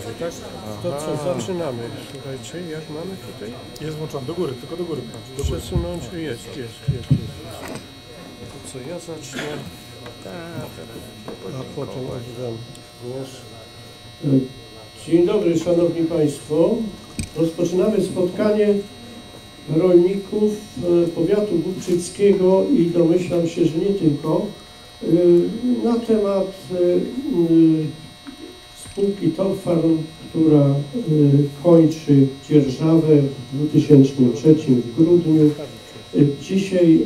tak? To co, zaczynamy. Słuchajcie, jak mamy tutaj? Jest włączony, do góry, tylko do góry. Przesunąć, jest. To co, ja zacznę, a potem oddam głos. Dzień dobry, Szanowni Państwo. Rozpoczynamy spotkanie rolników powiatu głubczyckiego i domyślam się, że nie tylko, na temat spółki Top Farm, która kończy dzierżawę w 2003 w grudniu. Dzisiaj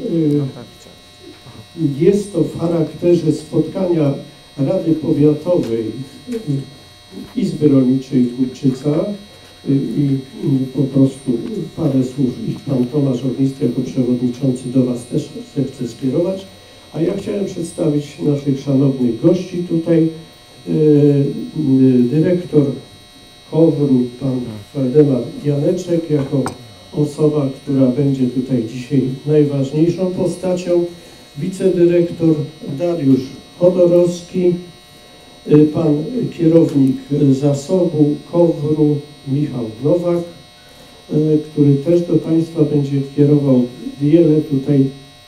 jest to w charakterze spotkania Rady Powiatowej Izby Rolniczej w Głubczycach i po prostu parę słów i pan Tomasz Ognisty jako przewodniczący do Was też chce skierować. A ja chciałem przedstawić naszych szanownych gości tutaj. Dyrektor KOWR-u, pan Waldemar Janeczek, jako osoba, która będzie tutaj dzisiaj najważniejszą postacią. Wicedyrektor Dariusz Chodorowski, pan kierownik zasobu KOWR-u Michał Nowak, który też do Państwa będzie kierował wiele tutaj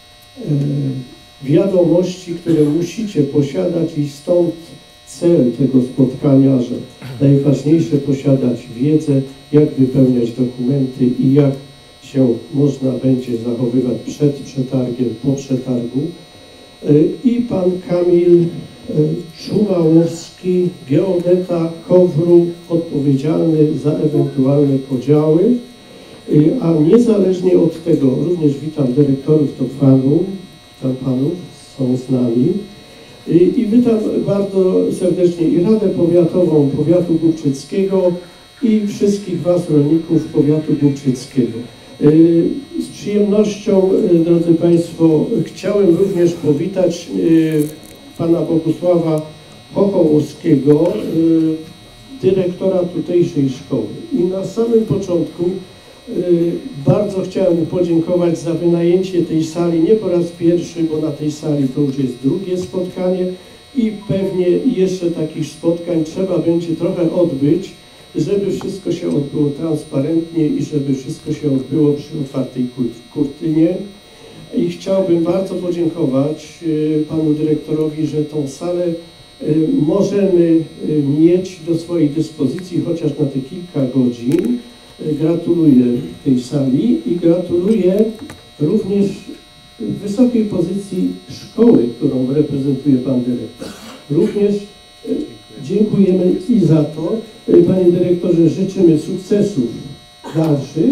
wiadomości, które musicie posiadać i stąd cel tego spotkania, że najważniejsze posiadać wiedzę, jak wypełniać dokumenty i jak się można będzie zachowywać przed przetargiem, po przetargu. I pan Kamil Szumałowski, geodeta KOWR-u, odpowiedzialny za ewentualne podziały. A niezależnie od tego również witam dyrektorów Top Farmu, witam panów, są z nami. I witam bardzo serdecznie i Radę Powiatową Powiatu Głubczyckiego i wszystkich Was, rolników Powiatu Głubczyckiego. Z przyjemnością, drodzy Państwo, chciałem również powitać pana Bogusława Chochołowskiego, dyrektora tutejszej szkoły. I na samym początku bardzo chciałem mu podziękować za wynajęcie tej sali, nie po raz pierwszy, bo na tej sali to już jest drugie spotkanie i pewnie jeszcze takich spotkań trzeba będzie trochę odbyć, żeby wszystko się odbyło transparentnie i żeby wszystko się odbyło przy otwartej kurtynie. I chciałbym bardzo podziękować panu dyrektorowi, że tą salę możemy mieć do swojej dyspozycji chociaż na te kilka godzin. Gratuluję tej sali i gratuluję również wysokiej pozycji szkoły, którą reprezentuje pan dyrektor. Również dziękujemy i za to. Panie dyrektorze, życzymy sukcesów dalszych.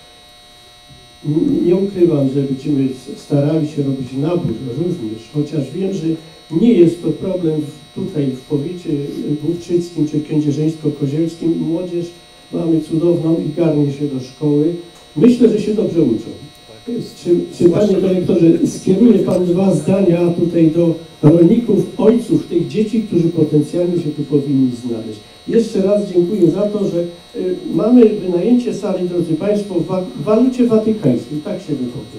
Nie ukrywam, że będziemy starali się robić nabór również, chociaż wiem, że nie jest to problem tutaj w powiecie głubczyckim czy kędzierzyńsko-kozielskim. Młodzież mamy cudowną i garnie się do szkoły. Myślę, że się dobrze uczą. Czy panie dyrektorze, skieruje pan dwa zdania tutaj do rolników, ojców tych dzieci, którzy potencjalnie się tu powinni znaleźć. Jeszcze raz dziękuję za to, że mamy wynajęcie sali, drodzy Państwo, w walucie watykańskiej. Tak się wypowie.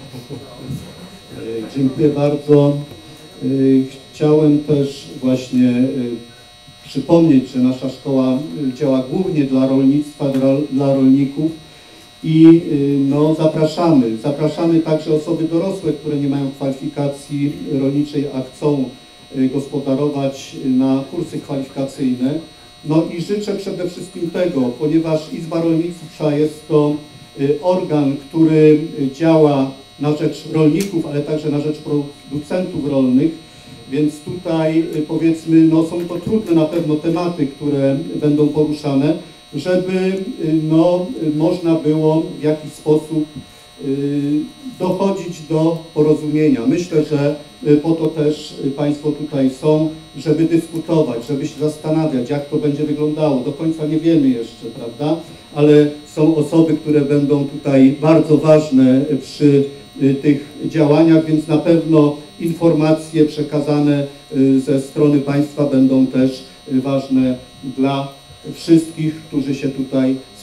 Dziękuję bardzo. Chciałem też właśnie przypomnieć, że nasza szkoła działa głównie dla rolnictwa, dla rolników i no, zapraszamy także osoby dorosłe, które nie mają kwalifikacji rolniczej, a chcą gospodarować na kursy kwalifikacyjne. No i życzę przede wszystkim tego, ponieważ Izba Rolnictwa jest to organ, który działa na rzecz rolników, ale także na rzecz producentów rolnych, więc tutaj powiedzmy, no są to trudne na pewno tematy, które będą poruszane, żeby no, można było w jakiś sposób dochodzić do porozumienia. Myślę, że po to też Państwo tutaj są, żeby dyskutować, żeby się zastanawiać, jak to będzie wyglądało. Do końca nie wiemy jeszcze, prawda? Ale są osoby, które będą tutaj bardzo ważne przy tych działaniach, więc na pewno informacje przekazane ze strony Państwa będą też ważne dla wszystkich, którzy się tutaj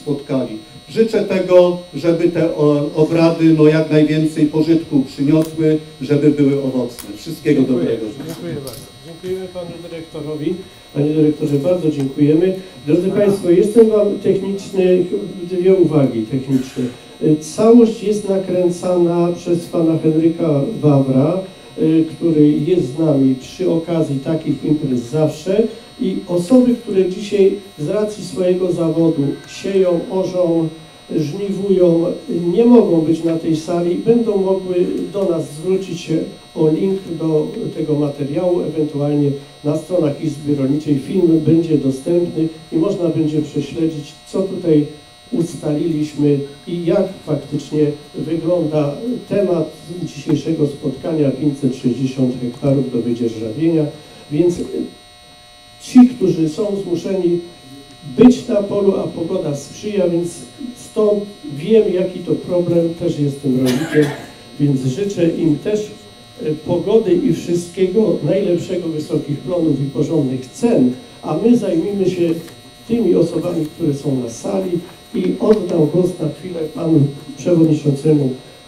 spotkali. Życzę tego, żeby te obrady jak najwięcej pożytku przyniosły, żeby były owocne. Wszystkiego dobrego. Dziękuję bardzo. Dziękujemy panu dyrektorowi. Panie dyrektorze, bardzo dziękujemy. Drodzy Państwo, jestem Wam techniczny, dwie uwagi techniczne. Całość jest nakręcana przez pana Henryka Wawra, który jest z nami przy okazji takich imprez zawsze i osoby, które dzisiaj z racji swojego zawodu sieją, orzą, żniwują, nie mogą być na tej sali, będą mogły do nas zwrócić się o link do tego materiału, ewentualnie na stronach Izby Rolniczej film będzie dostępny i można będzie prześledzić, co tutaj ustaliliśmy i jak faktycznie wygląda temat dzisiejszego spotkania 560 hektarów do wydzierżawienia, więc ci, którzy są zmuszeni być na polu, a pogoda sprzyja, więc stąd wiem, jaki to problem, też jestem rolnikiem, więc życzę im też pogody i wszystkiego najlepszego, wysokich plonów i porządnych cen, a my zajmijmy się tymi osobami, które są na sali i oddam głos na chwilę panu przewodniczącemu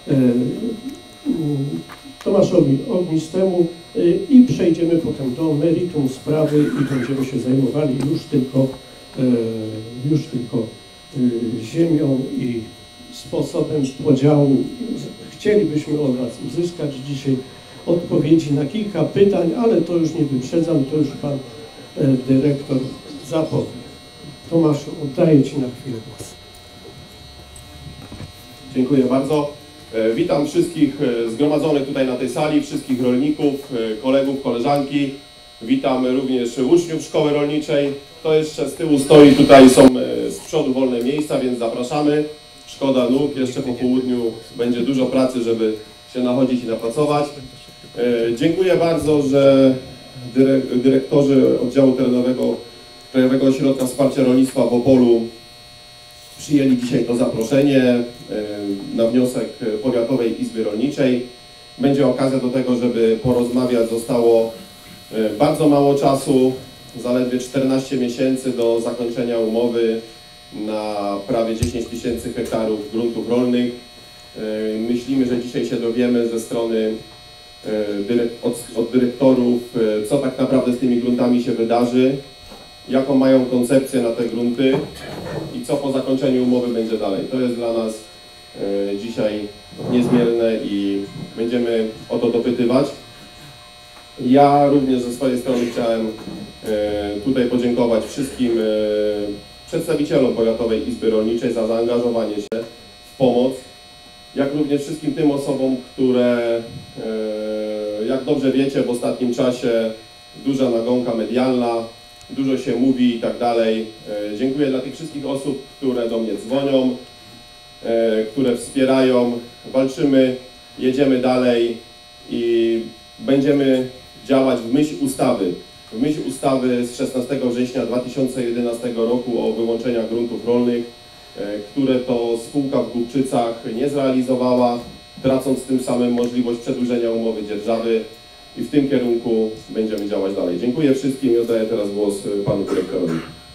Tomaszowi Ognistemu i przejdziemy potem do meritum sprawy i będziemy się zajmowali już tylko ziemią i sposobem podziału. Chcielibyśmy od was uzyskać dzisiaj odpowiedzi na kilka pytań, ale to już nie wyprzedzam, to już pan dyrektor zapowie. Tomaszu, oddaję ci na chwilę głos. Dziękuję bardzo. Witam wszystkich zgromadzonych tutaj na tej sali, wszystkich rolników, kolegów, koleżanki. Witam również uczniów szkoły rolniczej. To jeszcze z tyłu stoi, tutaj są z przodu wolne miejsca, więc zapraszamy. Szkoda nóg, jeszcze po południu będzie dużo pracy, żeby się nachodzić i napracować. Dziękuję bardzo, że dyrektorzy oddziału terenowego Krajowego Ośrodka Wsparcia Rolnictwa w Opolu przyjęli dzisiaj to zaproszenie na wniosek Powiatowej Izby Rolniczej. Będzie okazja do tego, żeby porozmawiać. Zostało bardzo mało czasu, zaledwie 14 miesięcy do zakończenia umowy na prawie 10 tysięcy hektarów gruntów rolnych. Myślimy, że dzisiaj się dowiemy ze strony od dyrektorów, co tak naprawdę z tymi gruntami się wydarzy, jaką mają koncepcję na te grunty i co po zakończeniu umowy będzie dalej. To jest dla nas dzisiaj niezmierne i będziemy o to dopytywać. Ja również ze swojej strony chciałem tutaj podziękować wszystkim przedstawicielom Powiatowej Izby Rolniczej za zaangażowanie się w pomoc, jak również wszystkim tym osobom, które, jak dobrze wiecie, w ostatnim czasie duża nagonka medialna, dużo się mówi i tak dalej. Dziękuję dla tych wszystkich osób, które do mnie dzwonią, które wspierają. Walczymy, jedziemy dalej i będziemy działać w myśl ustawy. W myśl ustawy z 16 września 2011 roku o wyłączeniach gruntów rolnych, które to spółka w Głubczycach nie zrealizowała, tracąc tym samym możliwość przedłużenia umowy dzierżawy. I w tym kierunku będziemy działać dalej. Dziękuję wszystkim i oddaję teraz głos panu dyrektorowi.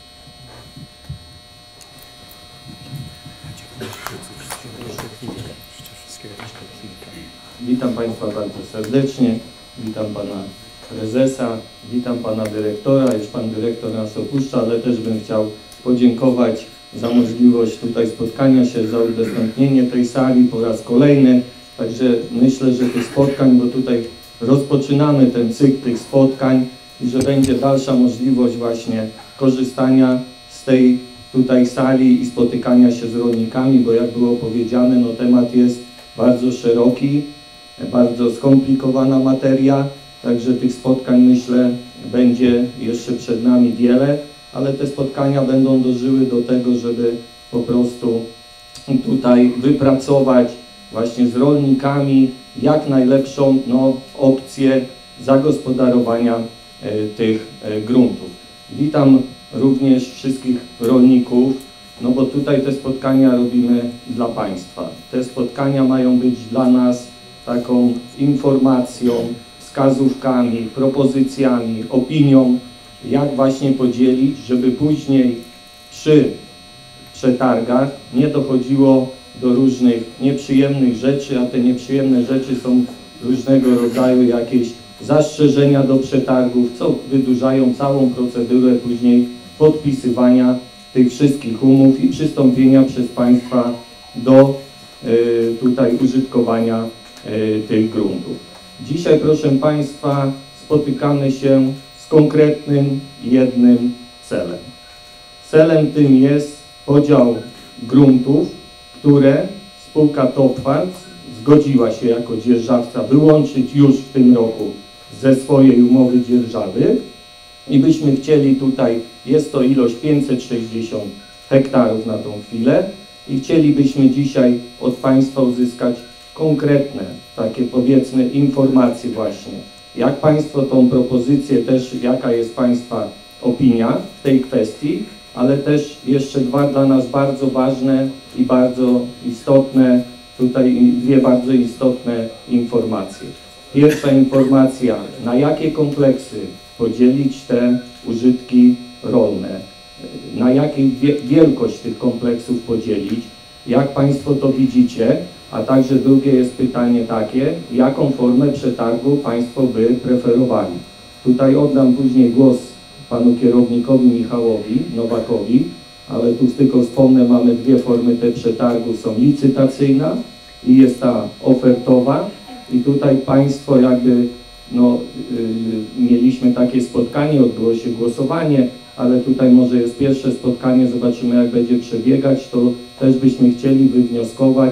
Witam Państwa bardzo serdecznie, witam Pana Prezesa, witam Pana Dyrektora. Już Pan Dyrektor nas opuszcza, ale też bym chciał podziękować za możliwość tutaj spotkania się, za udostępnienie tej sali po raz kolejny. Także myślę, że tych spotkań, bo tutaj rozpoczynamy ten cykl tych spotkań i że będzie dalsza możliwość właśnie korzystania z tej tutaj sali i spotykania się z rolnikami, bo jak było powiedziane, no temat jest bardzo szeroki, bardzo skomplikowana materia, także tych spotkań myślę będzie jeszcze przed nami wiele, ale te spotkania będą dążyły do tego, żeby po prostu tutaj wypracować właśnie z rolnikami jak najlepszą opcję zagospodarowania tych gruntów. Witam również wszystkich rolników, no bo tutaj te spotkania robimy dla Państwa. Te spotkania mają być dla nas taką informacją, wskazówkami, propozycjami, opinią, jak właśnie podzielić, żeby później przy przetargach nie dochodziło do różnych nieprzyjemnych rzeczy, a te nieprzyjemne rzeczy są różnego rodzaju jakieś zastrzeżenia do przetargów, co wydłużają całą procedurę później podpisywania tych wszystkich umów i przystąpienia przez państwa do tutaj użytkowania tych gruntów. Dzisiaj, proszę państwa, spotykamy się z konkretnym jednym celem. Celem tym jest podział gruntów, które spółka Top-Farms zgodziła się jako dzierżawca wyłączyć już w tym roku ze swojej umowy dzierżawy i byśmy chcieli tutaj, jest to ilość 560 hektarów na tą chwilę i chcielibyśmy dzisiaj od państwa uzyskać konkretne, takie powiedzmy informacje właśnie, jak państwo tą propozycję też, jaka jest państwa opinia w tej kwestii, ale też jeszcze dla nas bardzo ważne i bardzo istotne, tutaj dwie bardzo istotne informacje. Pierwsza informacja, na jakie kompleksy podzielić te użytki rolne, na jaką wielkość tych kompleksów podzielić, jak państwo to widzicie, a także drugie jest pytanie takie, jaką formę przetargu państwo by preferowali. Tutaj oddam później głos panu kierownikowi Michałowi Nowakowi, ale tu tylko wspomnę, mamy dwie formy te przetargu, są licytacyjna i jest ta ofertowa i tutaj państwo jakby, mieliśmy takie spotkanie, odbyło się głosowanie, ale tutaj może jest pierwsze spotkanie, zobaczymy jak będzie przebiegać, to też byśmy chcieli wywnioskować,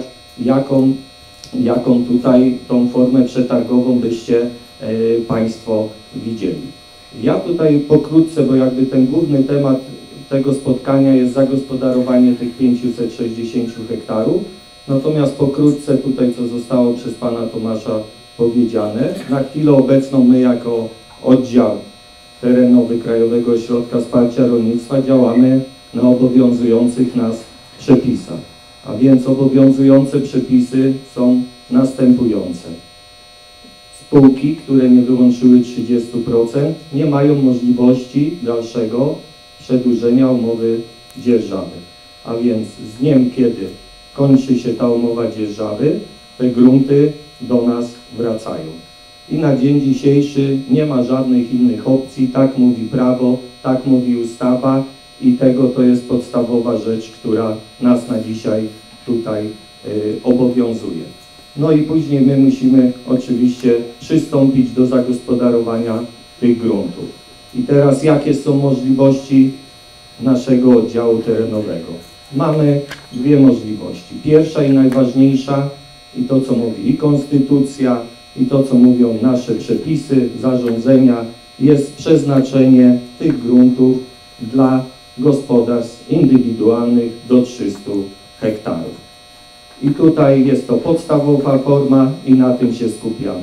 jaką tutaj tą formę przetargową byście państwo widzieli. Ja tutaj pokrótce, bo jakby ten główny temat tego spotkania jest zagospodarowanie tych 560 hektarów, natomiast pokrótce tutaj, co zostało przez pana Tomasza powiedziane, na chwilę obecną my jako oddział terenowy Krajowego Ośrodka Wsparcia Rolnictwa działamy na obowiązujących nas przepisach. A więc obowiązujące przepisy są następujące. Spółki, które nie wyłączyły 30%, nie mają możliwości dalszego przedłużenia umowy dzierżawy. A więc z dniem, kiedy kończy się ta umowa dzierżawy, te grunty do nas wracają. I na dzień dzisiejszy nie ma żadnych innych opcji, tak mówi prawo, tak mówi ustawa i tego to jest podstawowa rzecz, która nas na dzisiaj tutaj obowiązuje. No i później my musimy oczywiście przystąpić do zagospodarowania tych gruntów. I teraz jakie są możliwości naszego oddziału terenowego? Mamy dwie możliwości. Pierwsza i najważniejsza i to, co mówi i konstytucja, i to, co mówią nasze przepisy, zarządzenia, jest przeznaczenie tych gruntów dla gospodarstw indywidualnych do 300 hektarów. I tutaj jest to podstawowa forma i na tym się skupiamy.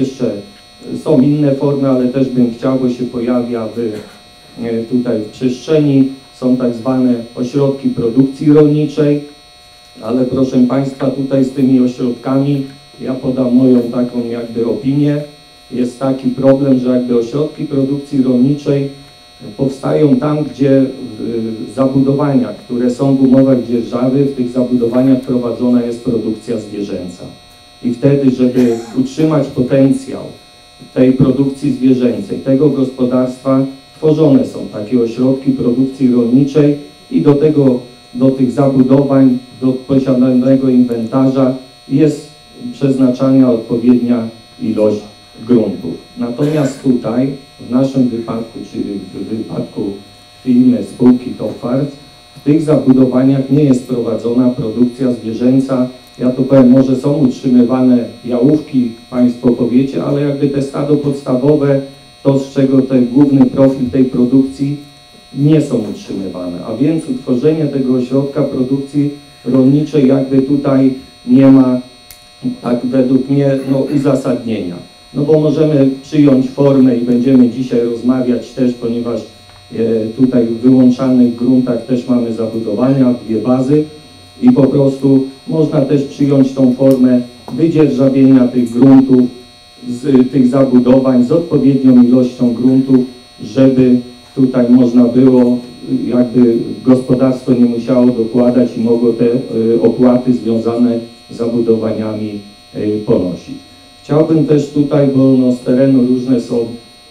Są inne formy, ale też bym chciał, bo się pojawia tutaj w przestrzeni. Są tak zwane ośrodki produkcji rolniczej, ale proszę państwa, tutaj z tymi ośrodkami, ja podam moją taką jakby opinię, jest taki problem, że jakby ośrodki produkcji rolniczej powstają tam, gdzie w zabudowaniach, które są w umowach dzierżawy, w tych zabudowaniach prowadzona jest produkcja zwierzęca. I wtedy, żeby utrzymać potencjał tej produkcji zwierzęcej, tego gospodarstwa, tworzone są takie ośrodki produkcji rolniczej i do tych zabudowań, do posiadanego inwentarza jest przeznaczana odpowiednia ilość gruntów. Natomiast tutaj, w naszym wypadku, czyli w wypadku firmy spółki Top-Farms, w tych zabudowaniach nie jest prowadzona produkcja zwierzęca. Ja tu powiem, może są utrzymywane jałówki, państwo powiecie, ale jakby te stado podstawowe, to z czego ten główny profil tej produkcji, nie są utrzymywane. A więc utworzenie tego ośrodka produkcji rolniczej jakby tutaj nie ma, tak według mnie, uzasadnienia. No bo możemy przyjąć formę i będziemy dzisiaj rozmawiać też, ponieważ tutaj w wyłączanych gruntach też mamy zabudowania, dwie bazy i po prostu można też przyjąć tą formę wydzierżawienia tych gruntów, z tych zabudowań z odpowiednią ilością gruntów, żeby tutaj można było jakby gospodarstwo nie musiało dokładać i mogło te opłaty związane z zabudowaniami ponosić. Chciałbym też tutaj, bo no, z terenu różne są,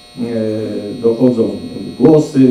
dochodzą głosy,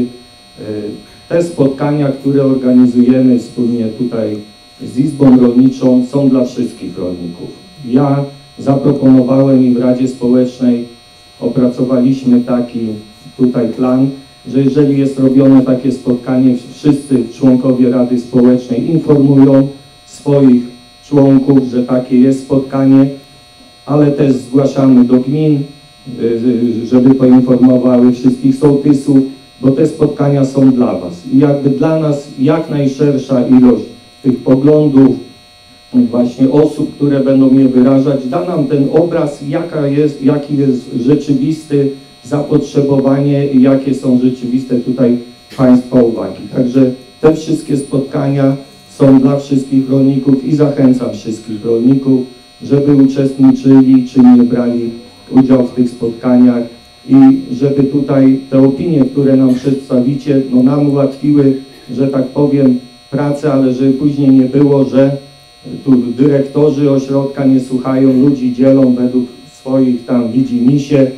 te spotkania, które organizujemy wspólnie tutaj z Izbą Rolniczą, są dla wszystkich rolników. Ja zaproponowałem i w Radzie Społecznej opracowaliśmy taki tutaj plan, że jeżeli jest robione takie spotkanie, wszyscy członkowie Rady Społecznej informują swoich członków, że takie jest spotkanie, ale też zgłaszamy do gmin, żeby poinformowały wszystkich sołtysów, bo te spotkania są dla Was. I jakby dla nas jak najszersza ilość tych poglądów, właśnie osób, które będą je wyrażać, da nam ten obraz, jaki jest rzeczywisty zapotrzebowanie i jakie są rzeczywiste tutaj Państwa uwagi. Także te wszystkie spotkania są dla wszystkich rolników i zachęcam wszystkich rolników, żeby uczestniczyli, czy nie brali udział w tych spotkaniach i żeby tutaj te opinie, które nam przedstawicie, no nam ułatwiły, że tak powiem, pracę, ale żeby później nie było, że tu dyrektorzy ośrodka nie słuchają, ludzi dzielą według swoich tam widzimisię,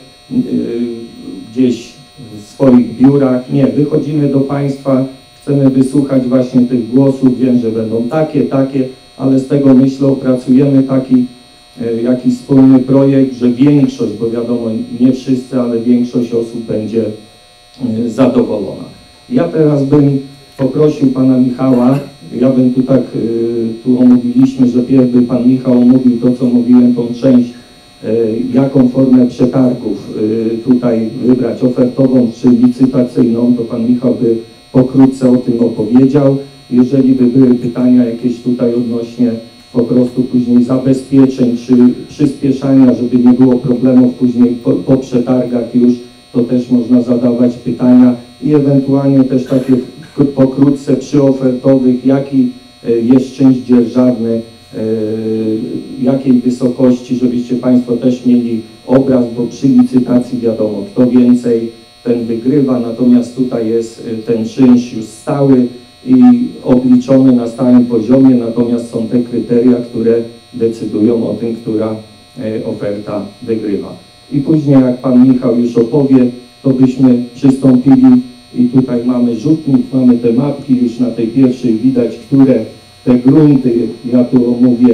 gdzieś w swoich biurach. Nie, wychodzimy do Państwa, chcemy wysłuchać właśnie tych głosów, wiem, że będą takie, ale z tego myślę opracujemy taki jakiś wspólny projekt, że większość, bo wiadomo nie wszyscy, ale większość osób będzie zadowolona. Ja teraz bym poprosił Pana Michała, ja bym tu tak, tu omówiliśmy, że pierw by Pan Michał omówił to, co mówiłem, tą część, jaką formę przetargów tutaj wybrać, ofertową czy licytacyjną, to Pan Michał by pokrótce o tym opowiedział. Jeżeli by były pytania jakieś tutaj odnośnie po prostu później zabezpieczeń czy przyspieszania, żeby nie było problemów później po przetargach już, to też można zadawać pytania i ewentualnie też takie pokrótce przyofertowych, jaki jest czynsz dzierżawny, jakiej wysokości, żebyście Państwo też mieli obraz, bo przy licytacji wiadomo, kto więcej, ten wygrywa, natomiast tutaj jest ten czynsz już stały i obliczony na stałym poziomie, natomiast są te kryteria, które decydują o tym, która oferta wygrywa. I później, jak Pan Michał już opowie, to byśmy przystąpili i tutaj mamy rzutnik, mamy te mapki, już na tej pierwszej widać, które te grunty, ja tu omówię,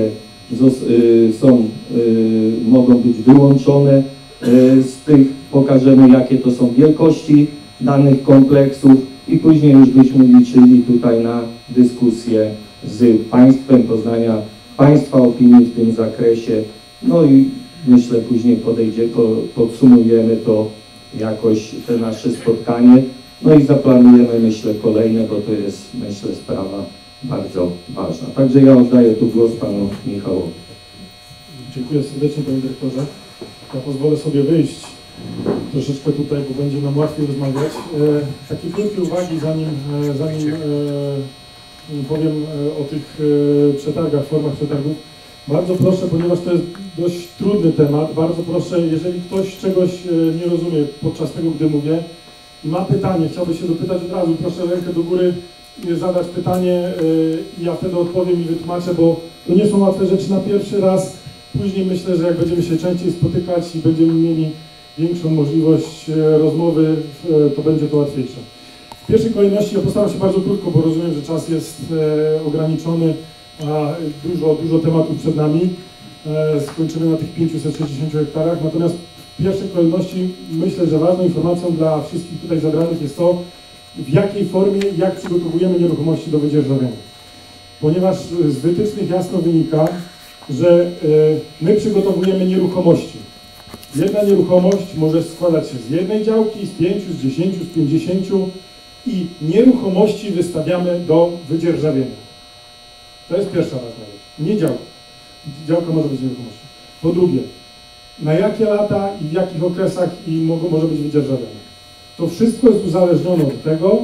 mogą być wyłączone z tych, pokażemy jakie to są wielkości danych kompleksów i później już byśmy liczyli tutaj na dyskusję z Państwem, poznania Państwa opinii w tym zakresie, no i myślę później podsumujemy to jakoś te nasze spotkanie, no i zaplanujemy myślę kolejne, bo to jest myślę sprawa bardzo ważna. Także ja oddaję tu głos Panu Michałowi. Dziękuję serdecznie Panie Dyrektorze. Ja pozwolę sobie wyjść troszeczkę tutaj, bo będzie nam łatwiej rozmawiać. Takie krótkie uwagi, zanim powiem o tych przetargach, formach przetargów. Bardzo proszę, ponieważ to jest dość trudny temat, bardzo proszę, jeżeli ktoś czegoś nie rozumie podczas tego, gdy mówię i ma pytanie, chciałby się dopytać od razu, proszę rękę do góry, zadać pytanie i ja wtedy odpowiem i wytłumaczę, bo to nie są łatwe rzeczy na pierwszy raz. Później myślę, że jak będziemy się częściej spotykać i będziemy mieli większą możliwość rozmowy, to będzie to łatwiejsze. W pierwszej kolejności ja postaram się bardzo krótko, bo rozumiem, że czas jest ograniczony, a dużo tematów przed nami. Skończymy na tych 560 hektarach, natomiast w pierwszej kolejności myślę, że ważną informacją dla wszystkich tutaj zebranych jest to, w jakiej formie, jak przygotowujemy nieruchomości do wydzierżawienia. Ponieważ z wytycznych jasno wynika, że my przygotowujemy nieruchomości. Jedna nieruchomość może składać się z jednej działki, z 5, z 10, z 50 i nieruchomości wystawiamy do wydzierżawienia. To jest pierwsza ważna rzecz. Nie działka. Działka może być nieruchomością. Po drugie, na jakie lata i w jakich okresach może być wydzierżawione. To wszystko jest uzależnione od tego,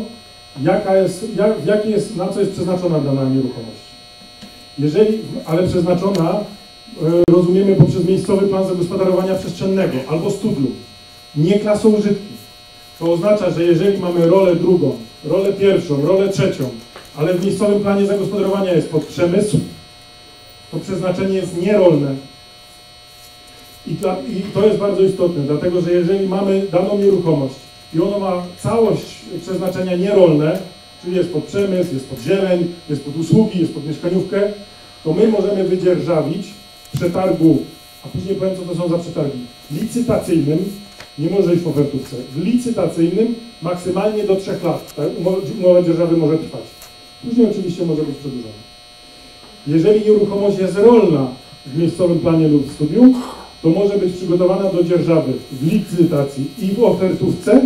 na co jest przeznaczona dana nieruchomość. Ale przeznaczona rozumiemy poprzez miejscowy plan zagospodarowania przestrzennego albo studniów, nie klasą użytki. To oznacza, że jeżeli mamy rolę drugą rolę pierwszą, rolę trzecią, ale w miejscowym planie zagospodarowania jest pod przemysł, to przeznaczenie jest nierolne. I to jest bardzo istotne, dlatego że jeżeli mamy daną nieruchomość i ona ma całość przeznaczenia nierolne, czyli jest pod przemysł, jest pod zieleń, jest pod usługi, jest pod mieszkaniówkę, to my możemy wydzierżawić w przetargu, a później powiem, co to są za przetargi, licytacyjnym, nie może iść w ofertówce, w licytacyjnym maksymalnie do 3 lat, tak? Umowa dzierżawy może trwać. Później oczywiście może być przedłużona. Jeżeli nieruchomość jest rolna w miejscowym planie lub w studium, to może być przygotowana do dzierżawy w licytacji i w ofertówce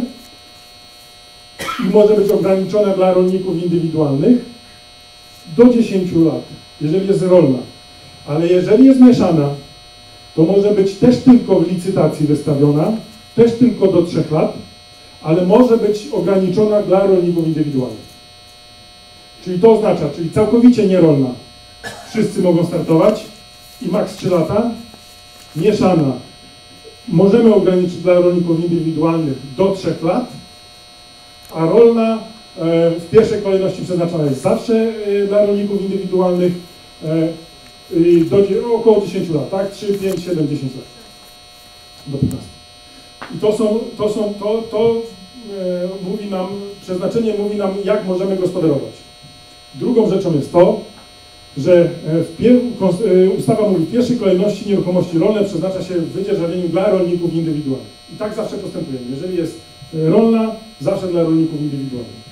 i może być ograniczona dla rolników indywidualnych do 10 lat, jeżeli jest rolna. Ale jeżeli jest mieszana, to może być też tylko w licytacji wystawiona, też tylko do 3 lat, ale może być ograniczona dla rolników indywidualnych. Czyli to oznacza, czyli całkowicie nierolna. Wszyscy mogą startować i maks 3 lata. Mieszana możemy ograniczyć dla rolników indywidualnych do 3 lat, a rolna w pierwszej kolejności przeznaczona jest zawsze dla rolników indywidualnych do około 10 lat, tak? 3, 5, 7, 10 lat. Do 15. I to mówi nam, przeznaczenie mówi nam, jak możemy gospodarować. Drugą rzeczą jest to, że ustawa mówi, w pierwszej kolejności nieruchomości rolne przeznacza się w wydzierżawieniu dla rolników indywidualnych. I tak zawsze postępujemy. Jeżeli jest rolna, zawsze dla rolników indywidualnych.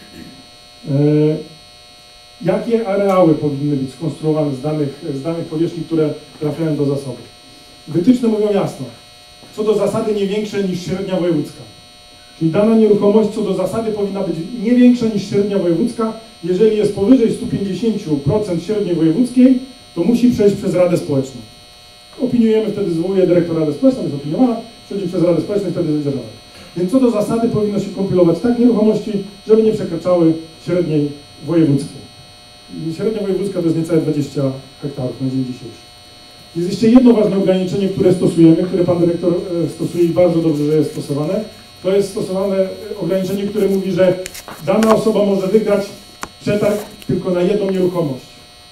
Jakie areały powinny być skonstruowane z danych powierzchni, które trafiają do zasobu? Wytyczne mówią jasno. Co do zasady nie większe niż średnia wojewódzka. Czyli dana nieruchomość co do zasady powinna być nie większa niż średnia wojewódzka. Jeżeli jest powyżej 150% średniej wojewódzkiej, to musi przejść przez Radę Społeczną. Opiniujemy, wtedy zwołuje dyrektor Rady Społecznej, jest opiniowana, przechodzi przez Radę Społeczną i wtedy jest wydzierżawiona. Więc co do zasady powinno się kompilować tak nieruchomości, żeby nie przekraczały średniej wojewódzkiej. Średnia wojewódzka to jest niecałe 20 hektarów na dzień dzisiejszy. Jest jeszcze jedno ważne ograniczenie, które stosujemy, które pan dyrektor stosuje i bardzo dobrze, że jest stosowane. To jest stosowane ograniczenie, które mówi, że dana osoba może wygrać przetarg tylko na jedną nieruchomość.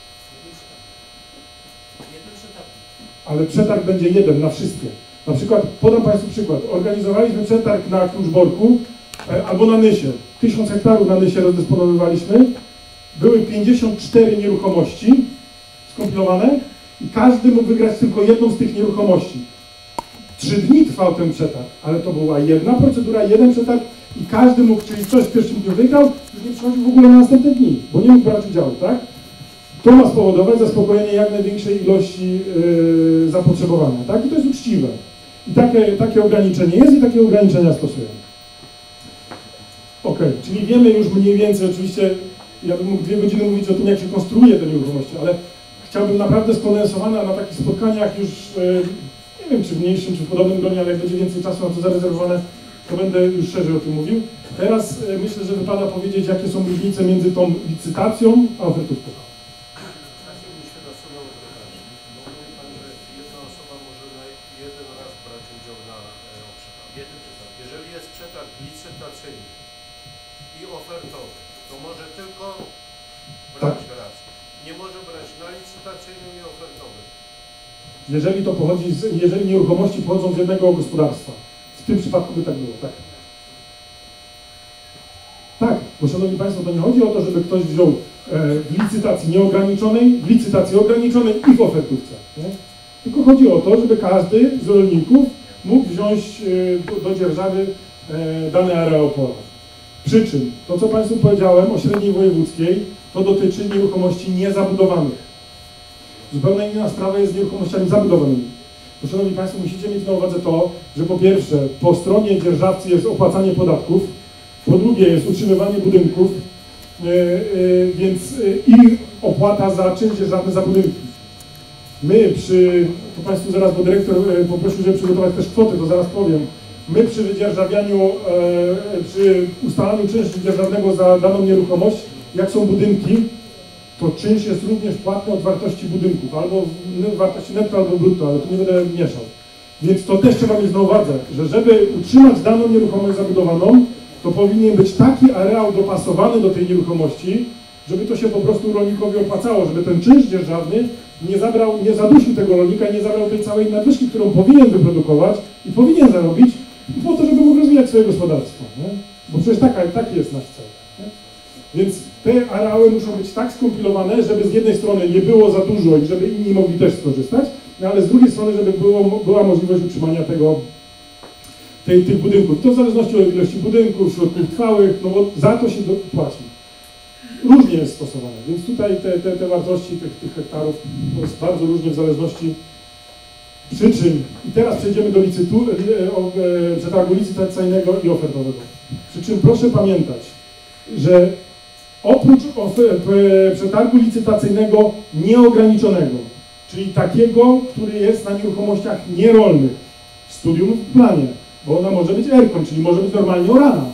Ale przetarg będzie jeden na wszystkie. Na przykład, podam Państwu przykład. Organizowaliśmy przetarg na Kluczborku albo na Nysie. 1000 hektarów na Nysie rozdysponowywaliśmy. Były 54 nieruchomości skompilowane i każdy mógł wygrać tylko jedną z tych nieruchomości. 3 dni trwał ten przetarg, ale to była jedna procedura, jeden przetarg i każdy mógł, czyli ktoś w pierwszym dniu wygrał, już nie przychodził w ogóle na następne dni, bo nie mógł brać udziału, tak? To ma spowodować zaspokojenie jak największej ilości zapotrzebowania, tak? I to jest uczciwe. I takie ograniczenie jest i takie ograniczenia stosujemy. Ok, czyli wiemy już mniej więcej, oczywiście ja bym mógł 2 godziny mówić o tym, jak się konstruuje te nieruchomości, ale chciałbym naprawdę skondensowane na takich spotkaniach już, nie wiem czy w mniejszym, czy w podobnym gronie, ale jak będzie więcej czasu na to zarezerwowane, to będę już szerzej o tym mówił. Teraz myślę, że wypada powiedzieć, jakie są różnice między tą licytacją a ofertówką. Jeżeli jest przetarg licytacyjny i ofertowy, to może tylko brać raz. Nie może brać na licytacyjnym i ofertowym. Jeżeli nieruchomości pochodzą z jednego gospodarstwa. W tym przypadku by tak było, tak? Tak, bo szanowni Państwo, to nie chodzi o to, żeby ktoś wziął w licytacji nieograniczonej, w licytacji ograniczonej i w ofertówce. Nie? Tylko chodzi o to, żeby każdy z rolników mógł wziąć do dzierżawy dany areał pola. Przy czym to, co Państwu powiedziałem o średniej wojewódzkiej, to dotyczy nieruchomości niezabudowanych. Zupełnie inna sprawa jest z nieruchomościami zabudowanymi. Bo, szanowni Państwo, musicie mieć na uwadze to, że po pierwsze, po stronie dzierżawcy jest opłacanie podatków, po drugie jest utrzymywanie budynków, więc i opłata za czynsz dzierżawny za budynki. My to Państwu zaraz, bo dyrektor poprosił, żeby przygotować też kwotę, to zaraz powiem. My przy wydzierżawianiu, przy ustalaniu czynszu dzierżawnego za daną nieruchomość, jak są budynki, to czynsz jest również płatny od wartości budynków, albo wartości netto, albo brutto, ale tu nie będę mieszał. Więc to też trzeba mieć na uwadze, że żeby utrzymać daną nieruchomość zabudowaną, to powinien być taki areał dopasowany do tej nieruchomości, żeby to się po prostu rolnikowi opłacało, żeby ten czynsz dzierżawny nie zadusił tego rolnika, nie zabrał tej całej nadwyżki, którą powinien wyprodukować i powinien zarobić, po to, żeby mógł rozwijać swoje gospodarstwo. Nie? Bo przecież taki jest nasz cel. Nie? Więc te areały muszą być tak skompilowane, żeby z jednej strony nie było za dużo i żeby inni mogli też skorzystać, no ale z drugiej strony, żeby była możliwość utrzymania tych budynków. To w zależności od ilości budynków, środków trwałych, no bo za to się płaci. Różnie jest stosowane, więc tutaj te wartości tych hektarów jest bardzo różnie w zależności przy czym. I teraz przejdziemy do przetargu licytacyjnego i ofertowego. Przy czym proszę pamiętać, że oprócz przetargu licytacyjnego nieograniczonego, czyli takiego, który jest na nieruchomościach nierolnych, studium w planie, bo ona może być ERKON, czyli może być normalnie orana.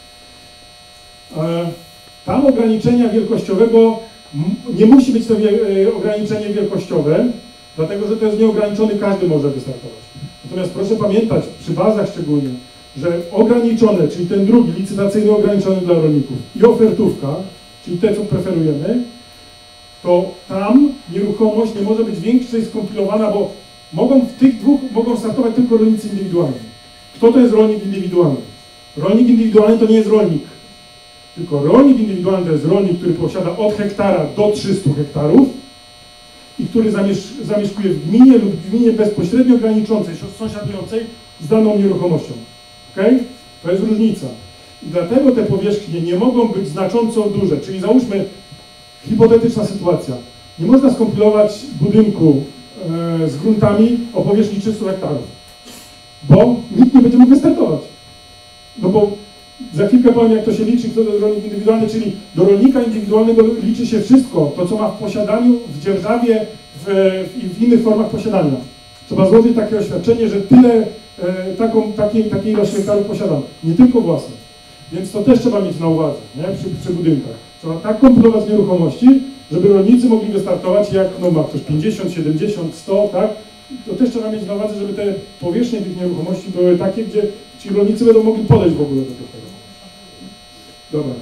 Tam ograniczenia wielkościowego, nie musi być to ograniczenie wielkościowe, dlatego że to jest nieograniczony, każdy może wystartować. Natomiast proszę pamiętać, przy bazach szczególnie, że ograniczone, czyli ten drugi, licytacyjny ograniczony dla rolników i ofertówka, czyli te, co preferujemy, to tam nieruchomość nie może być większej skompilowana, bo w tych dwóch mogą startować tylko rolnicy indywidualni. Kto to jest rolnik indywidualny? Rolnik indywidualny to nie jest rolnik. Tylko rolnik indywidualny to jest rolnik, który posiada od hektara do 300 hektarów i który zamieszkuje w gminie lub w gminie bezpośrednio graniczącej, sąsiadującej z daną nieruchomością. Okay? To jest różnica. I dlatego te powierzchnie nie mogą być znacząco duże. Czyli załóżmy, hipotetyczna sytuacja. Nie można skompilować budynku z gruntami o powierzchni 300 hektarów, bo nikt nie będzie mógł wystartować. No bo za chwilkę powiem, jak to się liczy, kto to jest rolnik indywidualny, czyli do rolnika indywidualnego liczy się wszystko, to co ma w posiadaniu, w dzierżawie i w innych formach posiadania. Trzeba złożyć takie oświadczenie, że tyle, takiej ilości hektarów posiadam, nie tylko własne. Więc to też trzeba mieć na uwadze, nie? Przy budynkach. Trzeba tak kompilować nieruchomości, żeby rolnicy mogli wystartować, jak no ma ktoś 50, 70, 100, tak? To też trzeba mieć na uwadze, żeby te powierzchnie tych nieruchomości były takie, gdzie ci rolnicy będą mogli podejść w ogóle do tego. Dobra.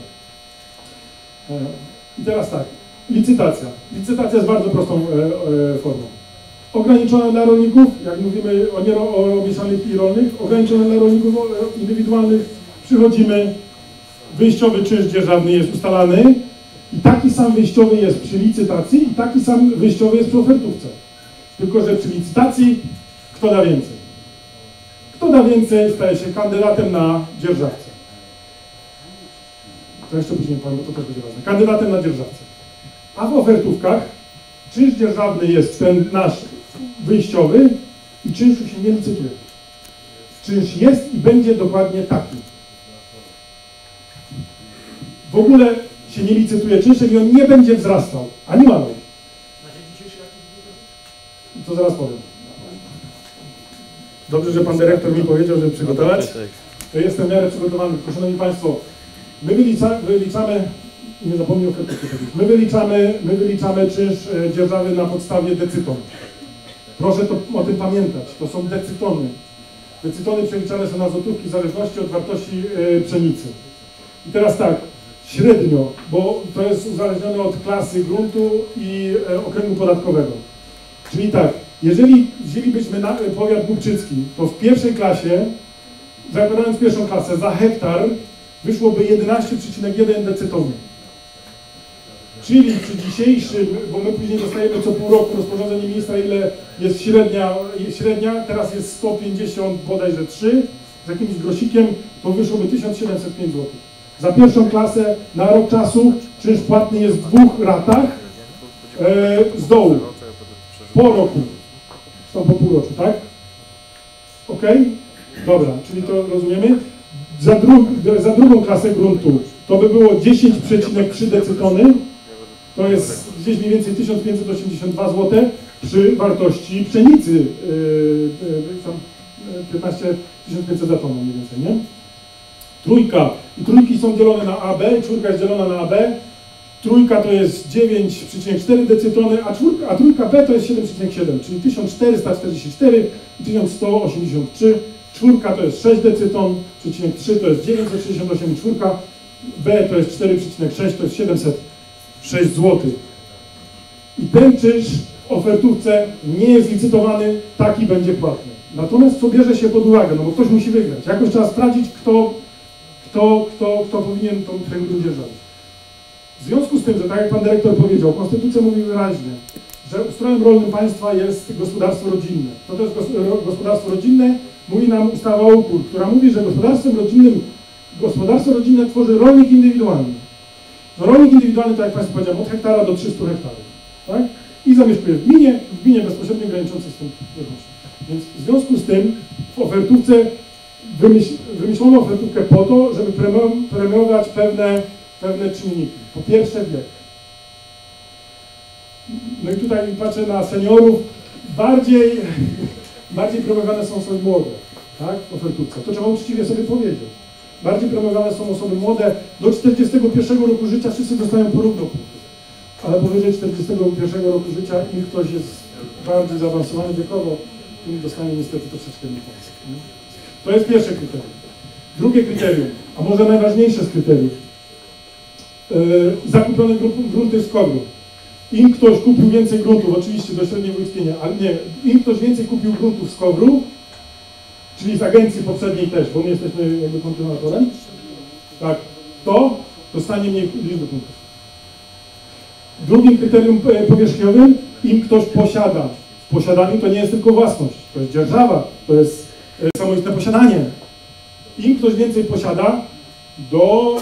I teraz tak, licytacja. Licytacja jest bardzo prostą formą. Ograniczona dla rolników, jak mówimy o mieszanych i rolnych, ograniczona dla rolników indywidualnych, przychodzimy, wyjściowy czynsz dzierżawny jest ustalany i taki sam wyjściowy jest przy licytacji i taki sam wyjściowy jest przy ofertówce. Tylko że przy licytacji kto da więcej? Kto da więcej, staje się kandydatem na dzierżawcę. To jeszcze później powiem, bo to też będzie ważne. Kandydatem na dzierżawcę. A w ofertówkach czynsz dzierżawny jest ten nasz wyjściowy i czynszu się nie licytuje. Czynsz jest i będzie dokładnie taki. W ogóle się nie licytuje czynszem i on nie będzie wzrastał, ani malał. To zaraz powiem. Dobrze, że pan dyrektor mi powiedział, żeby przygotować. To jestem w miarę przygotowany. Tylko, szanowni państwo, my wyliczamy, nie zapomnij o kartce powiedzieć, my wyliczamy czynsz dzierżawy na podstawie decyton. Proszę o tym pamiętać, to są decytony. Decytony przeliczane są na złotówki w zależności od wartości pszenicy. I teraz tak, średnio, bo to jest uzależnione od klasy gruntu i okręgu podatkowego. Czyli tak, jeżeli wzięlibyśmy powiat głubczycki, to w pierwszej klasie, zakładając pierwszą klasę, za hektar wyszłoby 11,1 decytonu. Czyli przy dzisiejszym, bo my później dostajemy co pół roku rozporządzenie ministra, ile jest średnia, teraz jest 150 bodajże 3, z jakimś grosikiem, to wyszłoby 1705 zł. Za pierwszą klasę na rok czasu czynsz płatny jest w 2 ratach z dołu. Po roku. Są po półroczu, tak? Ok? Dobra, czyli to rozumiemy. Za drugą klasę gruntu to by było 10,3 decytony. To jest gdzieś mniej więcej 1582 zł przy wartości pszenicy. Tam 15 za tonę mniej więcej, nie? Trójka. I trójki są dzielone na AB, czwórka jest dzielona na AB. Trójka to jest 9,4 decytony, a trójka B to jest 7,7, czyli 1444 i 1183 czwórka to jest 6 decyton, przecinek 3 to jest 968, czwórka, B to jest 4,6, to jest 706 zł. I ten czynsz w ofertówce nie jest licytowany, taki będzie płatny. Natomiast co bierze się pod uwagę, no bo ktoś musi wygrać. Jakoś trzeba sprawdzić, kto powinien ten grunt dzierżawić. W związku z tym, że tak jak pan dyrektor powiedział, konstytucja mówi wyraźnie, że ustrojem rolnym państwa jest gospodarstwo rodzinne. To jest gospodarstwo rodzinne, mówi nam ustawa o UKUR, która mówi, że gospodarstwo rodzinne tworzy rolnik indywidualny. No, rolnik indywidualny, tak jak państwu powiedziałem, od hektara do 300 hektarów. Tak? I zamieszkuje w gminie bezpośrednio graniczącej z tym jednością. Więc w związku z tym w ofertówce wymyślono ofertówkę po to, żeby premiować pewne czynniki. Po pierwsze wiek. No i tutaj patrzę na seniorów, bardziej premiowane są osoby młode, tak, w ofertówce. To trzeba uczciwie sobie powiedzieć. Bardziej premiowane są osoby młode, do 41 roku życia wszyscy dostają porówno punktów. Ale powyżej 41 roku życia, im ktoś jest bardziej zaawansowany wiekowo, tym dostanie niestety troszeczkę mniej punktów. To jest pierwsze kryterium. Drugie kryterium, a może najważniejsze z kryteriów, zakupione grunty z KOWR-u. Im ktoś kupił więcej gruntów, oczywiście do średniej wojewódzkiej nie, ale nie, im ktoś więcej kupił gruntów z KOWR-u, czyli z agencji poprzedniej też, bo my jesteśmy jakby kontynuatorem, tak, to dostanie mniej liczby punktów. Drugim kryterium powierzchniowym, im ktoś posiada. W posiadaniu to nie jest tylko własność, to jest dzierżawa, to jest samoistne posiadanie. Im ktoś więcej posiada, do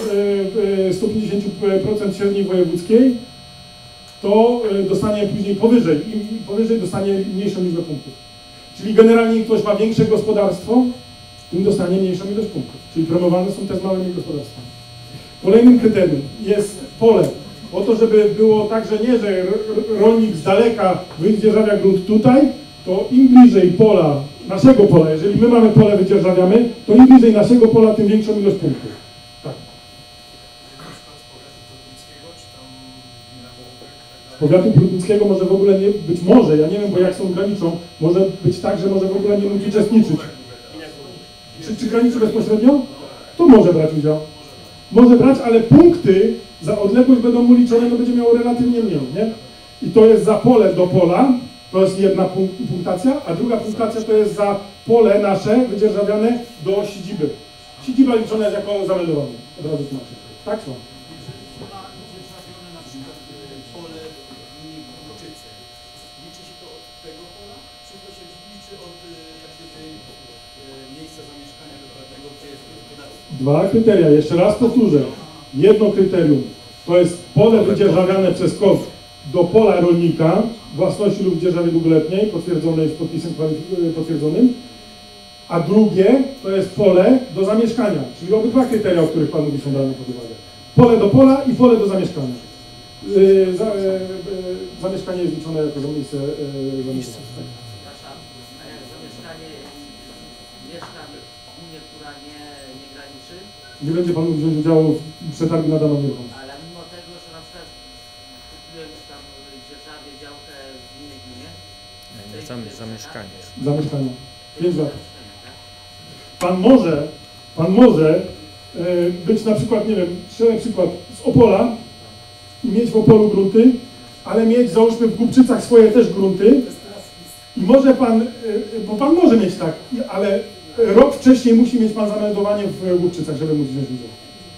150% średniej wojewódzkiej, to dostanie później powyżej, im powyżej dostanie mniejszą liczbę punktów. Czyli generalnie im ktoś ma większe gospodarstwo, tym dostanie mniejszą ilość punktów. Czyli promowane są te z małymi gospodarstwami. Kolejnym kryterium jest pole. Po to, żeby było tak, że nie, że rolnik z daleka wydzierżawia grunt tutaj, to im bliżej pola, naszego pola, jeżeli my mamy pole, wydzierżawiamy, to im bliżej naszego pola, tym większą ilość punktów. Tak. Z powiatu prudnickiego może w ogóle nie, być może, ja nie wiem, bo jak są graniczą, może być tak, że może w ogóle nie mógł uczestniczyć. Czy graniczy bezpośrednio? To może brać udział. Może brać, ale punkty za odległość będą mu liczone, no będzie miało relatywnie mniej, nie? I to jest za pole do pola, to jest jedna punktacja, a druga punktacja to jest za pole nasze wydzierżawiane do siedziby. Siedziba liczona jest jako zameldowanie. Od razu tłumaczę. Tak są. Dwa kryteria, jeszcze raz powtórzę. Jedno kryterium to jest pole wydzierżawiane przez KOWR do pola rolnika, własności lub dzierżawy długoletniej, potwierdzonej z podpisem potwierdzonym, a drugie to jest pole do zamieszkania, czyli obydwa kryteria, o których Pan mówi, są brane pod uwagę. Pole do pola i pole do zamieszkania. Zamieszkanie jest liczone jako miejsce zamieszkania. Nie będzie Pan mógł wziąć udziału w przetargu na daną nieruchomość. Ale mimo tego, że na przykład kupiłem już tam w dzierżawie działkę w innej gminie. Zamieszkanie. Zamieszkanie. 5 lat. Pan może być na przykład, nie wiem, strzelę przykład z Opola i mieć w Opolu grunty, ale mieć, załóżmy, w Głubczycach swoje też grunty i może Pan, bo Pan może mieć tak, ale rok wcześniej musi mieć Pan zameldowanie w Głubczycach, żeby móc wziąć udział.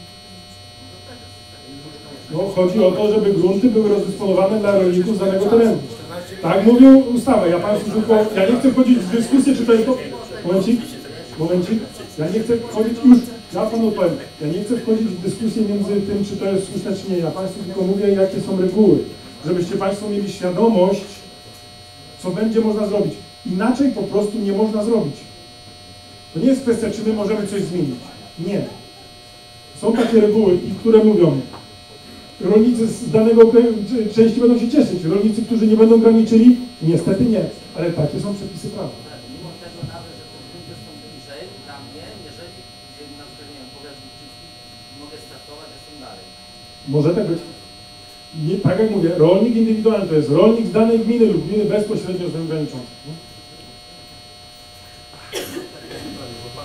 No, chodzi o to, żeby grunty były rozdysponowane dla rolników z danego terenu. Tak mówią ustawę. Ja Państwu tylko, ja nie chcę wchodzić w dyskusję, czy to jest to... Momencik. Ja nie chcę wchodzić już, ja Panu powiem, ja nie chcę wchodzić w dyskusję między tym, czy to jest słuszne, czy nie. Ja Państwu tylko mówię, jakie są reguły. Żebyście Państwo mieli świadomość, co będzie można zrobić. Inaczej po prostu nie można zrobić. To nie jest kwestia, czy my możemy coś zmienić. Nie. Są takie reguły, które mówią, rolnicy z danego części będą się cieszyć. Rolnicy, którzy nie będą graniczyli, niestety nie. Ale takie są przepisy prawa. Mimo tego nawet, że te grunty są bliżej dla mnie, jeżeli na przykład, nie wiem, powiat Głubczycki, mogę startować, a są dalej. Może tak być. Nie, tak jak mówię, rolnik indywidualny to jest rolnik z danej gminy lub gminy bezpośrednio z nią graniczącej.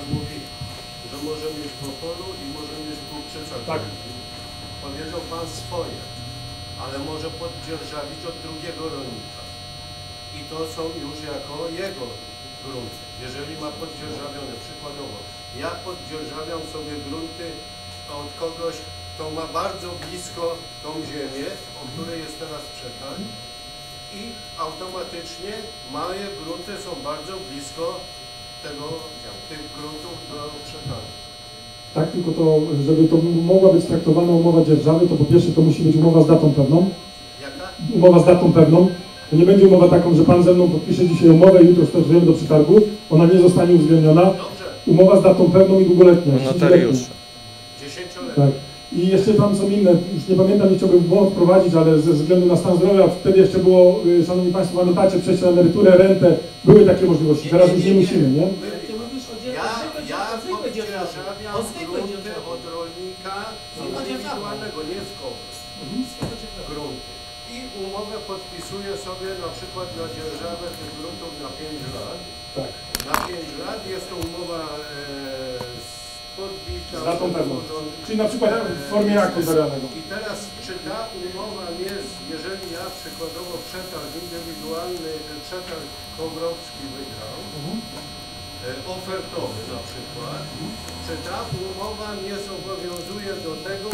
Tak. Powiedział Pan swoje, ale może poddzierżawić od drugiego rolnika. I to są już jako jego grunty. Jeżeli ma poddzierżawione, przykładowo, ja poddzierżawiam sobie grunty od kogoś, kto ma bardzo blisko tą ziemię, o której jest teraz przetarg, i automatycznie moje grunty są bardzo blisko tych gruntów do przetargu. Tak, tylko to, żeby to mogła być traktowana umowa dzierżawy, to po pierwsze to musi być umowa z datą pewną. Jaka? Umowa z datą pewną. To nie będzie umowa taką, że Pan ze mną podpisze dzisiaj umowę i jutro stosujemy do przetargu. Ona nie zostanie uwzględniona. Dobrze. Umowa z datą pewną i długoletnią. Notariusz. 10-letnia. Tak. I jeszcze tam są inne, już nie pamiętam, nie chciałbym w błąd wprowadzić, ale ze względu na stan zdrowia, wtedy jeszcze było, Szanowni Państwo, pamiętacie, przejście na emeryturę, rentę, były takie możliwości, teraz już nie musimy, nie? Ja poddzierżawiam grunty od rolnika indywidualnego, nie z kogoś. Grunty. I umowę podpisuję sobie na przykład na dzierżawę tych gruntów na 5 lat. Tak. Na 5 lat jest to umowa podbita. Z datą pewną. Czyli na przykład w formie aktu notarialnego. I teraz, czy ta umowa jest, jeżeli ja przykładowo przetarg indywidualny, przetarg Kowrowski wygrał, ofertowy na przykład, czy ta umowa mnie zobowiązuje do tego,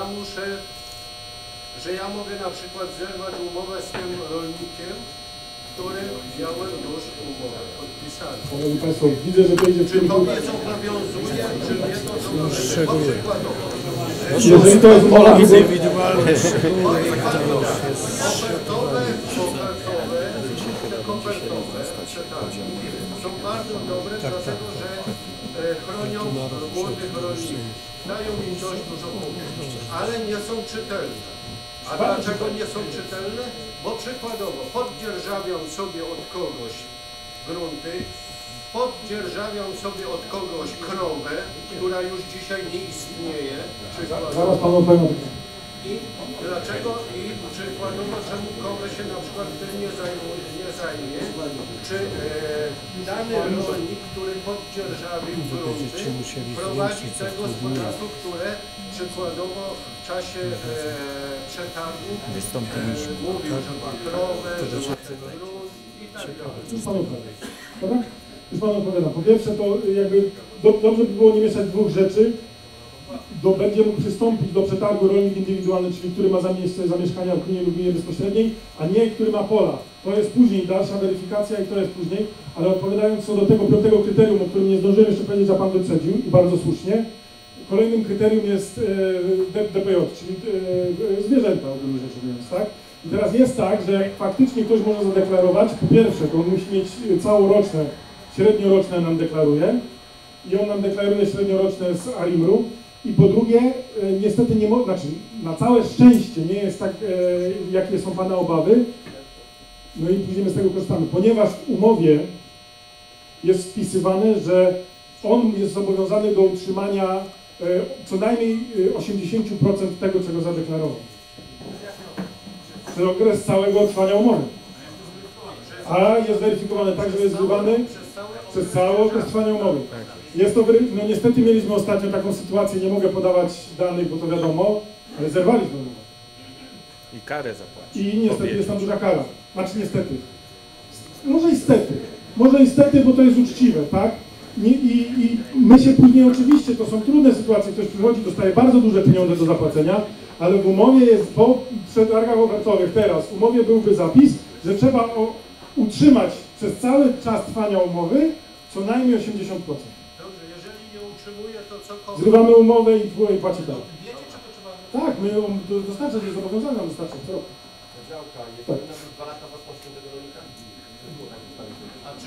że ja mogę na przykład zerwać umowę z tym rolnikiem, którym miałem już umowę podpisaną. Szanowni Państwo, widzę, że to idzie w Czy to kierunku... mnie zobowiązuje, czy mnie to zobowiązuje? Bo przykładowo, Jeżeli to jest umowa ofertowe, przetargi są bardzo dobre, dlatego że chronią młodych rolników. Dają im dość dużo punktów, ale nie są czytelne. A dlaczego nie są czytelne? Bo przykładowo poddzierżawiam sobie od kogoś grunty, poddzierżawiam sobie od kogoś krowę, która już dzisiaj nie istnieje. Zaraz Panu powiem. I dlaczego i przykładowo czemu krowę się na przykład tym nie zajmie? Czy dany rolnik, który poddzierżawił grunty, prowadzi tego gospodarstwo, które przykładowo w czasie przetargu mówił, że ma krowę, że ma grunt i tak dalej. Już Panu odpowiadam. Dobra? Już Panu odpowiadam. Po pierwsze to jakby dobrze by było nie mieszać dwóch rzeczy. Będzie mógł przystąpić do przetargu rolnik indywidualny, czyli który ma miejsce zamieszkania w gminie lub gminie bezpośredniej, a nie który ma pola. To jest później dalsza weryfikacja i to jest później, ale odpowiadając co do tego piątego kryterium, o którym nie zdążyłem jeszcze powiedzieć, a Pan wyprzedził i bardzo słusznie, kolejnym kryterium jest DPJ, czyli zwierzęta ogólnie rzecz ujmując, tak? I teraz jest tak, że faktycznie ktoś może zadeklarować, po pierwsze, to on musi mieć całoroczne, średnioroczne nam deklaruje i on nam deklaruje średnioroczne z ARIMR-u. I po drugie, niestety nie można, znaczy na całe szczęście nie jest tak, jakie są Pana obawy, no i później my z tego korzystamy, ponieważ w umowie jest wpisywane, że on jest zobowiązany do utrzymania co najmniej 80% tego, czego zadeklarował. Przez okres całego trwania umowy. A jest weryfikowane tak, że jest zrywany przez cały okres trwania umowy. Jest to, no niestety mieliśmy ostatnio taką sytuację, nie mogę podawać danych, bo to wiadomo, ale zerwaliśmy umowę. I karę zapłacić. I niestety jest tam duża kara. Znaczy niestety. Może i stety, bo to jest uczciwe, tak? I my się później oczywiście, to są trudne sytuacje, ktoś przychodzi, dostaje bardzo duże pieniądze do zapłacenia, ale w umowie jest, po przetargach ofertowych teraz, w umowie byłby zapis, że trzeba utrzymać przez cały czas trwania umowy co najmniej 80%. Dobrze, jeżeli nie utrzymuje, to co? Zrywamy umowę i płaci tak. Wiecie, czy to trzeba... Tak, my to dostarczać, jest zobowiązane nam dostarczać co roku. Działka, nie Tak. powinna być 2 lata własności tego rolnika? A czy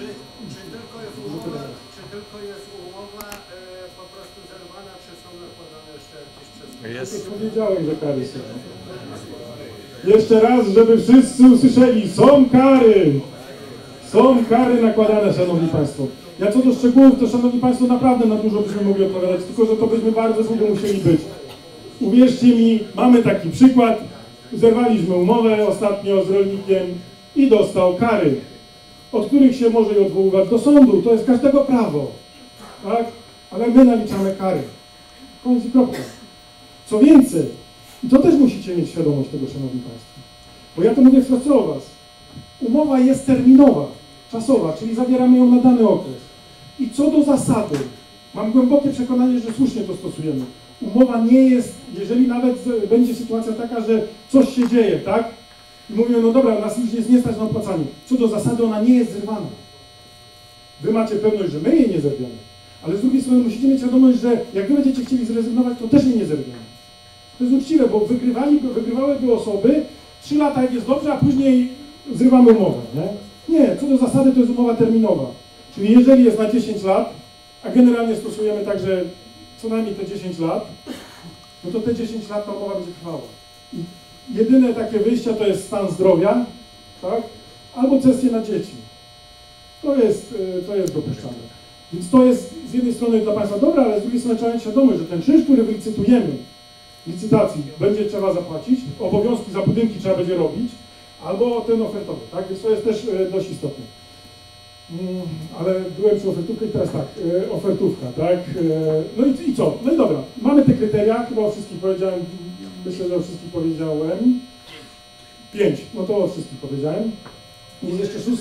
tylko jest umowa po prostu zerwana, czy są nakładane jeszcze jakieś przestępstwa? Jest. Powiedziałem, że kary są. Jeszcze raz, żeby wszyscy usłyszeli, są kary! Są kary nakładane, Szanowni Państwo. Ja co do szczegółów, to Szanowni Państwo naprawdę na dużo byśmy mogli odpowiadać, tylko że to byśmy bardzo długo musieli być. Uwierzcie mi, mamy taki przykład. Zerwaliśmy umowę ostatnio z rolnikiem i dostał kary, od których się może i odwoływać do sądu. To jest każdego prawo. Tak? Ale my naliczamy kary. Koniec i kropka. Co więcej, i to też musicie mieć świadomość tego, szanowni państwo, bo ja to mówię wprost o was. Umowa jest terminowa, czasowa, czyli zawieramy ją na dany okres. I co do zasady, mam głębokie przekonanie, że słusznie to stosujemy. Umowa nie jest, jeżeli nawet będzie sytuacja taka, że coś się dzieje, tak? I mówią, no dobra, nas już jest nie stać na opłacanie. Co do zasady, ona nie jest zrywana. Wy macie pewność, że my jej nie zerwiemy. Ale z drugiej strony musicie mieć świadomość, że jak wy będziecie chcieli zrezygnować, to też jej nie zerwiemy. To jest uczciwe, bo wygrywałyby osoby 3 lata, jak jest dobrze, a później zrywamy umowę, nie? Nie, co do zasady to jest umowa terminowa. Czyli jeżeli jest na 10 lat, a generalnie stosujemy także co najmniej te 10 lat, no to te 10 lat ta umowa będzie trwała. I jedyne takie wyjścia to jest stan zdrowia, tak? Albo cesje na dzieci. To jest dopuszczalne. Więc to jest z jednej strony dla państwa dobre, ale z drugiej strony trzeba mieć świadomość, że ten czynsz, który wylicytujemy, licytacji będzie trzeba zapłacić, obowiązki za budynki trzeba będzie robić, albo ten ofertowy, tak? Więc to jest też dość istotne. Ale byłem przy ofertówce i teraz tak, ofertówka, tak? No i co? No i dobra, mamy te kryteria, chyba o wszystkich powiedziałem, myślę, że o wszystkich powiedziałem. 5, no to o wszystkich powiedziałem. Jest jeszcze 6.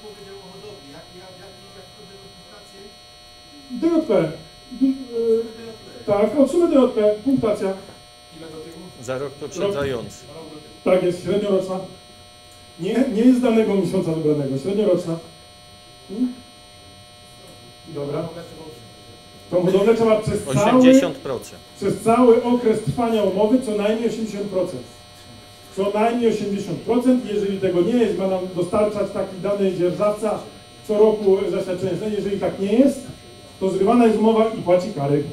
DJP. Tak, od sumy DJP, punktacja. Za rok poprzedzający. Tak jest, średnioroczna. Nie jest danego miesiąca wybranego, średnioroczna. Dobra. Tą budowlę trzeba przez cały okres trwania umowy co najmniej 80%. Co najmniej 80%, jeżeli tego nie jest, ma nam dostarczać taki dany dzierżawca co roku zaświadczenie. Jeżeli tak nie jest, to zrywana jest umowa i płaci kary.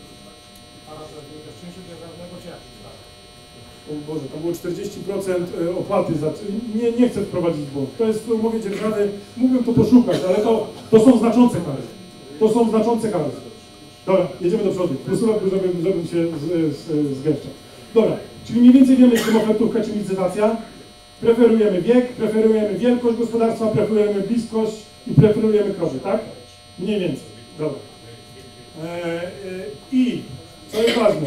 O Boże, to było 40% opłaty za... Nie chcę wprowadzić błąd. To jest w umowie dzierżawy, mógłbym to poszukać, ale to są znaczące kary. To są znaczące kary. Dobra, jedziemy do przodu. Żebym się zgęszczał. Dobra, czyli mniej więcej wiemy, czym ofertówka, czym licytacja. Preferujemy wiek, preferujemy wielkość gospodarstwa, preferujemy bliskość i preferujemy krowy, tak? Mniej więcej. Dobra. I co jest ważne,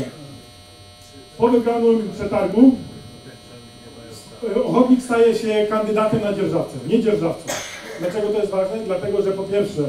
po wygranym przetargu ochotnik staje się kandydatem na dzierżawcę, nie dzierżawcą. Dlaczego to jest ważne? Dlatego, że po pierwsze,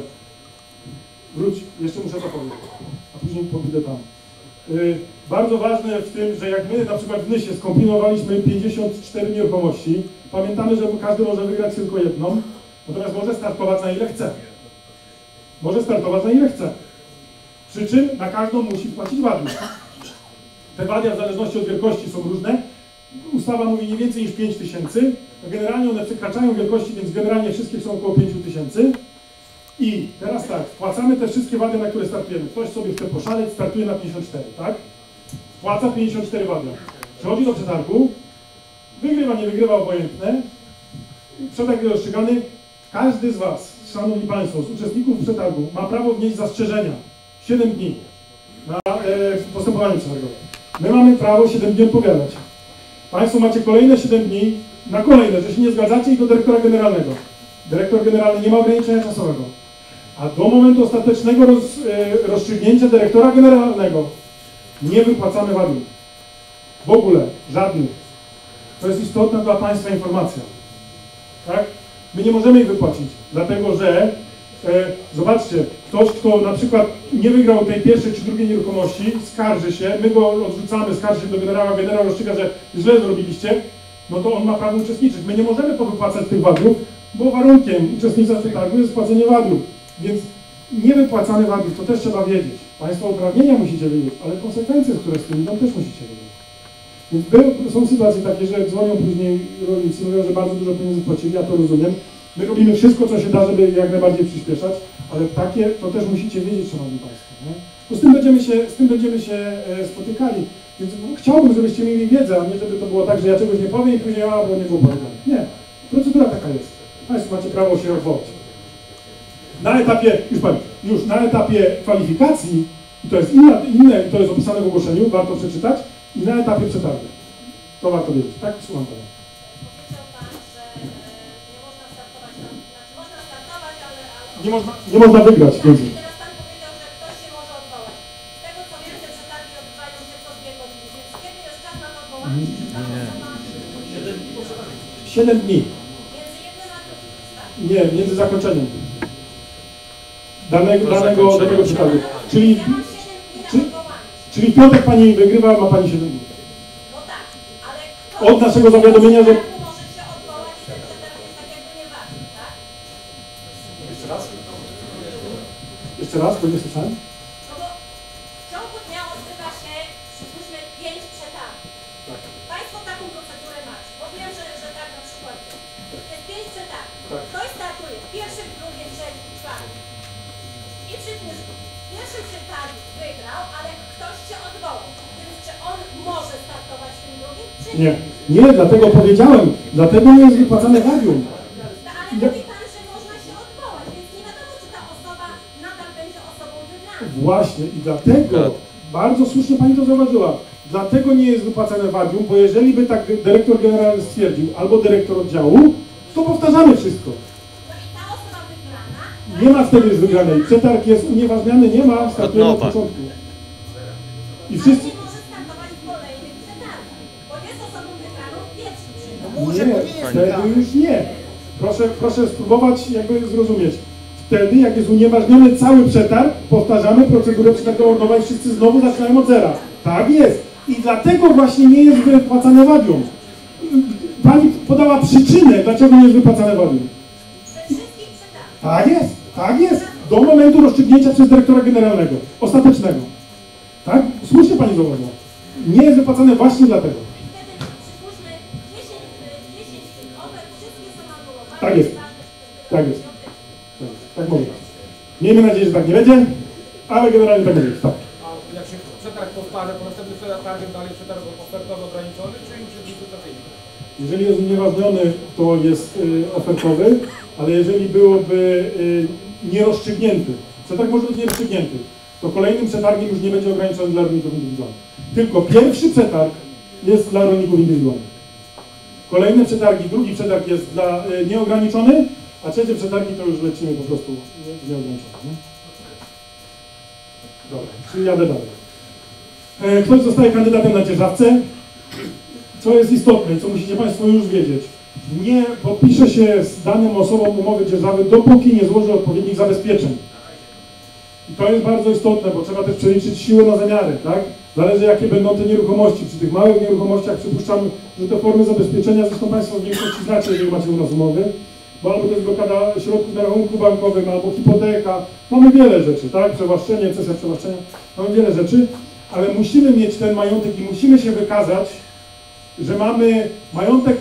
jeszcze muszę to powiedzieć, a później pójdę tam. Bardzo ważne w tym, że jak my na przykład w Nysie skombinowaliśmy 54 nieruchomości, pamiętamy, że każdy może wygrać tylko jedną, natomiast może startować na ile chce. Może startować na ile chce. Przy czym na każdą musi wpłacić wadia. Te wadia w zależności od wielkości są różne. Ustawa mówi nie więcej niż 5 000. Generalnie one przekraczają wielkości, więc generalnie wszystkie są około 5 000. I teraz tak, wpłacamy te wszystkie wadia, na które startujemy. Ktoś sobie chce poszaleć, startuje na 54, tak? Wpłaca 54 wadia. Przechodzi do przetargu, wygrywa, nie wygrywa, obojętne. Przetarg jest rozstrzygany. Każdy z was, szanowni państwo, z uczestników przetargu ma prawo wnieść zastrzeżenia. 7 dni na postępowanie przetargowe. My mamy prawo 7 dni odpowiadać. Państwo macie kolejne 7 dni na kolejne, że się nie zgadzacie i do dyrektora generalnego. Dyrektor generalny nie ma ograniczenia czasowego. A do momentu ostatecznego rozstrzygnięcia dyrektora generalnego nie wypłacamy wadiów. W ogóle, żadnych. To jest istotna dla państwa informacja. Tak? My nie możemy ich wypłacić, dlatego że zobaczcie, ktoś, kto na przykład nie wygrał tej pierwszej czy drugiej nieruchomości, skarży się, my go odrzucamy, skarży się do generała, generał rozstrzyga, że źle zrobiliście, no to on ma prawo uczestniczyć. My nie możemy powypłacać tych wadiów, bo warunkiem uczestnictwa w przetargu jest spłacenie wadiów. Więc nie wypłacane wadiów, to też trzeba wiedzieć. Państwo uprawnienia musicie wiedzieć, ale konsekwencje, które z tym idą, też musicie wiedzieć. Więc są sytuacje takie, że dzwonią później rolnicy, mówią, że bardzo dużo pieniędzy płacili, ja to rozumiem. My robimy wszystko, co się da, żeby jak najbardziej przyspieszać, ale takie to też musicie wiedzieć, szanowni państwo. Nie? Bo z tym będziemy się spotykali. Więc chciałbym, żebyście mieli wiedzę, a nie żeby to było tak, że ja czegoś nie powiem i później bo nie było powiedziane. Nie. Procedura taka jest. Państwo macie prawo się odwołać. Na etapie, już na etapie kwalifikacji, i to jest inne, to jest opisane w ogłoszeniu, warto przeczytać, i na etapie przetargu. To warto wiedzieć, tak? Słucham pana. Nie można wygrać. Tak, teraz pan powiedział, że ktoś się może odwołać. Z tego co wiem, te przetargi odbywają się co 2 godziny, więc 7 dni. Między jednym a drugim, tak? Nie, między zakończeniem danego przetargu. Czyli, Ja mam 7 dni na odwołanie. czyli w piątek pani wygrywa, ma pani 7 dni. No tak, ale Od naszego zawiadomienia, że... może się odwołać i ten przetarg jest tak jakby nieważny, tak? Jeszcze raz? Jeszcze raz, bo nie słyszałem. No bo w ciągu dnia odbywa się, przypuśćmy, 5 przetargów. Tak. Państwo taką procedurę macie, bo wiem, że tak na przykład jest. Jest 5 przetargów. Tak. Ktoś startuje w pierwszym, drugim, trzecim, czwartym. I przypuśćmy, w pierwszym przetargu wygrał, ale ktoś się odwołał. Więc czy on może startować w tym drugim, czy Nie, nie, dlatego powiedziałem, dlatego nie jest wypłacane wadium. No, ale mówi Pan, że można się odwołać, więc nie wiadomo, czy ta osoba nadal będzie osobą wybraną. Właśnie i dlatego, bardzo słusznie pani to zauważyła, dlatego nie jest wypłacane wadium, bo jeżeli by tak dyrektor generalny stwierdził, albo dyrektor oddziału, to powtarzamy wszystko. No i ta osoba wybrana... Nie ma wtedy już wygranej. Przetarg jest unieważniany, nie ma, startuje od początku. I wszyscy... nie może startować w kolejnych przetargach, bo jest osobą wybraną w pierwszym przetargu. Nie, wtedy już nie. Proszę spróbować jakby zrozumieć. Wtedy, jak jest unieważniony cały przetarg, powtarzamy procedurę przetargową i wszyscy znowu zaczynają od zera. Tak jest. I dlatego właśnie nie jest wypłacane wadium. Pani podała przyczynę, dlaczego nie jest wypłacane wadium. We wszystkich przetargach. Tak jest, tak jest. Do momentu rozstrzygnięcia przez dyrektora generalnego, ostatecznego. Tak? Słusznie pani zauważyła. Nie jest wypłacane właśnie dlatego. I wtedy przypuśćmy 10 tych ofert, wszystkie są anulowane. Tak jest. Tak jest. Nieważne, Tak może być. Miejmy nadzieję, że tak nie będzie, ale generalnie tak może być. Tak. A jak się przetarg powtarza, to następny przetarg dalej przetarg ofertowy ograniczony, czy już jest licytacyjny? Jeżeli jest unieważniony, to jest ofertowy, ale jeżeli byłoby nierozstrzygnięty, przetarg może być nierozstrzygnięty, to kolejnym przetargiem już nie będzie ograniczony dla rolników indywidualnych. Tylko pierwszy przetarg jest dla rolników indywidualnych. Kolejne przetargi, drugi przetarg jest dla nieograniczony, a trzecie przetargi to już lecimy po prostu nieograniczone. Nie? Dobra, czyli jadę dalej. Ktoś zostaje kandydatem na dzierżawcę. Co jest istotne i co musicie Państwo już wiedzieć. Nie podpisze się z daną osobą umowy dzierżawy, dopóki nie złoży odpowiednich zabezpieczeń. I to jest bardzo istotne, bo trzeba też przeliczyć siły na zamiary, tak? Zależy jakie będą te nieruchomości. Przy tych małych nieruchomościach przypuszczam, że te formy zabezpieczenia, zresztą Państwo w większości znacie, jeżeli macie u nas umowy, bo albo to jest blokada środków na rachunku bankowym, albo hipoteka. Mamy wiele rzeczy, tak? Przewłaszczenie, cesja przewłaszczenia. Mamy wiele rzeczy, ale musimy mieć ten majątek i musimy się wykazać, że mamy majątek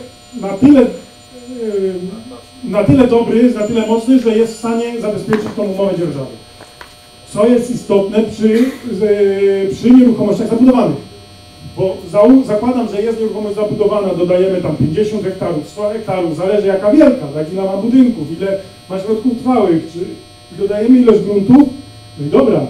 na tyle dobry, na tyle mocny, że jest w stanie zabezpieczyć tą umowę dzierżawy. Co jest istotne przy nieruchomościach zabudowanych. Bo zakładam, że jest nieruchomość zabudowana, dodajemy tam 50 hektarów, 100 hektarów, zależy jaka wielka, tak, ile ma budynków, ile ma środków trwałych, czy dodajemy ilość gruntów, no i dobra,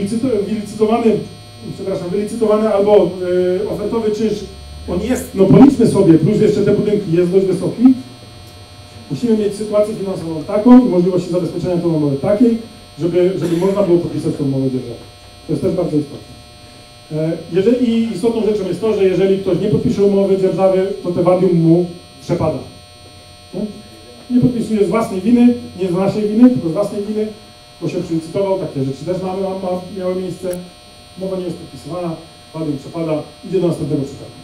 wylicytowany albo ofertowy czynsz, on jest, no policzmy sobie, plus jeszcze te budynki, jest dość wysoki. Musimy mieć sytuację finansową taką i możliwości zabezpieczenia tej umowy takiej, żeby można było podpisać tę umowę dzierżawy. To jest też bardzo istotne. I istotną rzeczą jest to, że jeżeli ktoś nie podpisze umowy dzierżawy, to te wadium mu przepada. Nie podpisuje z własnej winy, nie z naszej winy, tylko z własnej winy, bo się przylicytował, takie rzeczy też miały miejsce. Umowa nie jest podpisywana, wadium przepada, idzie do następnego przetargu.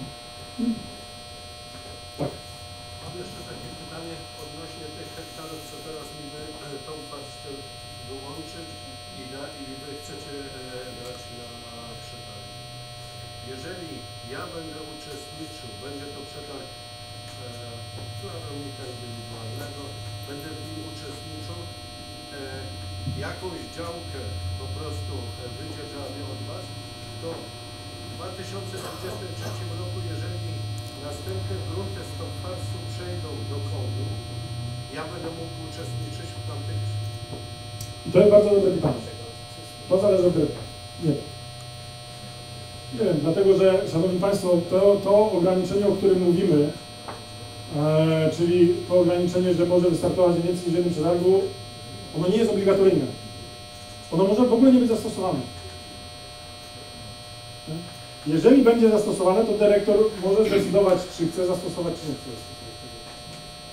Tak. Mam jeszcze takie pytanie odnośnie tych hektarów, co teraz niby tą chcę wyłączyć i wy chcecie dać na przetarg. Jeżeli ja będę uczestniczył, będzie to przetarg dla rolnika indywidualnego, będę w nim uczestniczył, jakąś działkę po prostu wydzierżawię od was, to w 2023 roku, jeżeli następne grunty z Stopfarsu przejdą do KOD-u, ja będę mógł uczestniczyć w tamtych... I to jest bardzo dobre pytanie. To zależy od dyrektora. Nie wiem. Nie wiem, dlatego że, Szanowni Państwo, to ograniczenie, o którym mówimy, czyli to ograniczenie, że może wystartować więcej niż jednym przetargu, ono nie jest obligatoryjne. Ono może w ogóle nie być zastosowane. Jeżeli będzie zastosowane, to dyrektor może zdecydować, czy chce zastosować, czy nie chce zastosować.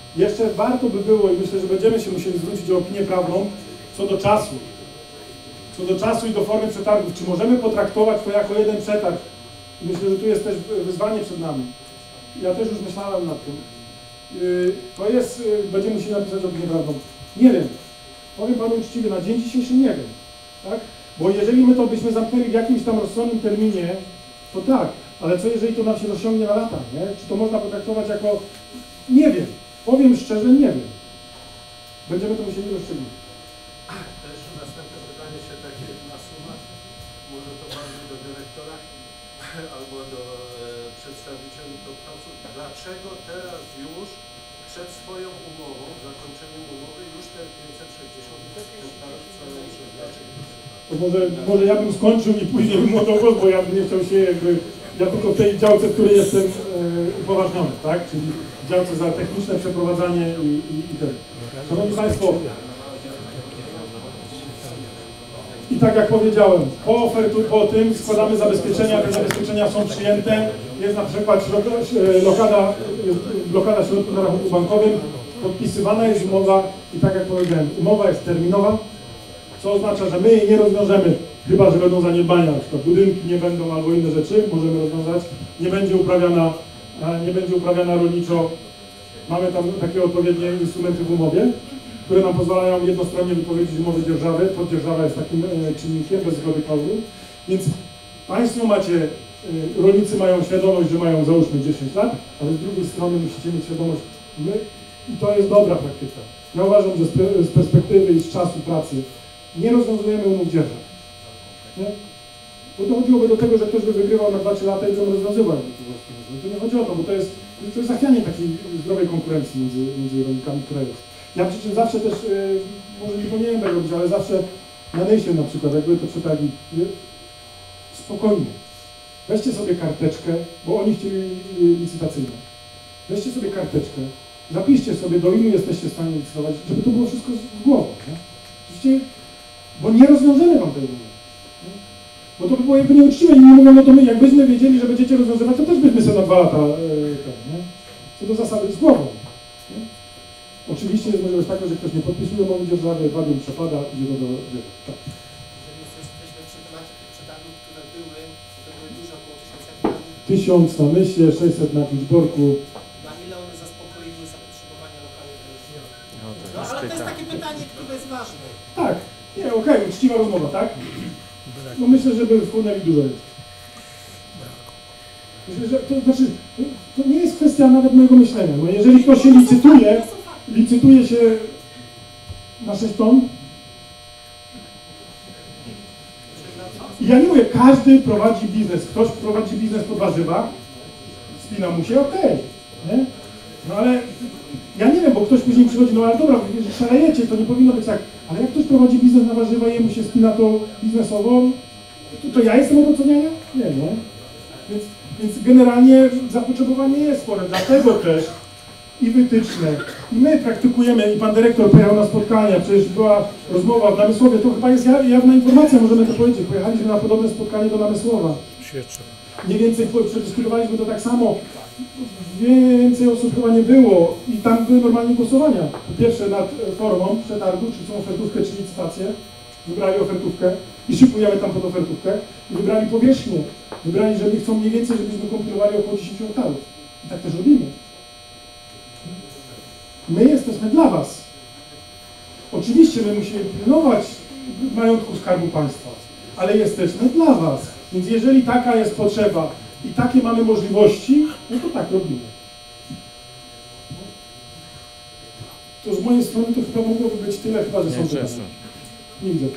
Jeszcze warto by było, i myślę, że będziemy się musieli zwrócić o opinię prawną, co do czasu. Co do czasu i do formy przetargów. Czy możemy potraktować to jako jeden przetarg? Myślę, że tu jest też wyzwanie przed nami. Ja też już myślałem nad tym. To jest, będziemy musieli napisać opinię prawną. Nie wiem. Powiem panu uczciwie, na dzień dzisiejszy nie wiem. Tak? Bo jeżeli my to byśmy zamknęli w jakimś tam rozsądnym terminie, to tak. Ale co jeżeli to nam się rozciągnie na lata, nie? Czy to można potraktować jako... Nie wiem. Powiem szczerze, nie wiem. Będziemy to musieli rozstrzygnić. Też następne pytanie się takie nasuwa, może to bardziej do dyrektora albo do przedstawicieli pracowników. Dlaczego teraz już przed swoją umową, zakończeniem umowy, już te 560 hektarów chcą przeznaczyć? To może ja bym skończył i później bym oddał głos, bo ja bym nie chciał się jakby... Ja tylko w tej działce, w której jestem upoważniony, tak? Czyli w działce za techniczne przeprowadzanie i ten. Szanowni Państwo, i tak jak powiedziałem, po tym składamy zabezpieczenia, te zabezpieczenia są przyjęte, jest na przykład blokada środków na rachunku bankowym, podpisywana jest umowa i tak jak powiedziałem, umowa jest terminowa, co oznacza, że my jej nie rozwiążemy, chyba że będą zaniedbania, na przykład budynki nie będą albo inne rzeczy, możemy rozwiązać, nie będzie uprawiana rolniczo. Mamy tam takie odpowiednie instrumenty w umowie, które nam pozwalają jednostronnie wypowiedzieć umowę dzierżawy. Poddzierżawa jest takim czynnikiem bez zgody KOWR-u. Więc Państwo macie, rolnicy mają świadomość, że mają załóżmy 10 lat, ale z drugiej strony musicie mieć świadomość, i to jest dobra praktyka. Ja uważam, że z perspektywy i z czasu pracy nie rozwiązujemy umów dzierżaw. Nie? Bo to chodziłoby do tego, że ktoś by wygrywał na 2-3 lata i bym rozwiązywał. To nie chodzi o to, bo to jest zachwianie takiej zdrowej konkurencji między rolnikami, która jest. Ja przy czym zawsze też, może nie powinienem tego robić, ale zawsze na Nysie na przykład, jak były to przetargi, spokojnie. Weźcie sobie karteczkę, bo oni chcieli licytacyjne. Weźcie sobie karteczkę, zapiszcie sobie, do ilu jesteście w stanie licytować, żeby to było wszystko z głową. Nie? Oczywiście, bo nie rozwiążemy wam tego. Bo to by było jakby nieuczciwe i nie mówią, no to my, jakbyśmy wiedzieli, że będziecie rozwiązywać, to też byśmy sobie na 2 lata nie? Co do zasady z głową. Nie? Oczywiście jest możliwość taka, że ktoś nie podpisuje umowy dzierżawy, wadium przepada, idzie do tak. Jeżeli jesteśmy przy temacie tych przetargów, które były, to były duże, około 1000 hektarów. 1000 na Nysie, 600 na Kluczborku. Na ile one zaspokoiły zapotrzebowania lokalnych rolników? No ale to jest takie pytanie, które jest ważne. Tak, nie, okej, uczciwa rozmowa, tak? No myślę, że by wchłonęli dużo jest. Myślę, że to nie jest kwestia nawet mojego myślenia. No jeżeli ktoś się licytuje się na 6 ton, i ja nie mówię, każdy prowadzi biznes, ktoś prowadzi biznes pod warzywa, spina mu się, okej, nie? No ale ja nie wiem, bo ktoś później przychodzi, no ale dobra, szalejecie, to nie powinno być tak, ale jak ktoś prowadzi biznes na warzywa i jemu się spina to biznesowo, to ja jestem od oceniania? Nie, nie. Więc generalnie zapotrzebowanie jest spore, dlatego też i wytyczne, i my praktykujemy, i pan dyrektor pojechał na spotkania, przecież była rozmowa w Namysłowie, to chyba jest jawna informacja, możemy to powiedzieć, pojechaliśmy na podobne spotkanie do Namysłowa. Świetnie. Mniej więcej przedyskutowaliśmy to tak samo, więcej osób chyba nie było i tam były normalnie głosowania. Po pierwsze nad formą przetargu, czy chcą ofertówkę, czy licytację, wybrali ofertówkę i szykujemy tam pod ofertówkę i wybrali powierzchnię, wybrali, że chcą mniej więcej, żebyśmy kompilowali około 10 hektarów. I tak też robimy. My jesteśmy dla Was. Oczywiście my musimy pilnować majątku Skarbu Państwa, ale jesteśmy dla Was. Więc jeżeli taka jest potrzeba i takie mamy możliwości, no to tak robimy. To z mojej strony to chyba mogłoby być tyle, chyba że są pytania. Nie widzę.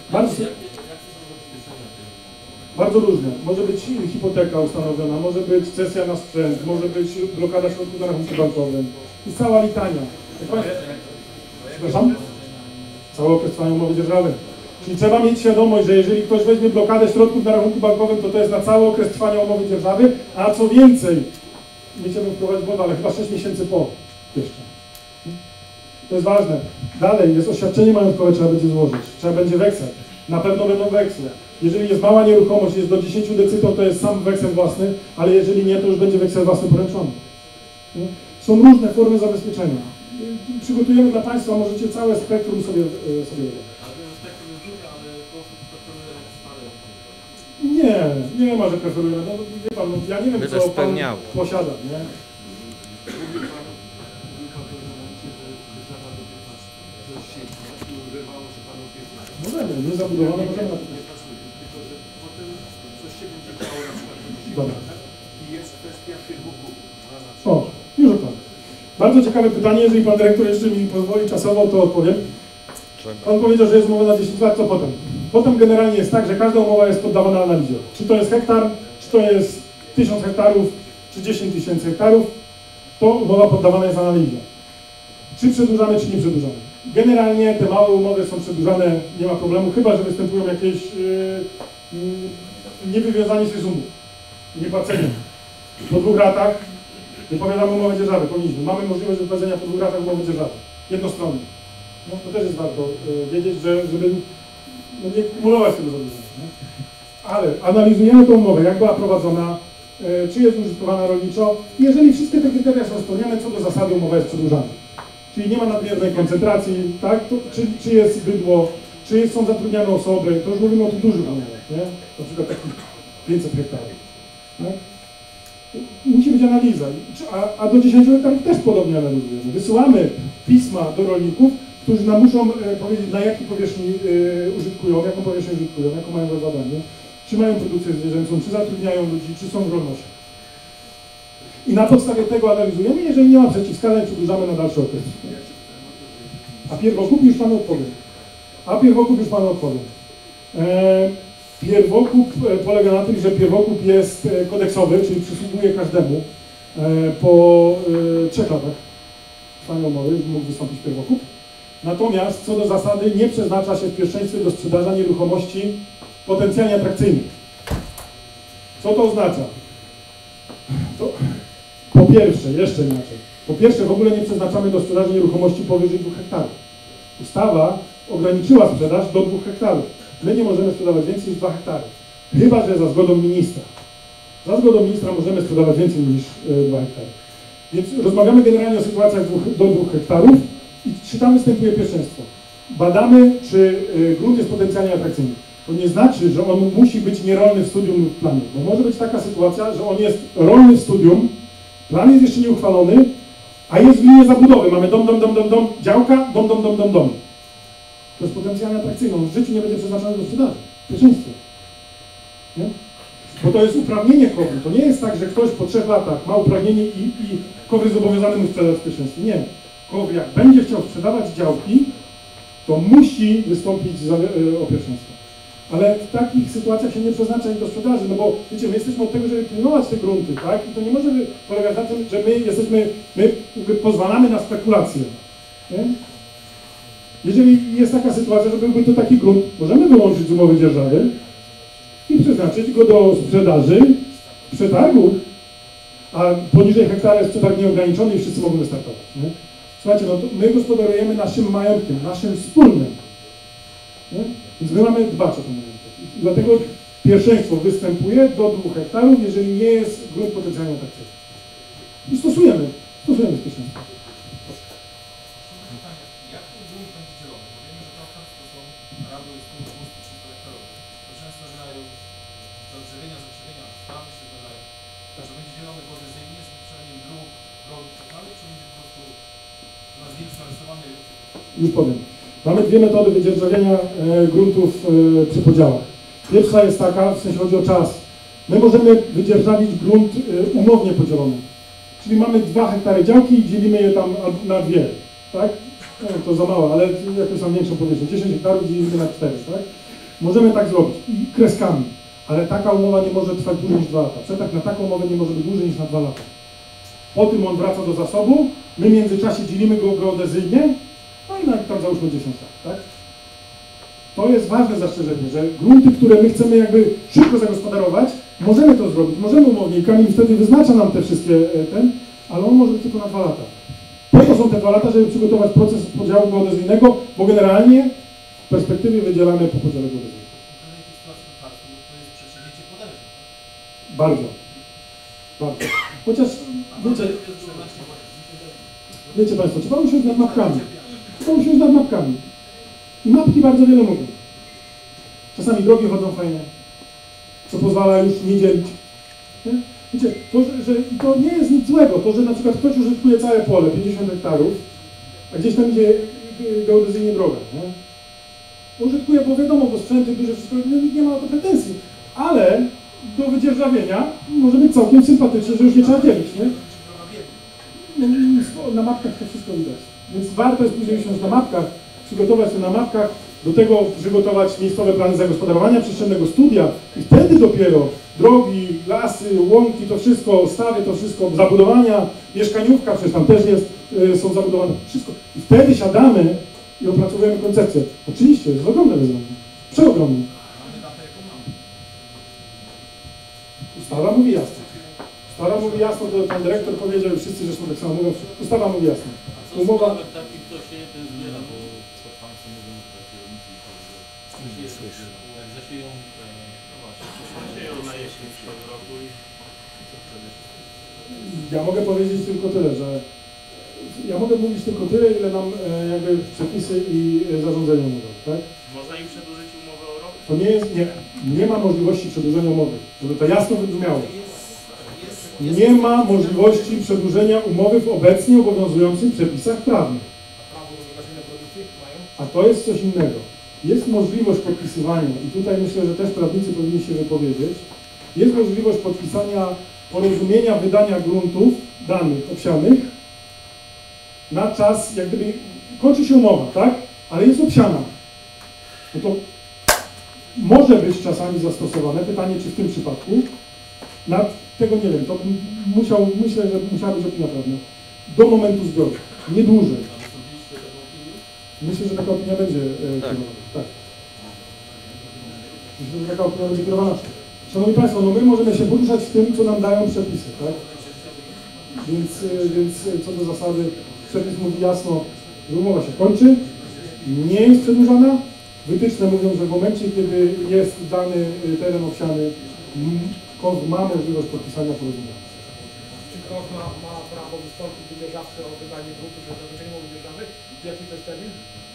Bardzo różne. Może być hipoteka ustanowiona, może być cesja na sprzęt, może być blokada środków na rachunku bankowym. I cała litania. Przepraszam? Cały okres trwania umowy dzierżawy. Czyli trzeba mieć świadomość, że jeżeli ktoś weźmie blokadę środków na rachunku bankowym, to jest na cały okres trwania umowy dzierżawy, a co więcej, nie chciałbym wprowadzić błąd, ale chyba 6 miesięcy po jeszcze. To jest ważne. Dalej jest oświadczenie majątkowe, trzeba będzie złożyć. Trzeba będzie weksel. Na pewno będą weksle. Jeżeli jest mała nieruchomość, jest do 10 decyton, to jest sam weksel własny, ale jeżeli nie, to już będzie weksel własny poręczony. Są różne formy zabezpieczenia. przygotujemy dla Państwa, możecie całe spektrum sobie wybrać. Nie ma, że preferujemy. No, wie Pan, no, ja nie wiem, co Pan posiada, nie? Możemy, niezabudowane możemy na to. Dobra. O, już odpowiem. Bardzo ciekawe pytanie, jeżeli Pan Dyrektor jeszcze mi pozwoli czasowo, to odpowiem. Pan powiedział, że jest umowa na 10 lat, co potem? Potem generalnie jest tak, że każda umowa jest poddawana analizie. Czy to jest hektar, czy to jest 1000 hektarów, czy 10 000 hektarów, to umowa poddawana jest analizie. Czy przedłużamy, czy nie przedłużamy. Generalnie te małe umowy są przedłużane, nie ma problemu, chyba że występują jakieś niewywiązanie się z umów, niepłacenie. Po 2 latach wypowiadamy umowę dzierżawy, powinniśmy. Mamy możliwość wypowiedzenia po 2 latach umowy dzierżawy, jednostronnie. No, to też jest warto wiedzieć, żeby nie kumulować tego zadłużenia. Ale analizujemy tę umowę, jak była prowadzona, czy jest użytkowana rolniczo. Jeżeli wszystkie te kryteria są spełniane, co do zasady umowa jest przedłużana. Czyli nie ma nadmiernej koncentracji, tak? Czy jest bydło, czy są zatrudniane osoby, to już mówimy o tych dużych umowach, nie? Na przykład takich 500 hektarów. Tak? Musi być analiza, a do 10 hektarów też podobnie analizujemy. Wysyłamy pisma do rolników, którzy nam muszą powiedzieć, na jakiej powierzchni użytkują, jaką powierzchnię użytkują, jaką mają zadanie, czy mają produkcję zwierzęcą, czy zatrudniają ludzi, czy są w rolności. I na podstawie tego analizujemy, jeżeli nie ma przeciwwskazań, przedłużamy na dalszy okres. A pierwokup już Panu odpowiem. Pierwokup polega na tym, że pierwokup jest kodeksowy, czyli przysługuje każdemu po 3 latach trwania umowy, mógł wystąpić pierwokup. Natomiast co do zasady nie przeznacza się w pierwszeństwie do sprzedaży nieruchomości potencjalnie atrakcyjnych. Co to oznacza? Po pierwsze, jeszcze inaczej. Po pierwsze, w ogóle nie przeznaczamy do sprzedaży nieruchomości powyżej 2 hektarów. Ustawa ograniczyła sprzedaż do 2 hektarów. My nie możemy sprzedawać więcej niż 2 hektary. Chyba że za zgodą ministra. Za zgodą ministra możemy sprzedawać więcej niż 2 hektary. Więc rozmawiamy generalnie o sytuacjach do 2 hektarów i czy tam występuje pierwszeństwo. Badamy, czy grunt jest potencjalnie atrakcyjny. To nie znaczy, że on musi być nierolny w studium lub w planie. Bo może być taka sytuacja, że on jest rolny w studium, plan jest jeszcze nieuchwalony, a jest w linie zabudowy. Mamy dom, działka, dom. To jest potencjalnie atrakcyjne. On w życiu nie będzie przeznaczony do sprzedaży. Pierwszeństwo. Nie? Bo to jest uprawnienie KOWR-u. To nie jest tak, że ktoś po 3 latach ma uprawnienie i KOWR jest zobowiązany mu sprzedać w pierwszeństwie. Nie. KOWR jak będzie chciał sprzedawać działki, to musi wystąpić o pierwszeństwo. Ale w takich sytuacjach się nie przeznacza ich do sprzedaży, no bo wiecie, my jesteśmy od tego, żeby pilnować te grunty, tak? I to nie może polegać na tym, że my pozwalamy na spekulację. Nie? Jeżeli jest taka sytuacja, że byłby to taki grunt, możemy wyłączyć z umowy dzierżawy i przeznaczyć go do sprzedaży w przetargu, a poniżej hektara jest przetarg nieograniczony i wszyscy mogą wystartować. Nie? Słuchajcie, no my gospodarujemy naszym majątkiem, naszym wspólnym. Nie? Więc my mamy dbać o ten majątek. Dlatego pierwszeństwo występuje do 2 hektarów, jeżeli nie jest grunt potencjalnie atrakcyjny. I stosujemy pierwszeństwo. Jak ten grunt będzie dzielony? Bo wiemy, że to są rady jest 200-300 hektarowe. To często znają zadrzewienia, sprawy się zdarzają. Że będzie dzielony geodezyjnie z wyprzedaniem dróg, czy będzie po prostu na zdjęciu narysowane? Już powiem. Mamy 2 metody wydzierżawienia gruntów przy podziałach. Pierwsza jest taka, w sensie chodzi o czas. My możemy wydzierżawić grunt umownie podzielony. Czyli mamy 2 hektary działki i dzielimy je tam na 2. Tak? No, to za mało, ale jakąś tam większą powierzchnię. 10 hektarów dzielimy na 4. Tak? Możemy tak zrobić i kreskami. Ale taka umowa nie może trwać dłużej niż 2 lata. Przetarg na taką umowę nie może być dłużej niż na 2 lata. Po tym on wraca do zasobu, my w międzyczasie dzielimy go geodezyjnie, no i tam załóżmy 10 lat, tak? To jest ważne zastrzeżenie, że grunty, które my chcemy jakby szybko zagospodarować, możemy to zrobić, możemy umownie i Kamil wtedy wyznacza nam te wszystkie ale on może być tylko na 2 lata. Po to są te 2 lata, żeby przygotować proces podziału geodezyjnego, bo generalnie w perspektywie wydzielamy po podziale geodezyjnym. Bardzo. Chociaż, wiecie, wiecie Państwo, trzeba usiąść nad mapkami. Trzeba usiąść nad mapkami. I mapki bardzo wiele mówią. Czasami drogi chodzą fajnie, co pozwala już nie dzielić. Nie? Wiecie, to nie jest nic złego, to, że na przykład ktoś użytkuje całe pole, 50 hektarów, a gdzieś tam idzie geodezyjnie droga, nie? Użytkuje, bo wiadomo, bo sprzęty duże, wszystko, nikt nie ma o to pretensji, ale do wydzierżawienia może być całkiem sympatyczne, że już nie trzeba dzielić, nie? Na mapkach to wszystko widać, więc warto jest później usiąść na mapkach, przygotować się na mapkach, do tego przygotować miejscowe plany zagospodarowania przestrzennego, studia i wtedy dopiero drogi, lasy, łąki, to wszystko, stawy, to wszystko, zabudowania, mieszkaniówka, przecież tam też jest, są zabudowane, wszystko. I wtedy siadamy i opracowujemy koncepcję. Oczywiście, jest ogromne wyzwanie, przeogromne. Ustawa mówi jasno. Ustawa mówi jasno, to pan dyrektor powiedział i wszyscy zresztą tak samo mówią, ustawa mówi jasno. Umowa... Taki, kto się ten zbiera, bo państwo mówią, że takie rolnicy jak zasieją, no właśnie, zasieją na jesień w tym roku i co wtedy? Ja mogę powiedzieć tylko tyle, że ja mogę mówić tylko tyle, ile nam jakby przepisy i zarządzenia mówią, tak? Można im przedłużyć umowę o rok? To nie jest, nie ma możliwości przedłużenia umowy, żeby to jasno wybrzmiało. Nie ma możliwości przedłużenia umowy w obecnie obowiązujących przepisach prawnych. A to jest coś innego. Jest możliwość podpisywania, i tutaj myślę, że też prawnicy powinni się wypowiedzieć, jest możliwość podpisania porozumienia wydania gruntów danych obsianych na czas, jak gdyby kończy się umowa, tak? Ale jest obsiana. No to może być czasami zastosowane. Pytanie, czy w tym przypadku? Tego nie wiem, to myślę, że musiała być opinia prawna. Do momentu zbioru, nie dłużej. Myślę, że taka opinia będzie kierowana. Tak. Myślę, że taka opinia będzie kierowana. Szanowni Państwo, no my możemy się poruszać w tym, co nam dają przepisy, tak? Więc co do zasady, przepis mówi jasno, że umowa się kończy, nie jest przedłużana. Wytyczne mówią, że w momencie, kiedy jest dany teren obsiany, KOWR ma możliwość podpisania porozumienia. Czy KOWR ma prawo wystąpić do dzierżawcy o wydanie gruntu, że zakończenie umowy dzierżawy? Jaki to jest termin?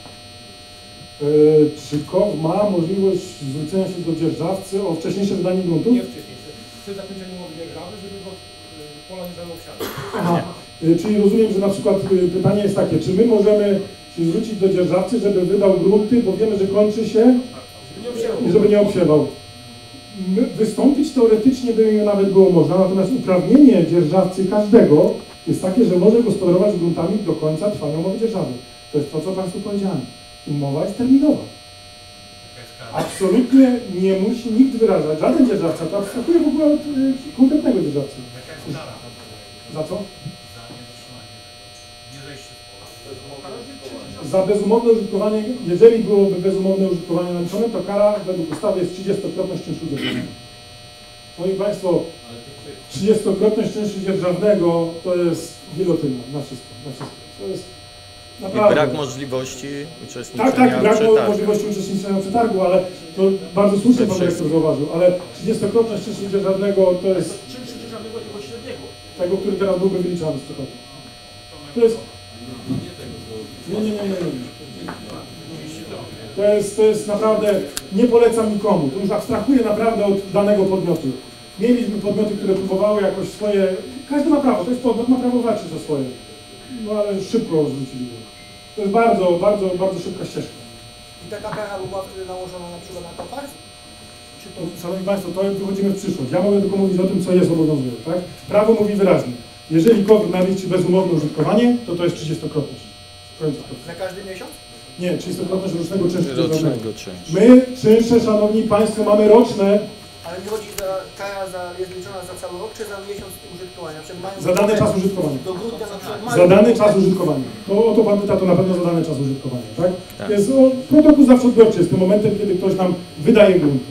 Czy KOWR ma możliwość zwrócenia się do dzierżawcy o wcześniejsze wydanie gruntu? Nie wcześniejsze. Przy zakończeniu umowy dzierżawy, żeby go pola nie zajął obsiady. Aha, czyli rozumiem, że na przykład pytanie jest takie, czy my możemy się zwrócić do dzierżawcy, żeby wydał grunty, bo wiemy, że kończy się i żeby nie obsiewał. Wystąpić teoretycznie by nawet było można, natomiast uprawnienie dzierżawcy każdego jest takie, że może gospodarować gruntami do końca trwania umowy dzierżawy. To jest to, co Państwu powiedziałem. Umowa jest terminowa. Absolutnie nie musi nikt wyrażać, żaden dzierżawca, to abstrahuje w ogóle od konkretnego dzierżawcy. Za co? Za bezumowne użytkowanie, jeżeli byłoby bezumowne użytkowanie naliczone, to kara według ustawy jest 30-krotność czynszu dzierżawnego. Szanowni Państwo, 30-krotność czynszu dzierżawnego to jest gilotyna na wszystko, na wszystko. To jest naprawdę... I brak możliwości uczestniczenia Tak, brak w przetargu. możliwości uczestniczenia w przetargu, ale to bardzo słusznie Pan dyrektor zauważył, ale 30-krotność czynszu dzierżawnego to jest... Czynszu dzierżawnego tego średniego. Tego, który teraz byłby wyliczany z przetargu. To jest... Nie. To jest naprawdę, nie polecam nikomu, to już abstrahuję naprawdę od danego podmiotu. Mieliśmy podmioty, które próbowały jakoś swoje, każdy ma prawo, to jest podmiot, ma prawo walczyć o swoje, no ale szybko zwrócili go. To jest bardzo szybka ścieżka. I taka kara była wtedy nałożona na przykład na towar? Czy to... Szanowni Państwo, to wychodzimy w przyszłość. Ja mogę tylko mówić o tym, co jest obowiązuje, tak? Prawo mówi wyraźnie. Jeżeli KOWR naliczy bezumowne użytkowanie, to jest 30-krotność. Na każdy miesiąc? Nie, 30-krotność rocznego czynszu. Rocznego czynszu. My czynsze, Szanowni Państwo, mamy roczne. Ale mi chodzi, że kara jest liczona za cały rok, czy za miesiąc użytkowania? Za dany czas użytkowania. Do grudnia na przykład Za dany czas użytkowania. To o to Pan pyta, to na pewno za dany czas użytkowania, tak? Tak. Jest protokół zawsze jest tym momentem, kiedy ktoś nam wydaje grunty.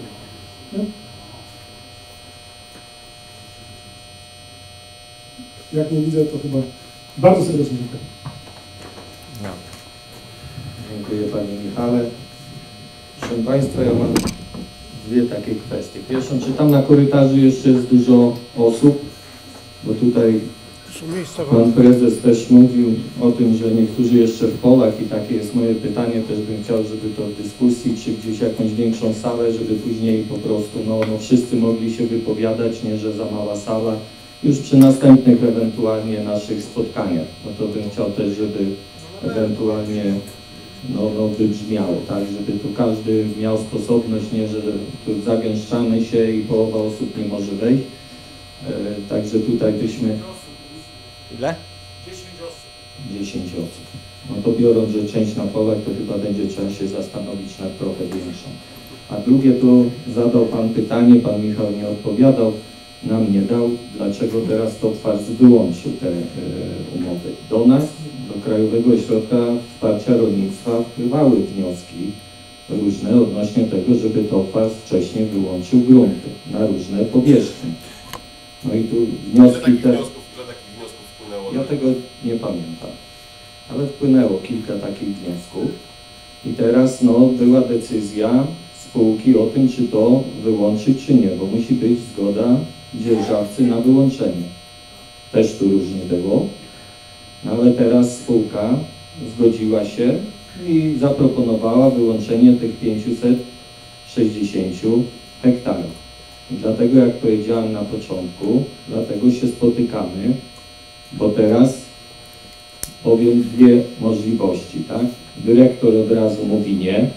Jak nie widzę, to chyba bardzo serdecznie dziękuję. No. Dziękuję Panie Michale. Proszę Państwa, ja mam dwie takie kwestie. Pierwszą, czy tam na korytarzu jeszcze jest dużo osób, bo tutaj Pan prezes też mówił o tym, że niektórzy jeszcze w polach i takie jest moje pytanie, też bym chciał, żeby to w dyskusji, czy gdzieś jakąś większą salę, żeby później po prostu no wszyscy mogli się wypowiadać, nie że za mała sala, już przy następnych ewentualnie naszych spotkaniach. No to bym chciał też, żeby ewentualnie wybrzmiało, tak, żeby tu każdy miał sposobność, nie że tu zagęszczamy się i połowa osób nie może wejść. Także tutaj byśmy... Ile? 10 osób. No to biorąc, że część na polach, to chyba będzie trzeba się zastanowić nad trochę większą. A drugie tu zadał Pan pytanie, Pan Michał nie odpowiadał, nam nie dał, dlaczego teraz Topfars wyłączył te umowy. Do nas, do Krajowego Ośrodka Wsparcia Rolnictwa wpływały wnioski różne odnośnie tego, żeby Topfars wcześniej wyłączył grunty na różne powierzchnie. No i tu wnioski te... Ile takich wniosków wpłynęło? Ja tego nie pamiętam, ale wpłynęło kilka takich wniosków i teraz była decyzja spółki o tym, czy to wyłączyć, czy nie, bo musi być zgoda dzierżawcy na wyłączenie. Też tu różnie było, no ale teraz spółka zgodziła się i zaproponowała wyłączenie tych 560 hektarów. I dlatego, jak powiedziałem na początku, dlatego się spotykamy, bo teraz powiem dwie możliwości, tak? Dyrektor od razu mówi nie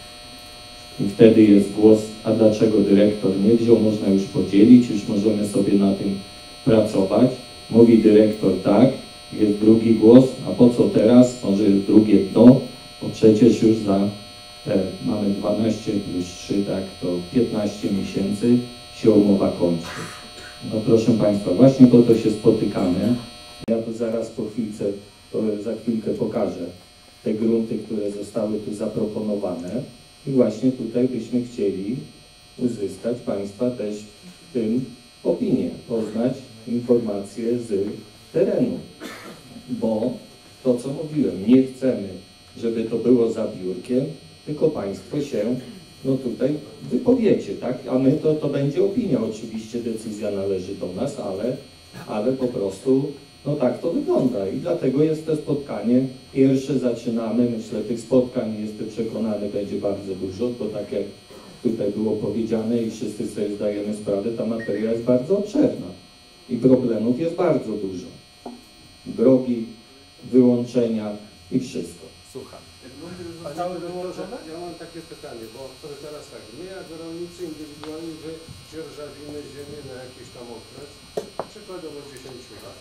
i wtedy jest głos, a dlaczego dyrektor nie wziął, można już podzielić, już możemy sobie na tym pracować. Mówi dyrektor tak, jest drugi głos, a po co teraz? Może jest drugie dno, bo przecież już za mamy 12 plus 3, tak, to 15 miesięcy się umowa kończy. No proszę Państwa, właśnie po to się spotykamy. Ja to zaraz za chwilkę pokażę te grunty, które zostały tu zaproponowane i właśnie tutaj byśmy chcieli uzyskać Państwa też w tym opinię, poznać informacje z terenu, bo to co mówiłem, nie chcemy, żeby to było za biurkiem, tylko Państwo się tutaj wypowiecie, tak? A my to będzie opinia, oczywiście decyzja należy do nas, ale po prostu tak to wygląda i dlatego jest to spotkanie. Pierwsze zaczynamy, myślę tych spotkań, jestem przekonany, będzie bardzo dużo, bo tak jak tutaj było powiedziane i wszyscy sobie zdajemy sprawę, ta materia jest bardzo obszerna i problemów jest bardzo dużo. Drogi, wyłączenia i wszystko. Słucham. Zostały wyłączone? Ja mam takie pytanie, bo teraz tak, my jako rolnicy indywidualni wydzierżawimy ziemię na jakiś tam okres, przykładowo 10 lat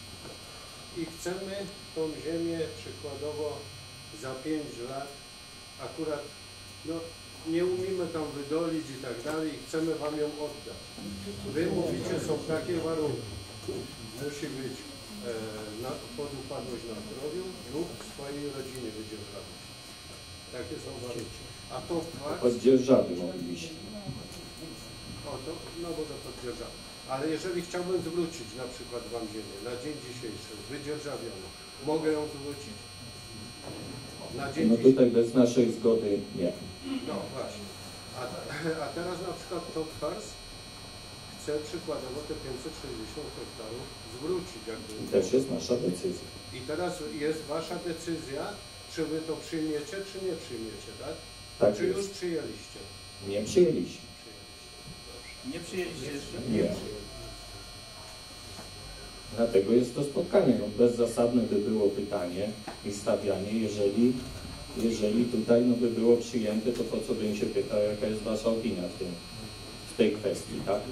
i chcemy tą ziemię przykładowo za 5 lat akurat, nie umiemy tam wydolić i tak dalej i chcemy Wam ją oddać. Wy mówicie, są takie warunki, musi być podupadłość na zdrowiu lub swojej rodziny wydzierżawić. Takie są warunki. A to fakt... Oddzierżawy moglibyśmy. Bo to poddzierżawy. Ale jeżeli chciałbym zwrócić na przykład Wam ziemię na dzień dzisiejszy, wydzierżawioną, mogę ją zwrócić? Na dzień tutaj bez naszej zgody nie. No właśnie. A teraz na przykład Topfars chce przykładowo te 560 hektarów zwrócić. I też jest nasza decyzja. I teraz jest Wasza decyzja, czy Wy to przyjmiecie, czy nie przyjmiecie, tak? Tak czy jest. już przyjęliście? Nie przyjęliśmy. Nie przyjęliście jeszcze? Nie. Dlatego jest to spotkanie. Bezzasadne by było pytanie i stawianie, jeżeli tutaj by było przyjęte, to po co bym się pytał, jaka jest Wasza opinia w tej kwestii, tak?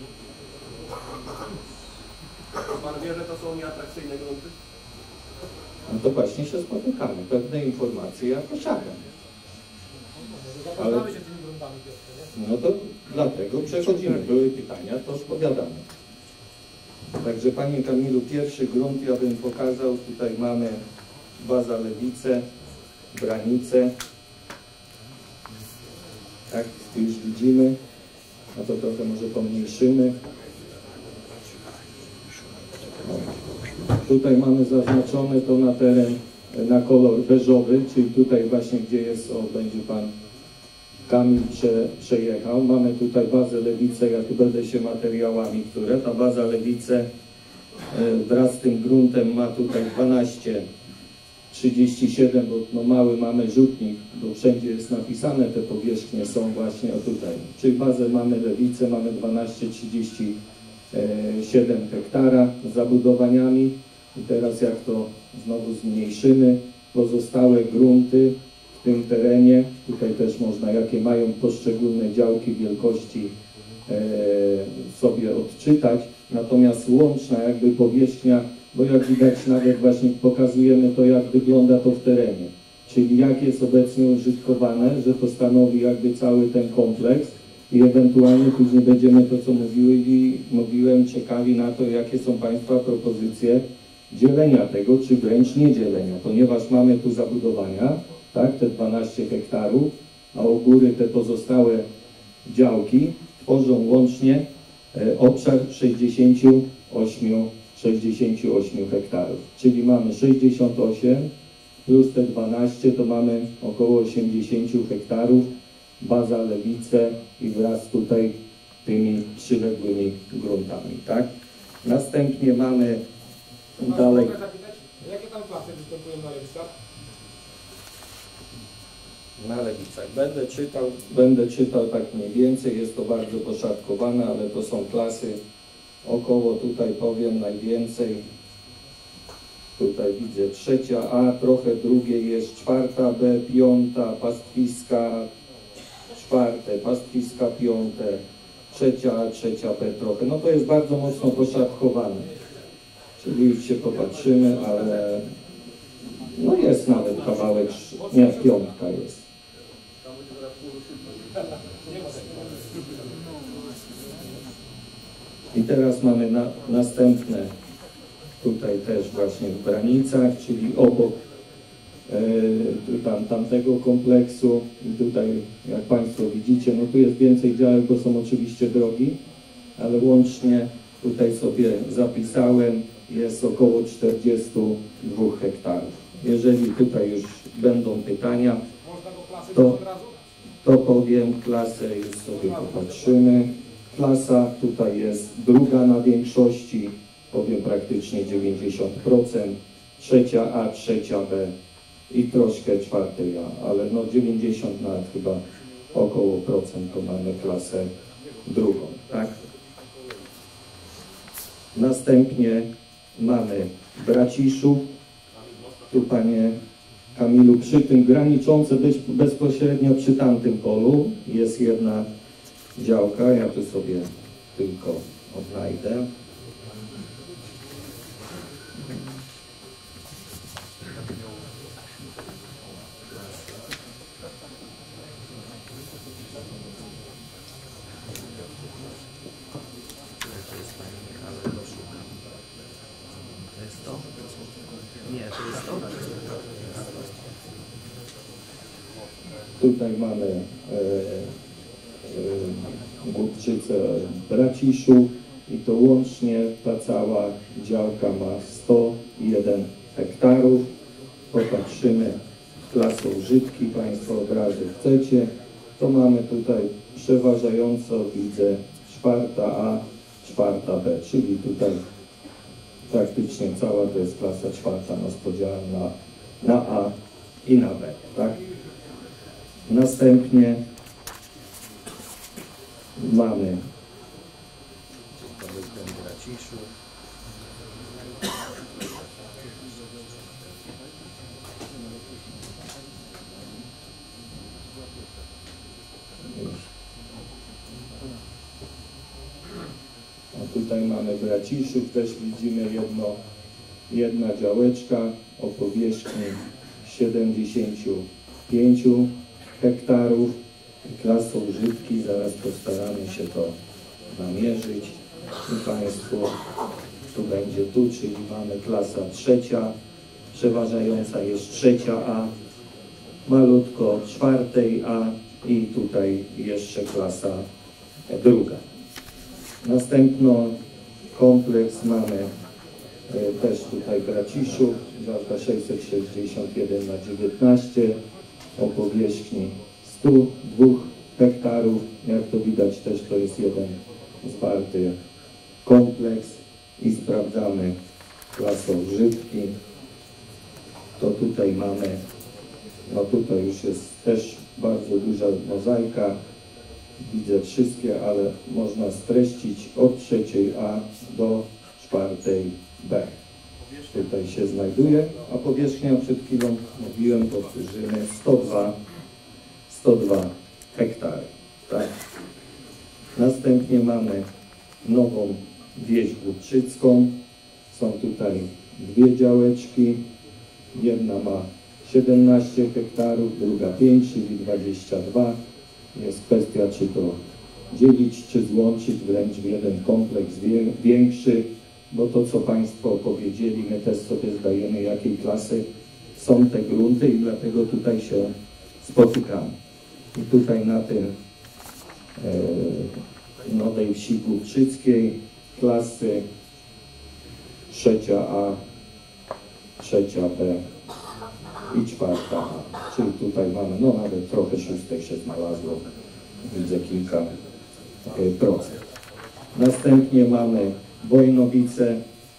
Pan wie, że to są nieatrakcyjne grunty? No to właśnie się spotykamy. Pewne informacje ja posiadam. Zapoznamy się tymi gruntami pierwsze, nie? No to dlatego przechodzimy. Były pytania, to odpowiadamy. Także Panie Kamilu, pierwszy grunt ja bym pokazał. Tutaj mamy Bazalewice, Branice. Tak, już widzimy. A to trochę może pomniejszymy. Tutaj mamy zaznaczone to na teren, na kolor beżowy, czyli tutaj właśnie gdzie jest, będzie Pan Kamil przejechał. Mamy tutaj bazę Lewice, ja tu będę się materiałami, ta baza Lewice wraz z tym gruntem ma tutaj 12,37, bo no mały mamy rzutnik, bo wszędzie jest napisane, te powierzchnie są właśnie o tutaj. Czyli bazę mamy Lewicę, mamy 12,37 hektara z zabudowaniami. I teraz jak to znowu zmniejszymy, pozostałe grunty w tym terenie, tutaj też można, jakie mają poszczególne działki wielkości sobie odczytać, natomiast łączna jakby powierzchnia, bo jak widać nawet właśnie pokazujemy to, jak wygląda to w terenie, czyli jak jest obecnie użytkowane, że to stanowi jakby cały ten kompleks i ewentualnie później będziemy to, co mówiłem, czekali na to, jakie są Państwa propozycje dzielenia tego, czy wręcz nie dzielenia, ponieważ mamy tu zabudowania, tak, te 12 hektarów, a u góry te pozostałe działki tworzą łącznie obszar 68 hektarów, czyli mamy 68 plus te 12 to mamy około 80 hektarów, baza Lewice i wraz tutaj tymi przyległymi gruntami, tak? Następnie mamy dalej. Jakie tam klasy występują na Lewicach? Na Lewicach. Będę czytał tak mniej więcej, jest to bardzo poszatkowane, ale to są klasy około, tutaj powiem najwięcej, tutaj widzę 3A, trochę drugie jest 4B, 5, pastwiska 4, pastwiska 5, 3A, 3B trochę, no to jest bardzo mocno poszatkowane. Czyli już się popatrzymy, ale no jest nawet kawałek, nie, 5 jest. I teraz mamy następne tutaj też właśnie w Branicach, czyli obok tamtego kompleksu. I tutaj, jak Państwo widzicie, no tu jest więcej działek, bo są oczywiście drogi, ale łącznie tutaj sobie zapisałem, jest około 42 hektarów. Jeżeli tutaj już będą pytania, to powiem, klasę już sobie popatrzymy. Klasa tutaj jest druga na większości, powiem praktycznie 90%, 3A, 3B i troszkę 4A, ale no 90 nawet chyba około procent to mamy klasę drugą, tak? Następnie mamy Braciszów, tu Panie Kamilu, przy tym graniczące bezpośrednio przy tamtym polu jest jedna działka, ja tu sobie tylko odnajdę. Tutaj mamy Głubczycę Braciszów i to łącznie ta cała działka ma 101 hektarów. Popatrzymy klasę użytki, Państwo od razu chcecie. To mamy tutaj przeważająco, widzę, 4A, 4B, czyli tutaj praktycznie cała to jest klasa 4 z podziałem na A i na B, tak? Następnie mamy a tutaj mamy Braciszów, też widzimy jedna działeczka o powierzchni 75 hektarów. Klasą użytki, zaraz postaramy się to namierzyć i Państwu tu będzie czyli mamy klasa 3, przeważająca jest 3A, malutko 4A i tutaj jeszcze klasa druga. Następno kompleks mamy też tutaj Braciszów, działka 661 na 19 o powierzchni 102 hektarów. Jak to widać też to jest jeden zwarty kompleks. i sprawdzamy klasoużywki. To tutaj mamy, no tutaj już jest też bardzo duża mozaika. Widzę wszystkie, ale można streścić od 3A do 4B. Tutaj się znajduje, a powierzchnia przed chwilą mówiłem, powtórzymy, 102 hektary. Tak. Następnie mamy nową wieś Głubczycką. Są tutaj dwie działeczki. Jedna ma 17 hektarów, druga 5, czyli 22. Jest kwestia, czy to dzielić, czy złączyć wręcz w jeden kompleks większy, bo to, co Państwo powiedzieli, my też sobie zdajemy, jakiej klasy są te grunty i dlatego tutaj się spotykamy. I tutaj na tym nowej wsi Głubczyckiej klasy 3A, 3B i 4A, czyli tutaj mamy, no nawet trochę szóstek się znalazło, widzę kilka procent. Następnie mamy Wojnowice,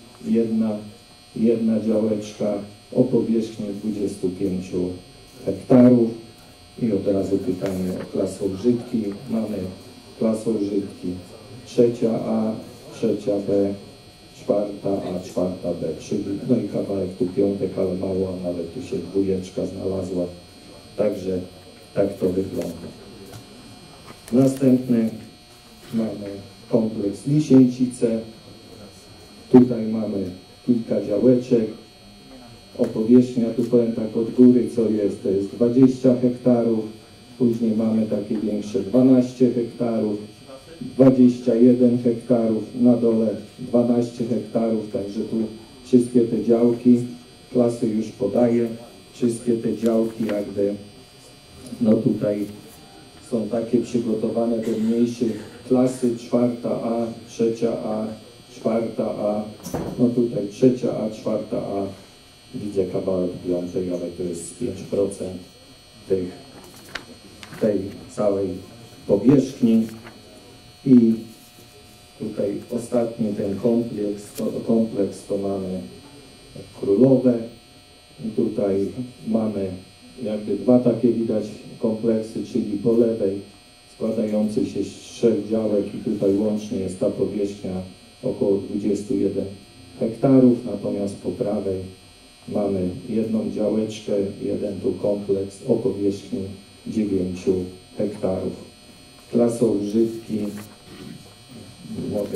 jedna działeczka o powierzchni 25 hektarów i od razu pytanie o klasoużywki. Mamy klasoużywki 3A, 3B, 4A, 4B, czyli no i kawałek tu piątek, ale mało, a nawet tu się dwójeczka znalazła. Także tak to wygląda. Następny mamy kompleks Lisięcice. Tutaj mamy kilka działeczek. O powierzchnia, tu powiem tak od góry, co jest, to jest 20 hektarów. Później mamy takie większe 12 hektarów. 21 hektarów, na dole 12 hektarów, także tu wszystkie te działki, klasy już podaję, wszystkie te działki jakby, no tutaj są takie przygotowane do mniejszych klasy, 4A, 3A, 4A, no tutaj 3A, 4A, widzę kawałek piątej, ale to jest 5% tej całej powierzchni. I tutaj ostatni ten kompleks to mamy Królowe. I tutaj mamy jakby dwa takie widać kompleksy, czyli po lewej składający się z 3 działek i tutaj łącznie jest ta powierzchnia około 21 hektarów, natomiast po prawej mamy jedną działeczkę, jeden tu kompleks o powierzchni 9 hektarów. Klasoużywki, mogę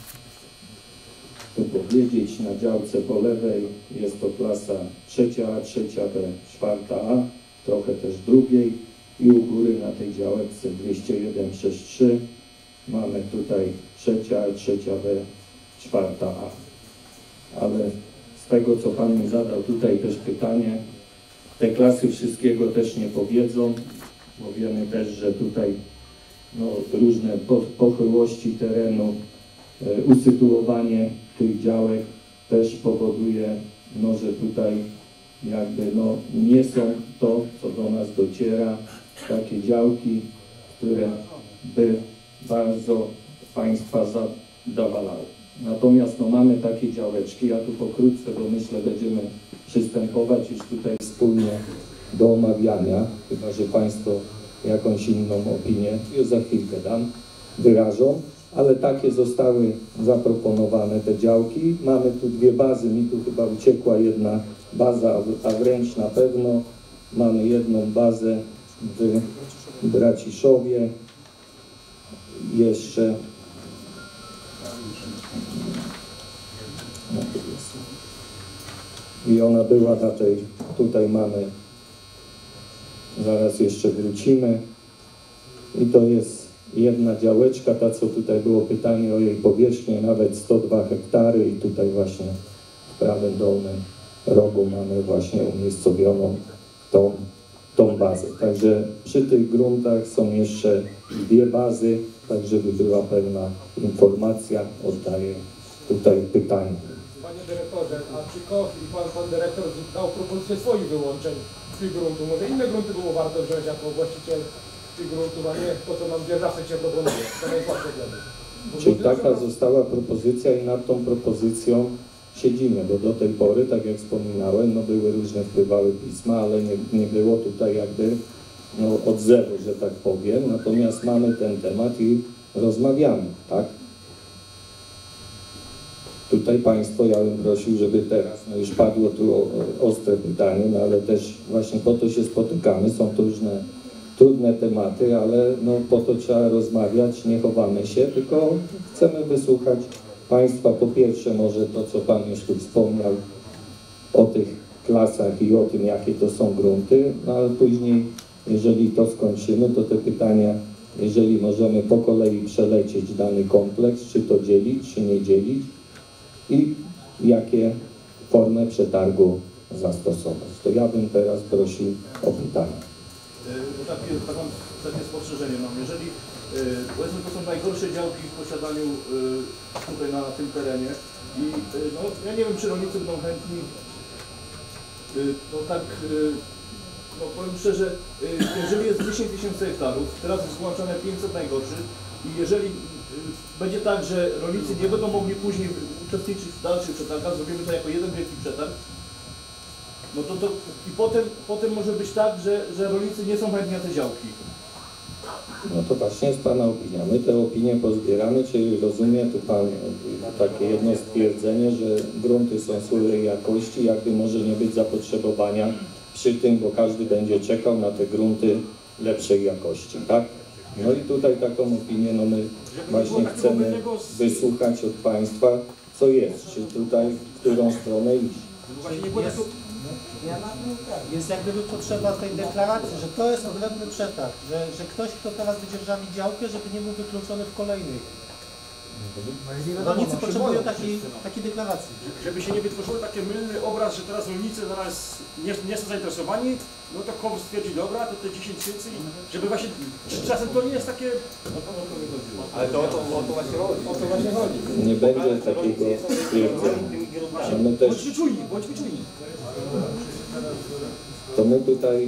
tu powiedzieć, na działce po lewej jest to klasa 3A, 3B, 4A, trochę też drugiej i u góry na tej działeczce 201 przez 3 mamy tutaj 3A, 3B, 4A. Ale z tego, co Pan mi zadał tutaj też pytanie, te klasy wszystkiego też nie powiedzą, bo wiemy też, że tutaj no, różne pochyłości terenu, usytuowanie tych działek też powoduje, no, że tutaj jakby no, nie są to, co do nas dociera, takie działki, które by bardzo Państwa zadowalały. Natomiast no, mamy takie działeczki, ja tu pokrótce, bo myślę, będziemy przystępować już tutaj wspólnie do omawiania, chyba że Państwo jakąś inną opinię, już za chwilkę wyrażą, ale takie zostały zaproponowane te działki. Mamy tu dwie bazy, mi tu chyba uciekła jedna baza, a wręcz na pewno mamy jedną bazę w Braciszowie, jeszcze i ona była na tej, tutaj mamy, zaraz jeszcze wrócimy i to jest jedna działeczka, ta co tutaj było pytanie o jej powierzchnię, nawet 102 hektary i tutaj właśnie w prawym dolnym rogu mamy właśnie umiejscowioną tą bazę. Także przy tych gruntach są jeszcze dwie bazy, tak żeby była pewna informacja, oddaję tutaj pytanie. Panie dyrektorze, a czy KOF i pan dyrektor dał propozycję swoich wyłączeń z tych gruntów? Może inne grunty było warto wziąć jako właściciel tych gruntów, a nie to, co nam dzierżawcy się proponuje, to najsłabsze gleby. Czyli taka została propozycja i nad tą propozycją siedzimy, bo do tej pory, tak jak wspominałem, no były różne, wpływały pisma, ale nie było tutaj jakby odzewu, że tak powiem. Natomiast mamy ten temat i rozmawiamy, tak? Tutaj Państwo, ja bym prosił, żeby teraz, no już padło tu ostre pytanie, no ale też właśnie po to się spotykamy, są to różne trudne tematy, ale no po to trzeba rozmawiać, nie chowamy się, tylko chcemy wysłuchać Państwa. Po pierwsze może to, co Pan już tu wspomniał o tych klasach i o tym, jakie to są grunty, no ale później, jeżeli to skończymy, to te pytania, jeżeli możemy po kolei przelecieć dany kompleks, czy to dzielić, czy nie dzielić i jakie formę przetargu zastosować. To ja bym teraz prosił o pytania. Bo takie spostrzeżenie mam. Jeżeli powiedzmy to są najgorsze działki w posiadaniu tutaj na tym terenie i no, ja nie wiem, czy rolnicy będą chętni, no tak, no powiem szczerze, jeżeli jest 10 000 hektarów, teraz jest zgłaszane 500 najgorszych i jeżeli będzie tak, że rolnicy nie będą mogli później uczestniczyć w dalszych przetargach, zrobimy to jako jeden wielki przetarg, no to i potem może być tak, że rolnicy nie są chętni na te działki. No to właśnie jest Pana opinia. My te opinie pozbieramy, czyli rozumie tu Pan takie jedno stwierdzenie, że grunty są słabej jakości, jakby może nie być zapotrzebowania przy tym, bo każdy będzie czekał na te grunty lepszej jakości, tak? No i tutaj taką opinię, no my właśnie chcemy wysłuchać od Państwa, co jest, czy tutaj, w którą stronę iść. Jest jak gdyby potrzeba tej deklaracji, że to jest odrębny przetarg, że ktoś, kto teraz będzie dzierżawić działkę, żeby nie był wykluczony w kolejnej. Rolnicy potrzebują takiej deklaracji. Żeby się nie wytworzył taki mylny obraz, że teraz rolnicy zaraz nie są zainteresowani, no to KOWR stwierdzi, dobra, to te 10 000, żeby właśnie, czasem to nie jest takie... Ale to o to właśnie chodzi. Nie będzie takiego stwierdzenia. Bądźmy czujni. To my tutaj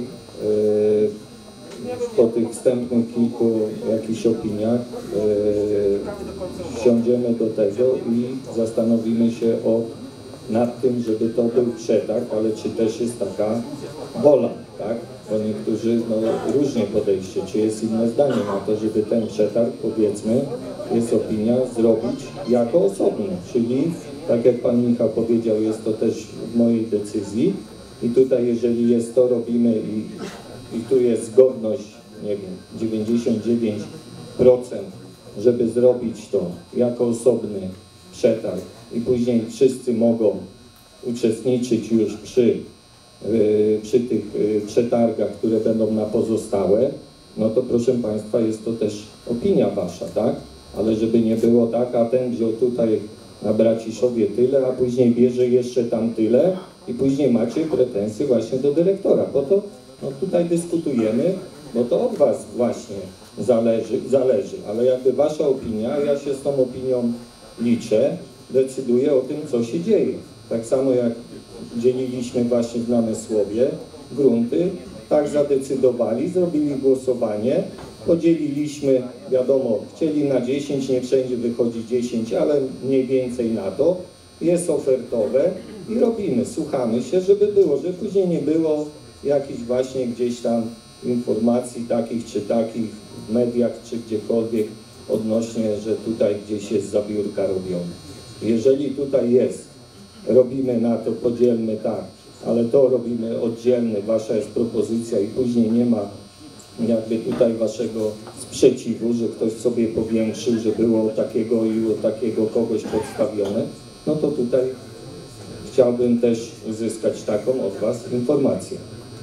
po tych wstępnych kilku jakichś opiniach wsiądziemy do tego i zastanowimy się nad tym, żeby to był przetarg, ale czy też jest taka wola, tak? Bo niektórzy różnie podejście, czy jest inne zdanie na to, żeby ten przetarg, powiedzmy, jest opinia, zrobić jako osobny, czyli tak jak Pan Michał powiedział, jest to też w mojej decyzji i tutaj jeżeli jest to, robimy i tu jest zgodność, nie wiem, 99%, żeby zrobić to jako osobny przetarg i później wszyscy mogą uczestniczyć już przy tych przetargach, które będą na pozostałe, no to proszę Państwa, jest to też opinia Wasza, tak? Ale żeby nie było tak, a ten wziął tutaj na Braciszowie tyle, a później bierze jeszcze tam tyle i później macie pretensje właśnie do dyrektora. Po to tutaj dyskutujemy, bo to od Was właśnie zależy, ale jakby Wasza opinia, ja się z tą opinią liczę, decyduje o tym, co się dzieje. Tak samo jak dzieliliśmy właśnie w Namysłowie grunty, tak zadecydowali, zrobili głosowanie, podzieliliśmy, wiadomo, chcieli na 10, nie wszędzie wychodzi 10, ale mniej więcej na to, jest ofertowe i robimy, słuchamy się, żeby było, żeby później nie było jakichś właśnie gdzieś tam informacji takich czy takich w mediach czy gdziekolwiek odnośnie, że tutaj gdzieś jest zabiórka robiona. Jeżeli tutaj jest, robimy na to, podzielmy tak, ale to robimy oddzielne, Wasza jest propozycja i później nie ma jakby tutaj Waszego sprzeciwu, że ktoś sobie powiększył, że było takiego i takiego kogoś podstawione, no to tutaj chciałbym też uzyskać taką od Was informację.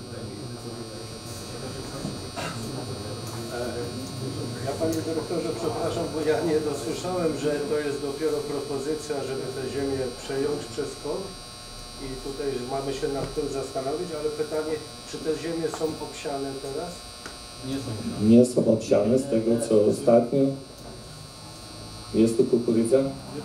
Ja Panie Dyrektorze przepraszam, bo ja nie dosłyszałem, że to jest dopiero propozycja, żeby tę ziemię przejąć przez KOWR i tutaj mamy się nad tym zastanowić, ale pytanie, czy te ziemie są obsiane teraz? Nie są obsiane z tego, co ostatnio. Jest tu kukurydza?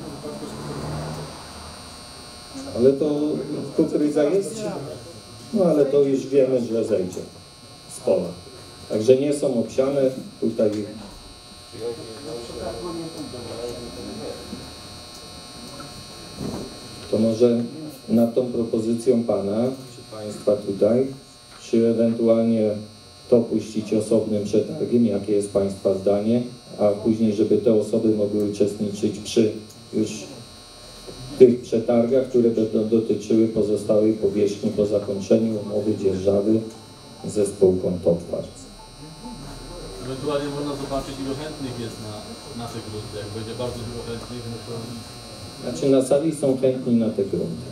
Ale to kukurydza jest? No ale to już wiemy, że zejdzie z pola. Także nie są obsiane. Tutaj To może nad tą propozycją Pana, czy Państwa tutaj, czy ewentualnie to puścić osobnym przetargiem, jakie jest Państwa zdanie, a później, żeby te osoby mogły uczestniczyć przy już tych przetargach, które będą dotyczyły pozostałej powierzchni po zakończeniu umowy dzierżawy ze spółką Topfarc. Ewentualnie można zobaczyć, ilu chętnych jest na te grunty. Jak będzie bardzo dużo chętnych, no to... Znaczy na sali są chętni na te grunty.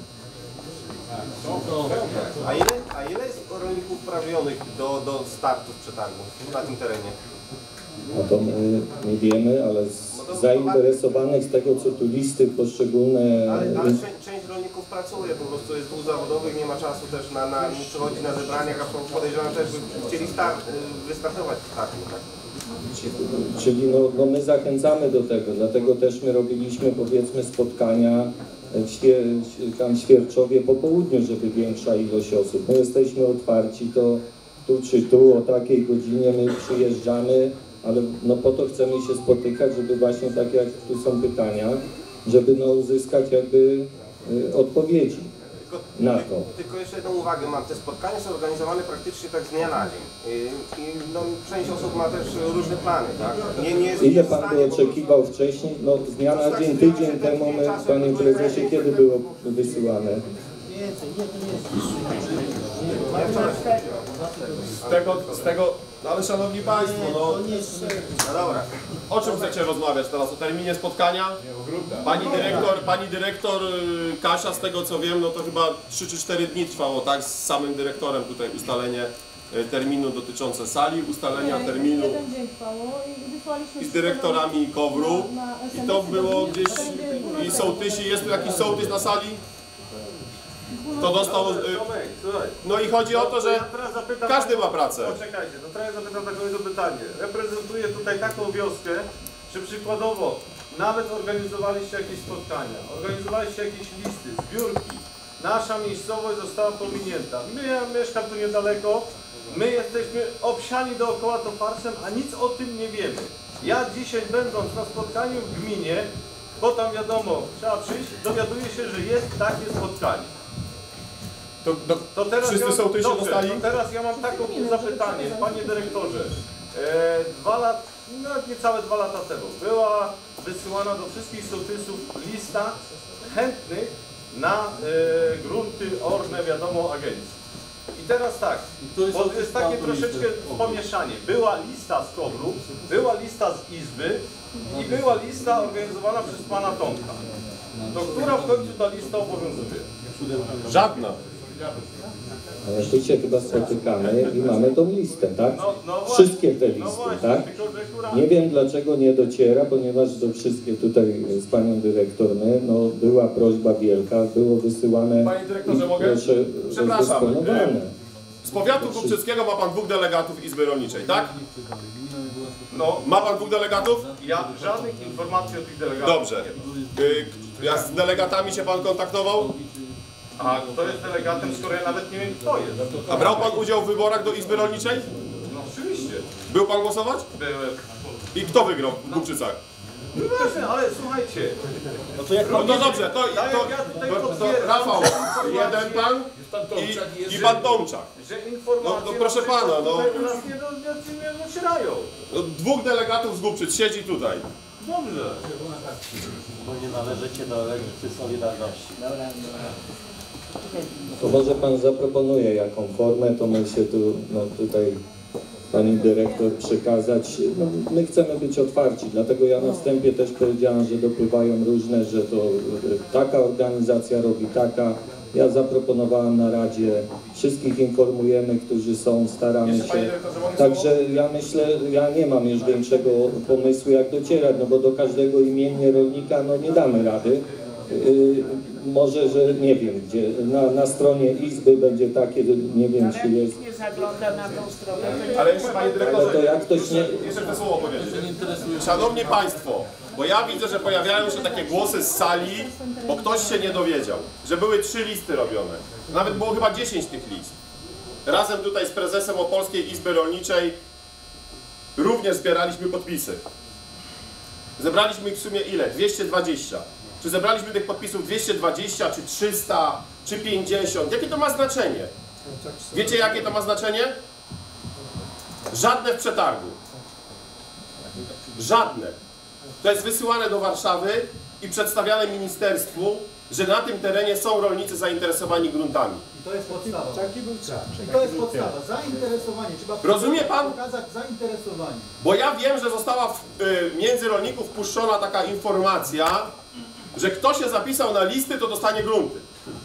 A ile jest rolników uprawnionych do startu przetargów na tym terenie? No to my nie wiemy, ale z zainteresowanych z tego, co tu listy poszczególne... Ale część rolników pracuje, po prostu jest dwóch zawodowych, nie ma czasu też nie przychodzi na zebraniach, a podejrzewam też by chcieli wystartować w startu, tak? Czyli no my zachęcamy do tego, dlatego też my robiliśmy, powiedzmy, spotkania tam w Świerczowie po południu, żeby większa ilość osób. My jesteśmy otwarci, to tu czy tu o takiej godzinie my przyjeżdżamy, ale no po to chcemy się spotykać, żeby właśnie tak jak tu są pytania, żeby no uzyskać jakby odpowiedzi na to. Tylko jeszcze jedną uwagę mam, te spotkania są organizowane praktycznie tak z dnia na dzień i no, część osób ma też różne plany, tak? Ile Pan by oczekiwał wcześniej? No z dnia na dzień, tydzień temu my, Panie Prezesie, kiedy było wysyłane? Z tego, no ale szanowni Państwo, no dobra. O czym chcecie rozmawiać teraz? O terminie spotkania? Pani dyrektor Kasia, z tego co wiem, no to chyba 3 czy 4 dni trwało, tak? Z samym dyrektorem tutaj ustalenie terminu dotyczące sali, ustalenia terminu i z dyrektorami KOWR-u. I to było gdzieś, i sołtysi, jest tu jakiś sołtys na sali? To dostał, no i chodzi o to, że każdy ma pracę. Poczekajcie, to teraz zapytam taką jedno pytanie. Reprezentuję tutaj taką wioskę, że przykładowo nawet organizowaliście jakieś spotkania, organizowaliście jakieś listy, zbiórki. Nasza miejscowość została pominięta. Ja mieszkam tu niedaleko, my jesteśmy obsiani dookoła Topfarcem, a nic o tym nie wiemy. Ja dzisiaj, będąc na spotkaniu w gminie, bo tam wiadomo, trzeba przyjść, dowiaduję się, że jest takie spotkanie. To teraz wszyscy sołtysi dostali? To teraz ja mam takie zapytanie, panie dyrektorze. 2 lata, nawet niecałe 2 lata temu była wysyłana do wszystkich sołtysów lista chętnych na grunty orne, wiadomo, agencji. I teraz tak, bo jest takie troszeczkę pomieszanie. Była lista z KOWR-u, była lista z Izby i była lista organizowana przez pana Tomka. To która w końcu ta lista obowiązuje? Żadna. Ale tu się chyba spotykamy i mamy tą listę, tak? Wszystkie te listy, tak? Nie wiem dlaczego nie dociera, ponieważ do wszystkie tutaj z panią dyrektor no była prośba wielka, było wysyłane. Panie dyrektorze, mogę? Przepraszam. Z powiatu głubczyckiego ma pan 2 delegatów Izby Rolniczej, tak? No. Ma pan 2 delegatów? Ja żadnych informacji o tych delegatach. Dobrze. Z delegatami się pan kontaktował? A kto jest delegatem, skoro ja nawet nie wiem kto jest? A brał pan udział w wyborach do Izby Rolniczej? No oczywiście. Był pan głosować? Byłem. I kto wygrał w Głubczycach? No właśnie, ale słuchajcie. No to dobrze, to Rafał, jeden pan i pan Tomczak. Że informacje no proszę pana, no. Nie docierają. 2 delegatów z Głubczyc siedzi tutaj. Dobrze. Bo nie należycie do Lewicy Solidarności. To może pan zaproponuje jaką formę, to my się tu tutaj pani dyrektor przekazać. No, my chcemy być otwarci, dlatego ja na wstępie też powiedziałem, że dopływają różne, że to taka organizacja robi taka. Ja zaproponowałem na Radzie, wszystkich informujemy, którzy są, staramy się. Także ja myślę, ja nie mam już większego pomysłu jak docierać, no bo do każdego imiennie rolnika no nie damy rady. Może, że nie wiem, gdzie na stronie Izby będzie takie, nie wiem czy jest. Nie zagląda na tą stronę. Ale jeszcze panie dyrektorze, to jak ktoś nie... jeszcze to słowo powiedzieć. Szanowni Państwo, bo ja widzę, że pojawiają się takie głosy z sali, bo ktoś się nie dowiedział, że były 3 listy robione. Nawet było chyba 10 tych list. Razem tutaj z prezesem Opolskiej Izby Rolniczej również zbieraliśmy podpisy. Zebraliśmy ich w sumie ile? 220. Czy zebraliśmy tych podpisów 220, czy 300, czy 50? Jakie to ma znaczenie? Wiecie, jakie to ma znaczenie? Żadne w przetargu. Żadne. To jest wysyłane do Warszawy i przedstawiane ministerstwu, że na tym terenie są rolnicy zainteresowani gruntami. I to jest podstawa. Taki był cel. I to jest podstawa. Zainteresowanie. Trzeba rozumie pan? Pokazać zainteresowanie. Bo ja wiem, że została między rolników puszczona taka informacja, że kto się zapisał na listy, to dostanie grunty.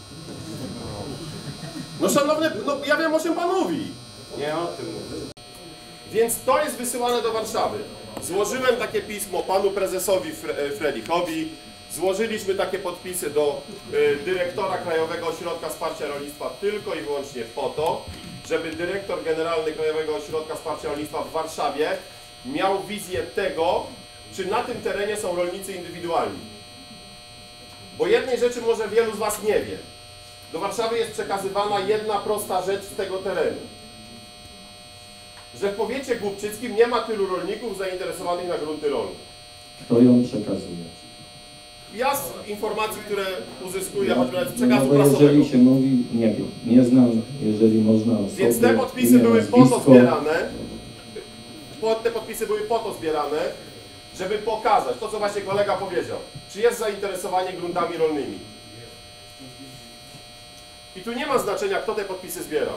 No szanowny, no ja wiem, o czym pan mówi. Nie o tym mówię. Więc to jest wysyłane do Warszawy. Złożyłem takie pismo panu prezesowi Frelichowi, złożyliśmy takie podpisy do dyrektora Krajowego Ośrodka Wsparcia Rolnictwa tylko i wyłącznie po to, żeby dyrektor generalny Krajowego Ośrodka Wsparcia Rolnictwa w Warszawie miał wizję tego, czy na tym terenie są rolnicy indywidualni. Bo jednej rzeczy może wielu z was nie wie. Do Warszawy jest przekazywana jedna prosta rzecz z tego terenu. Że w powiecie głubczyckim nie ma tylu rolników zainteresowanych na grunty rolne. Kto ją przekazuje? Ja z informacji, które uzyskuję, choćby nawet z No przekazu bo prasowego. jeżeli się mówi, nie wiem, nie znam, jeżeli można osoby, Więc te podpisy imię, były po to nazwisko. zbierane, te podpisy były po to zbierane, żeby pokazać to, co właśnie kolega powiedział. Czy jest zainteresowanie gruntami rolnymi. I tu nie ma znaczenia, kto te podpisy zbierał.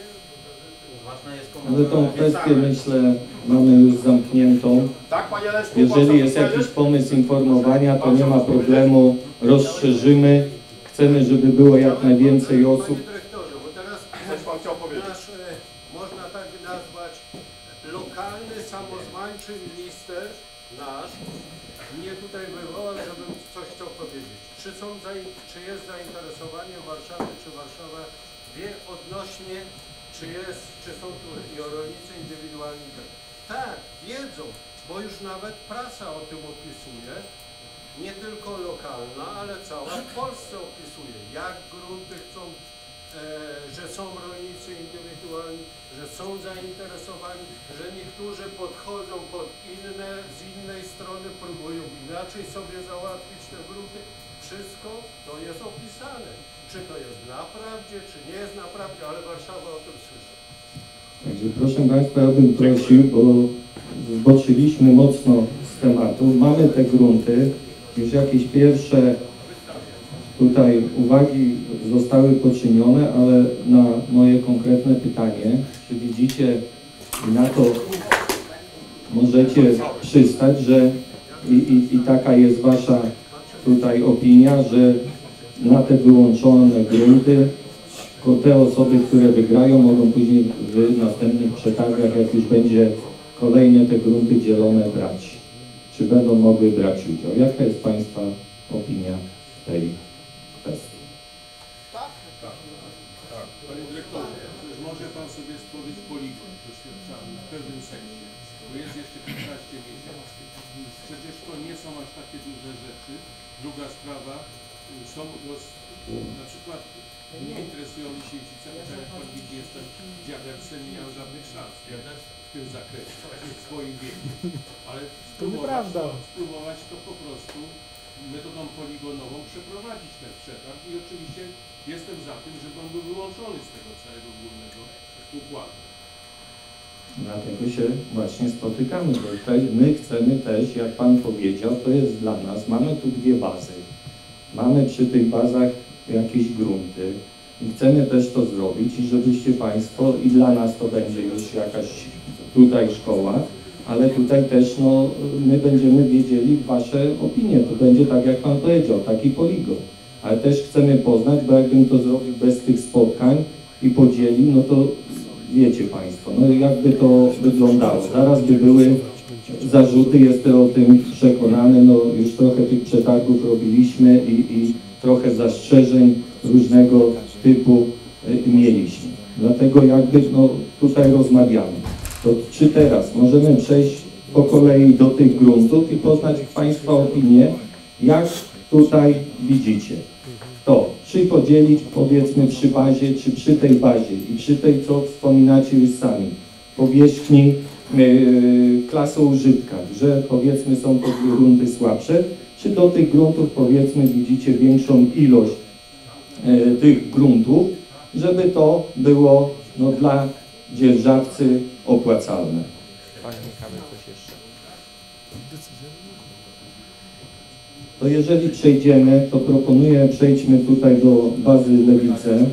Ale tą kwestię, myślę, mamy już zamkniętą. Tak, panie Leszku? Jeżeli jest jakiś pomysł informowania, to nie ma problemu, rozszerzymy. Chcemy, żeby było jak najwięcej osób. Panie dyrektorze, bo teraz coś pan chciał powiedzieć. Nasz, można tak nazwać, lokalny, samozwańczy minister nasz mnie tutaj wywołał, żebym coś chciał powiedzieć. Czy jest zainteresowanie Warszawy, czy Warszawa wie odnośnie, czy są tu i rolnicy indywidualni? Tak, wiedzą, bo już nawet prasa o tym opisuje. Nie tylko lokalna, ale cała w Polsce opisuje, jak grunty chcą, że są rolnicy indywidualni, że są zainteresowani, że niektórzy podchodzą z innej strony, próbują inaczej sobie załatwić te grunty. Wszystko to jest opisane. Czy to jest naprawdę, czy nie jest naprawdę, ale Warszawa o tym słyszy. Także proszę Państwa, ja bym prosił, bo zboczyliśmy mocno z tematu. Mamy te grunty, już jakieś pierwsze tutaj uwagi zostały poczynione, ale na moje konkretne pytanie, czy widzicie i na to możecie przystać, że i taka jest Wasza tutaj opinia, że na te wyłączone grunty tylko te osoby, które wygrają, mogą później w następnych przetargach, jak już będzie kolejne te grunty dzielone, brać. Czy będą mogły brać udział? Jaka jest Państwa opinia w tej kwestii? Tak. Panie dyrektorze, przecież może Pan sobie stworzyć poligon doświadczalny w pewnym sensie, bo jest jeszcze 15 miesięcy. Przecież to nie są aż takie duże rzeczy. Druga sprawa, są na przykład nie interesują mi się dzieciaki, tak jak Pan widzi, jestem dziadem, nie miałem żadnych szans w tym zakresie, w swoim wieku. Ale spróbować to po prostu metodą poligonową przeprowadzić ten przetarg i oczywiście jestem za tym, żeby on był wyłączony z tego całego głównego układu. Dlatego się właśnie spotykamy, bo tutaj my chcemy też, jak Pan powiedział, to jest dla nas, mamy tu dwie bazy. Mamy przy tych bazach jakieś grunty i chcemy też to zrobić i żebyście Państwo, i dla nas to będzie już jakaś tutaj szkoła, ale tutaj też no, my będziemy wiedzieli Wasze opinie, to będzie tak jak Pan powiedział, taki poligon. Ale też chcemy poznać, bo jakbym to zrobił bez tych spotkań i podzielił, no to wiecie Państwo, no jakby to wyglądało. Zaraz by były zarzuty, jestem o tym przekonany, no już trochę tych przetargów robiliśmy i trochę zastrzeżeń różnego typu mieliśmy. Dlatego jakby no, tutaj rozmawiamy. To czy teraz możemy przejść po kolei do tych gruntów i poznać Państwa opinię, jak tutaj widzicie to, czy podzielić powiedzmy przy bazie, czy przy tej bazie i przy tej, co wspominacie już sami, powierzchni klasą użytka, że powiedzmy są to grunty słabsze, czy do tych gruntów powiedzmy widzicie większą ilość tych gruntów, żeby to było no, dla dzierżawcy opłacalne. Panie Michale, coś jeszcze? To jeżeli przejdziemy, to proponuję, przejdźmy tutaj do bazy Lewice.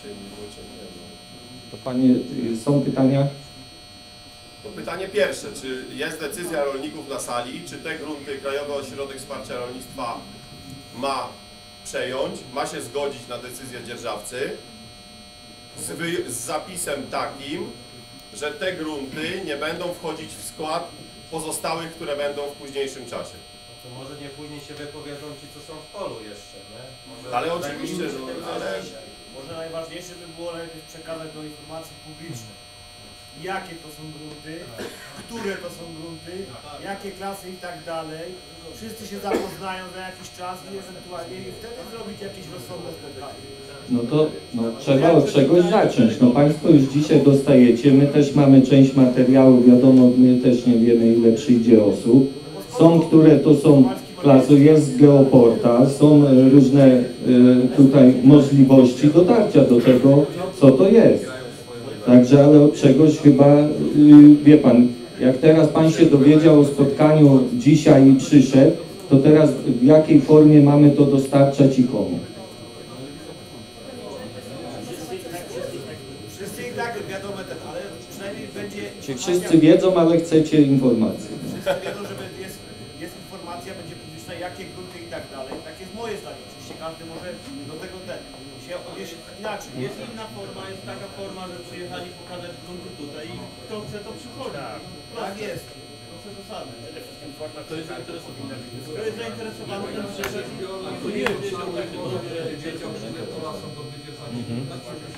To panie, są pytania? To pytanie pierwsze, czy jest decyzja rolników na sali, czy te grunty Krajowy Ośrodek Wsparcia Rolnictwa ma przejąć, ma się zgodzić na decyzję dzierżawcy z zapisem takim, że te grunty nie będą wchodzić w skład pozostałych, które będą w późniejszym czasie. To może nie później się wypowiedzą ci, co są w polu jeszcze, nie? Może Ale oczywiście, ale... Może najważniejsze by było najpierw przekazać do informacji publicznej, jakie to są grunty, które to są grunty, jakie klasy i tak dalej. Wszyscy się zapoznają za jakiś czas i ewentualnie wtedy zrobić jakieś rozsądne spotkanie. No to no, trzeba od czegoś zacząć. No Państwo już dzisiaj dostajecie, my też mamy część materiału, wiadomo, my też nie wiemy ile przyjdzie osób. Są, które to są klasy, jest geoportal, są różne tutaj możliwości dotarcia do tego, co to jest. Także, ale od czegoś chyba, wie Pan, jak teraz Pan się dowiedział o spotkaniu dzisiaj i przyszedł, to teraz w jakiej formie mamy to dostarczać i komu? Wszyscy i tak wiadomo, ale przynajmniej będzie... Czy wszyscy wiedzą, ale chcecie informacji? Wszyscy wiedzą, że jest informacja, będzie publiczna, jakie grunty i tak dalej. Tak jest moje zdanie. Oczywiście każdy może do tego się odnieść inaczej. Jest inna forma, jest taka forma, że przyjechali pokazać grunty tutaj i kto chce, to przychodzi. Tak jest. To zasady. Przede wszystkim forma. To jest zainteresowany. Kto jest zainteresowany, ten przyszedł. To nie jest wiedział, że to są do wydzierżania.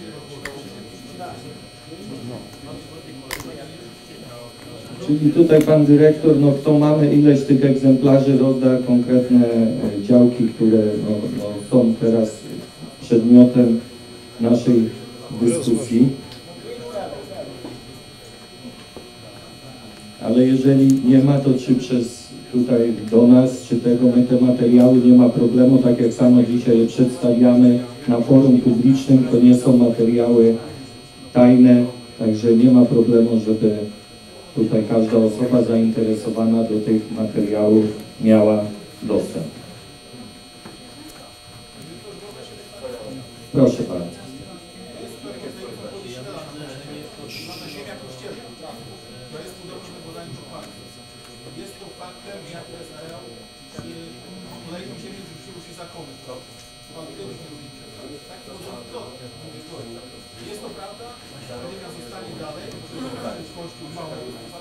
Czyli tutaj Pan Dyrektor, no kto mamy ileś tych egzemplarzy, rozda konkretne działki, które no, są teraz przedmiotem naszej dyskusji. Ale jeżeli nie ma, to czy przez tutaj do nas, czy tego my te materiały nie ma problemu, tak jak samo dzisiaj je przedstawiamy na forum publicznym, to nie są materiały tajne, także nie ma problemu, żeby tutaj każda osoba zainteresowana do tych materiałów miała dostęp. Proszę bardzo. Jest to faktem, jak kolejną ziemię wrzuciło się zakony. Pan kiedyś nie lubi przesadzać. Tak to jest to prawda? Ziemia zostanie dalej, kościół mało.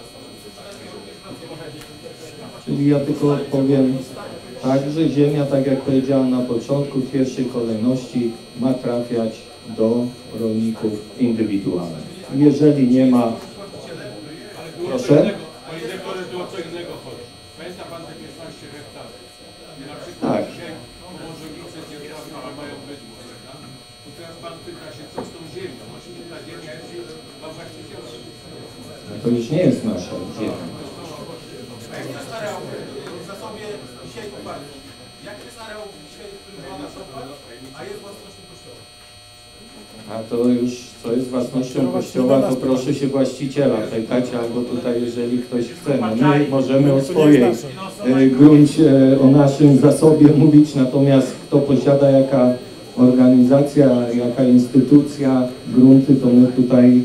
Czyli ja tylko powiem tak, że ziemia, tak jak powiedziałem na początku, w pierwszej kolejności ma trafiać do rolników indywidualnych. Jeżeli nie ma... Proszę? Panie dyrektorze, tu o co innego chodzi. Pamięta Pan te 15 hektarów? Na przykład Tak. dzisiaj położonice dzierżawne mają być, prawda? To teraz Pan pyta się, co z tą ziemią? Właśnie ta ziemia jest dla właściciela. To już nie jest nasza ziemia. A jak jest areał w zasobie dzisiaj kopalni? Jak jest areał dzisiaj, w którym była nasza kopalnia, a jest własnością Kościoła? A to już, co jest własnością Kościoła, to proszę się właściciela pytać, albo tutaj, jeżeli ktoś chce. No my możemy o swojej gruncie, o naszym zasobie mówić, natomiast kto posiada, jaka organizacja, jaka instytucja, grunty, to my tutaj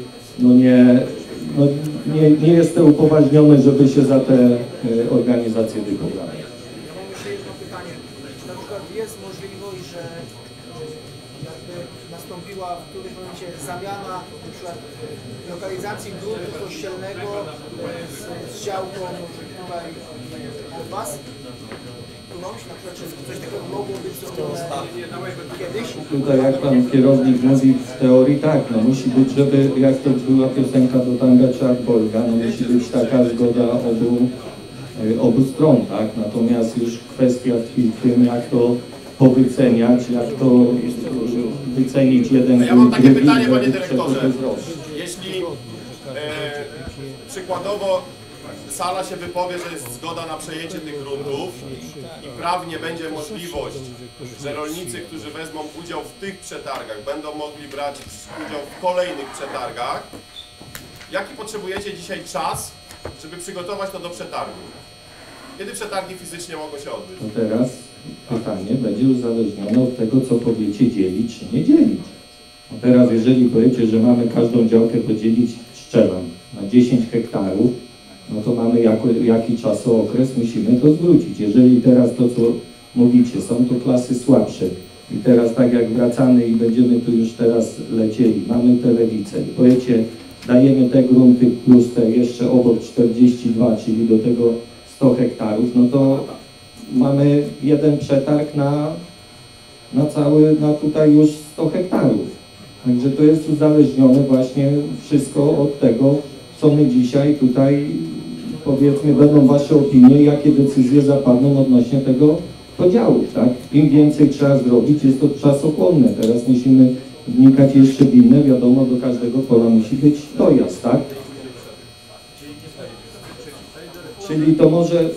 nie jestem upoważniony, żeby się za te organizacje wypowiadać. Jeszcze jedno pytanie. Na przykład jest możliwość, że jakby nastąpiła w którymś momencie zamiana na przykład lokalizacji gruntu kościelnego z działką tutaj od Was? Na przykład, czy coś takiego mogło być zrobione kiedyś? Tutaj jak Pan kierownik mówi, w teorii tak, no musi być, żeby, jak to była piosenka do tanga czy Arbolga, no musi być taka zgoda obu stron, tak? Natomiast już kwestia tkwi w tym, jak to powyceniać, jak to wycenić jeden Ja mam takie pytanie, Panie Dyrektorze. Jeśli przykładowo sala się wypowie, że jest zgoda na przejęcie tych gruntów i prawnie będzie możliwość, że rolnicy, którzy wezmą udział w tych przetargach, będą mogli brać udział w kolejnych przetargach. Jaki potrzebujecie dzisiaj czas, żeby przygotować to do przetargu? Kiedy przetargi fizycznie mogą się odbyć? No teraz pytanie będzie uzależnione od tego, co powiecie dzielić czy nie dzielić. No teraz jeżeli powiecie, że mamy każdą działkę podzielić, strzelam, na 10 hektarów, no to mamy jaki czasookres, musimy to zwrócić. Jeżeli teraz to, co mówicie, są to klasy słabsze i teraz tak jak wracamy i będziemy tu już teraz lecieli, mamy te lewice i powiecie, dajemy te grunty plus te jeszcze obok 42, czyli do tego 100 hektarów, no to mamy jeden przetarg na tutaj już 100 hektarów. Także to jest uzależnione właśnie wszystko od tego, co my dzisiaj tutaj, powiedzmy, będą Wasze opinie, jakie decyzje zapadną odnośnie tego podziału, tak? Im więcej trzeba zrobić, jest to czasochłonne. Teraz musimy wnikać jeszcze w inne, wiadomo, do każdego pola musi być dojazd, tak? Czyli to może...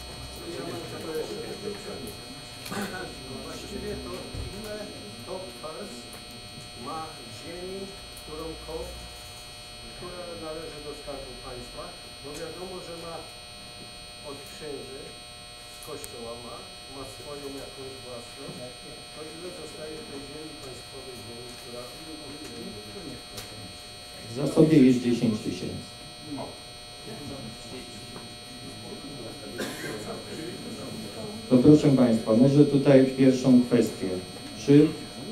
Kościoła ma swoją jakąś własność, to ile zostaje tej ziemi państwowej ziemi, która... W zasobie jest 10 000. To proszę Państwa, może tutaj pierwszą kwestię. Czy...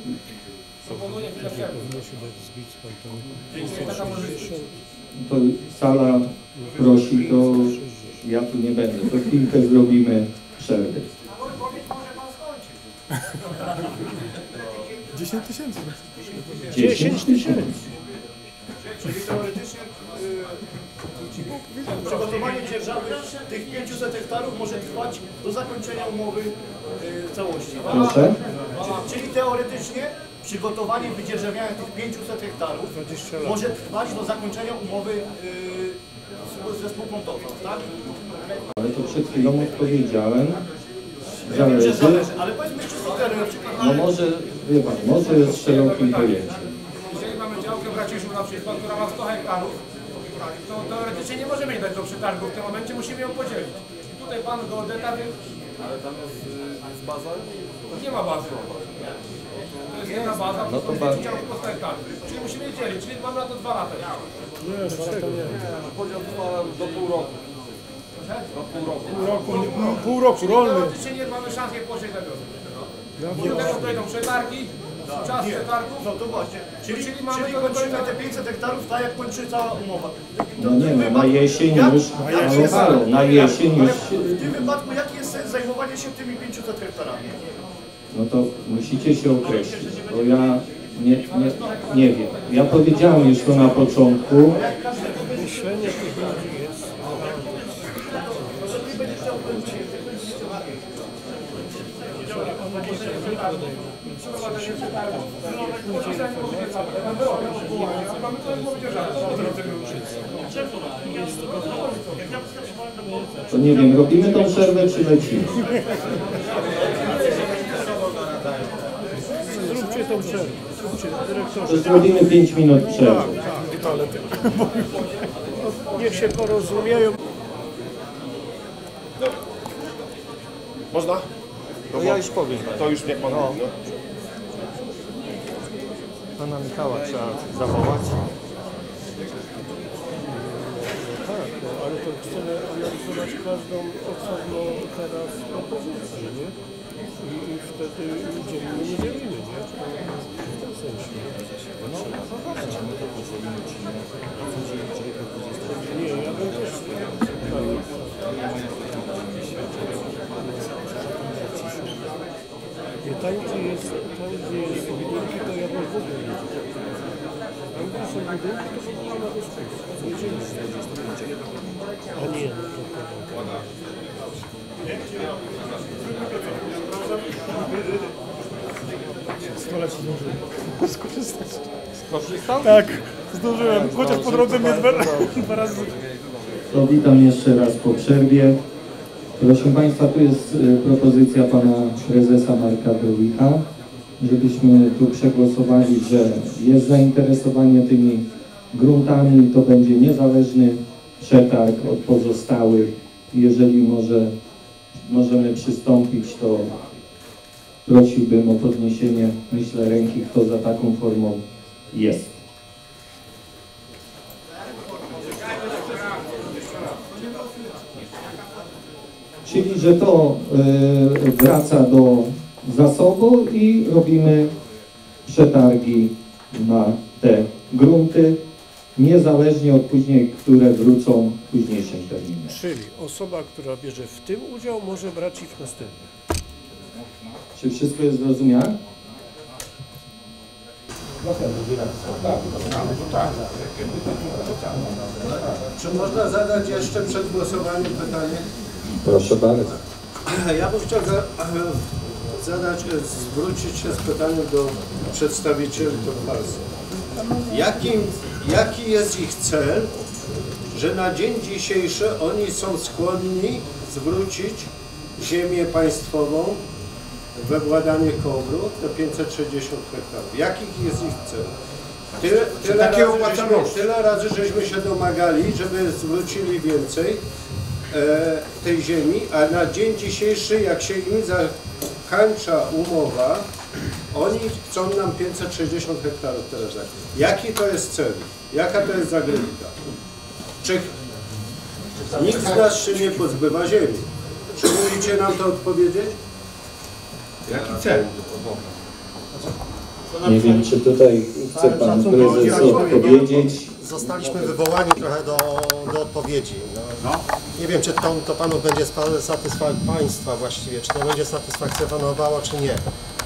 To sala prosi, to ja tu nie będę. To chwilkę zrobimy przerwy. 10 000. 10 000. Czyli teoretycznie przygotowanie dzierżawy tych 500 hektarów może trwać do zakończenia umowy całości. Proszę? Czyli teoretycznie przygotowanie wydzierżawiania tych 500 hektarów może trwać do zakończenia umowy ze spółką Total, tak? Ale to przed chwilą odpowiedziałem. Zależy. Ale powiedzmy czysto na przykład. No może, wie Pan, może jest szerokim pojęciem. Jeżeli mamy działkę w Raciszu na przykład, która ma 100 hektarów, to teoretycznie nie możemy dać do przetargu, w tym momencie musimy ją podzielić. I tutaj Pan geodeta... Ale tam jest baza? Nie ma bazy. To jest jedna baza, no to działkę po 100 hektarów. Czyli musimy je dzielić, czyli mamy na to 2 lata. Nie, 2 lata nie. Podział trwa do pół roku. Do Pół roku rolny. Teoretycznie nie mamy szans je podzielić na wiosnę. Do tego dojdą przetargi, czas przetargów. No to właśnie. Czyli kończymy te 500 hektarów tak jak kończy cała umowa. No nie, no na jesień już, na jesień już... W tym wypadku jaki jest sens zajmowania się tymi 500 hektarami? No to musicie się określić, bo ja nie wiem. Ja powiedziałem już to na początku. Myślenie tych ludzi jest... To nie wiem, robimy tą przerwę czy lecimy? Zróbcie tą przerwę. To zrobimy 5 minut przerwy. Niech się porozumieją. Można? No ja już powiem. To już niech Pan mówi, no. Pana Michała trzeba zawołać. Tak, no, ale to chcemy analizować każdą osobną teraz propozycję, nie? I wtedy dzielimy, nie dzielimy, nie? W tym sensie. Nie, ja bym też... Tam, gdzie jest budynki, to ja bym w ogóle nie wiem. Tam, gdzie są budynki, to w ogóle ma dyskusję. Nie dzielimy. A nie, Skorzystać. Skorzystał? Tak. Zdążyłem, chociaż po drodze mnie dwa razy. To witam jeszcze raz po przerwie. Proszę Państwa, tu jest propozycja Pana Prezesa Marka Drowika, żebyśmy tu przegłosowali, że jest zainteresowanie tymi gruntami, to będzie niezależny przetarg od pozostałych. Jeżeli możemy przystąpić, to prosiłbym o podniesienie, myślę, ręki, kto za taką formą jest. Czyli, że to wraca do zasobu i robimy przetargi na te grunty, niezależnie od później, które wrócą w późniejszym terminie. Czyli osoba, która bierze w tym udział, może brać i w następnym. Czy wszystko jest zrozumiałe? Czy można zadać jeszcze przed głosowaniem pytanie? Proszę bardzo. Ja bym chciał zwrócić się z pytaniem do przedstawicieli Torfalsa. Jaki jest ich cel, że na dzień dzisiejszy oni są skłonni zwrócić ziemię państwową we władanie KOWR-u te 560 hektarów? Jaki jest ich cel? Tyle razy żeśmy się domagali, żeby zwrócili więcej tej ziemi, a na dzień dzisiejszy, jak się im zakończa umowa, oni chcą nam 560 hektarów teraz dać. Jaki to jest cel? Jaka to jest zagrywka? Czy nikt z nas się nie pozbywa ziemi? Czy mówicie nam to odpowiedzieć? Jaki cel? Nie wiem, czy tutaj chce Pan Prezes odpowiedzieć. Zostaliśmy wywołani trochę do odpowiedzi. No. Nie wiem, czy to Panów będzie Państwa właściwie, czy to będzie satysfakcjonowało, czy nie.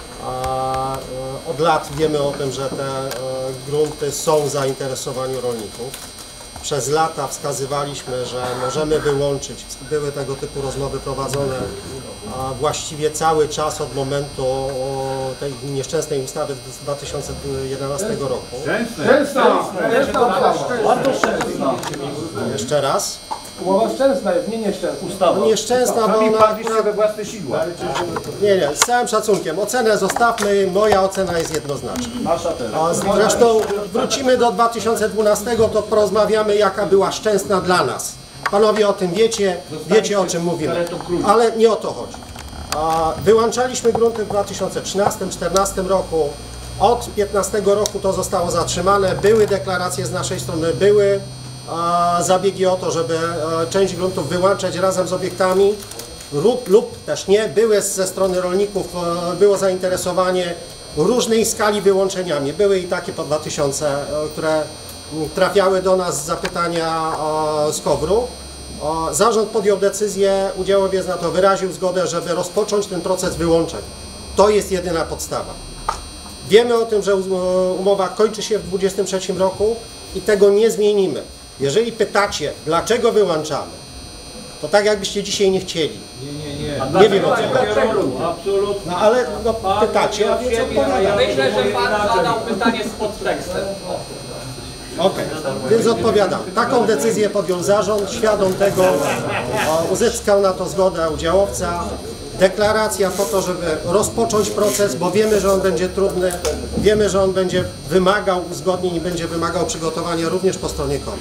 Od lat wiemy o tym, że te grunty są w zainteresowaniu rolników. Przez lata wskazywaliśmy, że możemy wyłączyć, były tego typu rozmowy prowadzone właściwie cały czas od momentu tej nieszczęsnej ustawy z 2011 roku. Jeszcze raz. Umowa szczęsna jest, nie nieszczęsna. Ustawa. No nieszczęsna, bo ona akurat... we własne sidła. Nie, z całym szacunkiem. Ocenę zostawmy, moja ocena jest jednoznaczna. Nasza też. Zresztą wrócimy do 2012, to porozmawiamy, jaka była szczęsna dla nas. Panowie o tym wiecie o czym mówimy, ale nie o to chodzi. Wyłączaliśmy grunty w 2013-2014 roku. Od 2015 roku to zostało zatrzymane. Były deklaracje z naszej strony, były zabiegi o to, żeby część gruntów wyłączać razem z obiektami lub też nie. Były ze strony rolników, było zainteresowanie różnej skali wyłączeniami. Były i takie po 2000, które trafiały do nas z zapytania z KOWR-u. Zarząd podjął decyzję, udziałowiec na to wyraził zgodę, żeby rozpocząć ten proces wyłączeń. To jest jedyna podstawa. Wiemy o tym, że umowa kończy się w 2023 roku i tego nie zmienimy. Jeżeli pytacie, dlaczego wyłączamy, to tak jakbyście dzisiaj nie chcieli. Nie wiem o co. Absolutnie. No ale pytacie, a więc odpowiadam. Myślę, że Pan zadał pytanie z podtekstem. Okej, więc odpowiadam. Taką decyzję podjął zarząd, świadom tego uzyskał na to zgodę udziałowca. Deklaracja po to, żeby rozpocząć proces, bo wiemy, że on będzie trudny, wiemy, że on będzie wymagał uzgodnień i będzie wymagał przygotowania również po stronie KOWR.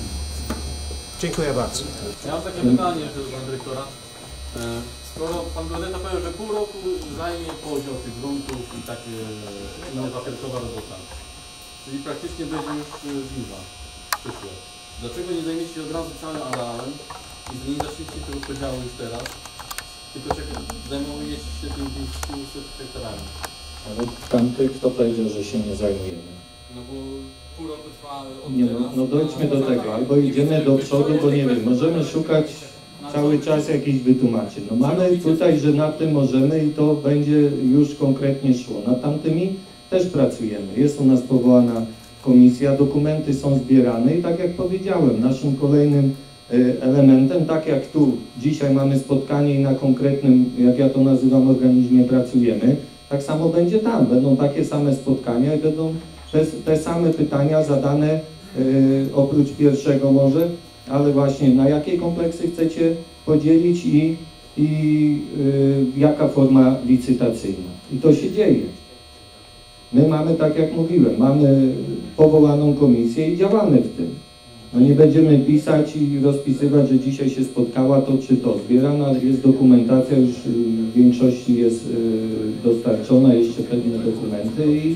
Dziękuję bardzo. Ja mam takie pytanie jeszcze do Pana Dyrektora. Skoro Pan Geodeta powiedział, że pół roku zajmie podział tych gruntów i takie inne zakresowa robota, czyli praktycznie będzie już żniwa przyszłe. Dlaczego nie zajmiecie się od razu całym areałem i nie zaczniecie tego podziału już teraz, tylko zajmujecie się tym 500 hektarami? Ale tamty, kto powiedział, że się nie zajmujemy? No bo pół roku trwa od Nie, teraz. no dojdźmy do tego, albo idziemy do przodu, bo nie wiem, możemy szukać cały czas jakichś wytłumaczeń. No mamy tutaj, że nad tym możemy i to będzie już konkretnie szło. Nad tamtymi też pracujemy. Jest u nas powołana komisja, dokumenty są zbierane i tak jak powiedziałem, naszym kolejnym elementem, tak jak tu dzisiaj mamy spotkanie i na konkretnym, jak ja to nazywam, organizmie pracujemy, tak samo będzie tam. Będą takie same spotkania i będą te same pytania zadane oprócz pierwszego może, ale właśnie na jakie kompleksy chcecie podzielić i jaka forma licytacyjna. I to się dzieje. My mamy, tak jak mówiłem, mamy powołaną komisję i działamy w tym. No nie będziemy pisać i rozpisywać, że dzisiaj się spotkała to czy to. Zbierana jest dokumentacja, już w większości jest dostarczona, jeszcze pewne dokumenty i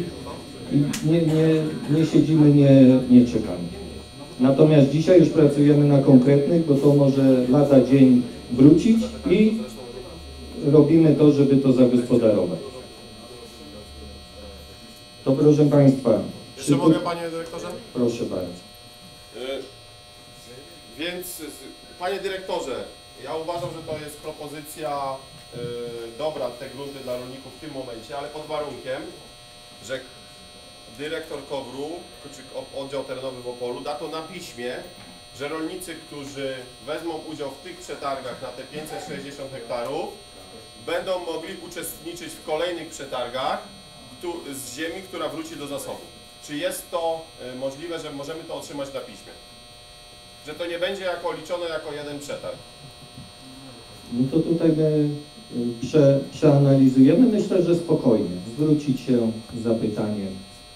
nie siedzimy, nie czekamy. Natomiast dzisiaj już pracujemy na konkretnych, bo to może lada dzień wrócić i robimy to, żeby to zagospodarować. To proszę Państwa. Jeszcze mogę, Panie Dyrektorze? Proszę bardzo. Więc, Panie Dyrektorze, ja uważam, że to jest propozycja dobra, te grunty dla rolników w tym momencie, ale pod warunkiem, że dyrektor KOWR-u, czy oddział terenowy w Opolu da to na piśmie, że rolnicy, którzy wezmą udział w tych przetargach na te 560 hektarów, będą mogli uczestniczyć w kolejnych przetargach z ziemi, która wróci do zasobu. Czy jest to możliwe, że możemy to otrzymać na piśmie? Że to nie będzie liczone jako jeden przetarg? No to tutaj my przeanalizujemy. Myślę, że spokojnie. Zwrócić się z zapytaniem.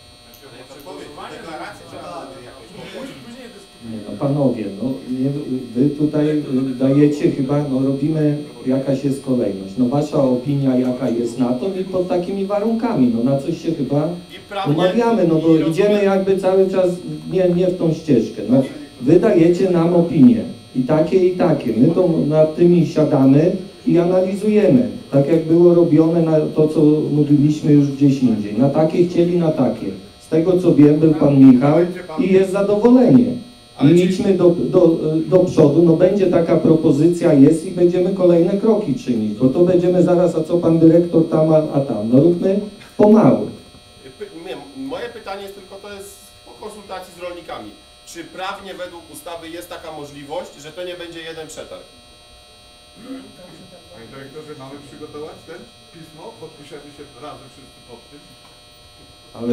Nie no, panowie, no, wy tutaj dajecie chyba, no robimy, jakaś jest kolejność. No wasza opinia jaka jest na to i pod takimi warunkami, no na coś się chyba umawiamy, no bo idziemy jakby cały czas nie w tą ścieżkę. No, wy dajecie nam opinie i takie. My to nad tymi siadamy i analizujemy, tak jak było robione na to, co mówiliśmy już gdzieś indziej. Na takie chcieli, na takie. Z tego co wiem, był pan Michał i jest zadowolenie. I idźmy do przodu, no będzie taka propozycja, jest i będziemy kolejne kroki czynić, bo to będziemy zaraz, a co pan dyrektor tam, a tam. No róbmy pomału. Moje pytanie jest tylko, to jest po konsultacji z rolnikami. Czy prawnie według ustawy jest taka możliwość, że to nie będzie jeden przetarg? Panie dyrektorze, mamy przygotować ten pismo? Podpiszemy się razem wszyscy pod tym? Ale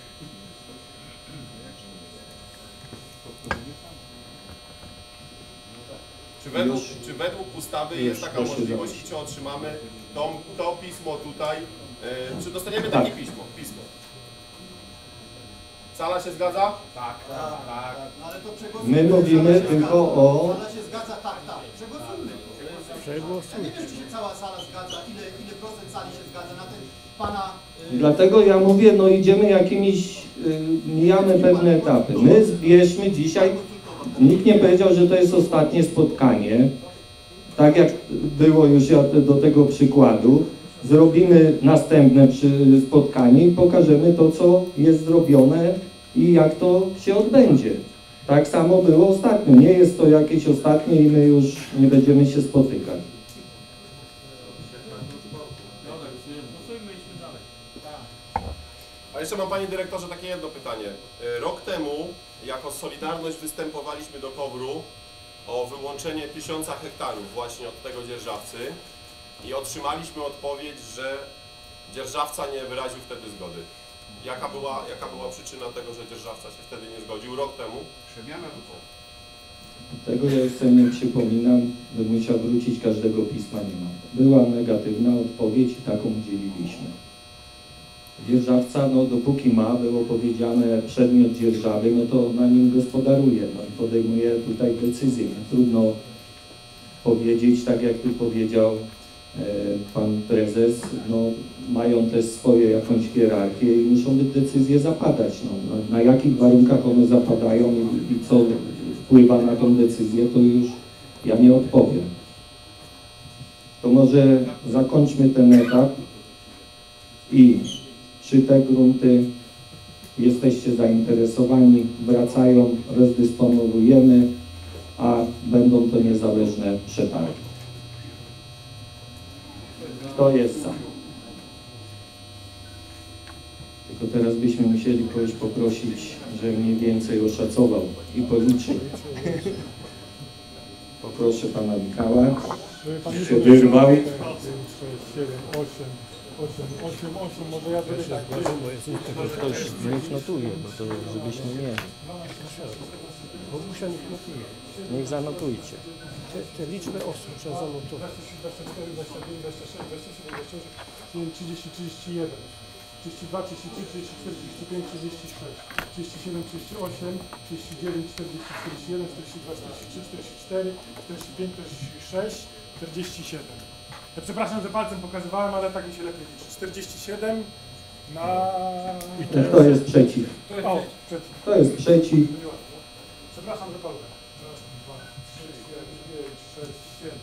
Czy według ustawy jest taka możliwość, czy otrzymamy to pismo tutaj, czy dostaniemy takie pismo? Sala się zgadza? Tak. No ale to my mówimy tylko o... Sala się zgadza, tak. Przegłosujmy. Ja nie wiem, czy się cała sala zgadza, ile procent sali się zgadza na ten pana... Dlatego ja mówię, no idziemy jakimiś, mijamy pewne etapy. My zbierzmy dzisiaj, nikt nie powiedział, że to jest ostatnie spotkanie. Tak jak było już do tego przykładu. Zrobimy następne spotkanie i pokażemy to, co jest zrobione i jak to się odbędzie. Tak samo było ostatnio. Nie jest to jakieś ostatnie i my już nie będziemy się spotykać. A jeszcze mam, panie dyrektorze, takie jedno pytanie. Rok temu jako Solidarność występowaliśmy do KOWR-u o wyłączenie 1000 hektarów właśnie od tego dzierżawcy i otrzymaliśmy odpowiedź, że dzierżawca nie wyraził wtedy zgody. Jaka była przyczyna tego, że dzierżawca się wtedy nie zgodził rok temu? Przemiana wyborów. Tego ja już sobie nie przypominam, bym musiał wrócić, każdego pisma nie ma. Była negatywna odpowiedź i taką udzieliliśmy. Dzierżawca, no dopóki ma, było powiedziane przedmiot dzierżawy, no to na nim gospodaruje, no i podejmuje tutaj decyzję. Trudno powiedzieć, tak jak tu powiedział pan prezes, no mają też swoje jakąś hierarchię i muszą być decyzje zapadać. No, na jakich warunkach one zapadają i co wpływa na tą decyzję, to już ja nie odpowiem. To może zakończmy ten etap i czy te grunty jesteście zainteresowani, wracają, rozdysponowujemy, a będą to niezależne przetargi. Kto jest za? Tylko teraz byśmy musieli kogoś poprosić, żeby mniej więcej oszacował i policzył. Poproszę pana Michała, się wyrwał. 5, 6, 7, 8, 8, może ja zrobię tak. Ktoś niech notuje, bo to żebyśmy nie... Bogusia niech notuje. Niech zanotujcie. Te liczby osób trzeba zanotować. 24, 25, 26, 27, 28, 30, 31, 32, 33, 34, 35, 36, 37, 38, 39, 40, 41, 42, 43, 44, 45, 46, 47. Ja przepraszam, że palcem pokazywałem, ale tak mi się lepiej liczy. 47 na... Kto jest przeciw? O, przeciw. Kto jest przeciw? Przepraszam, że palcem. 2, 3, 4, 5, 6, 7.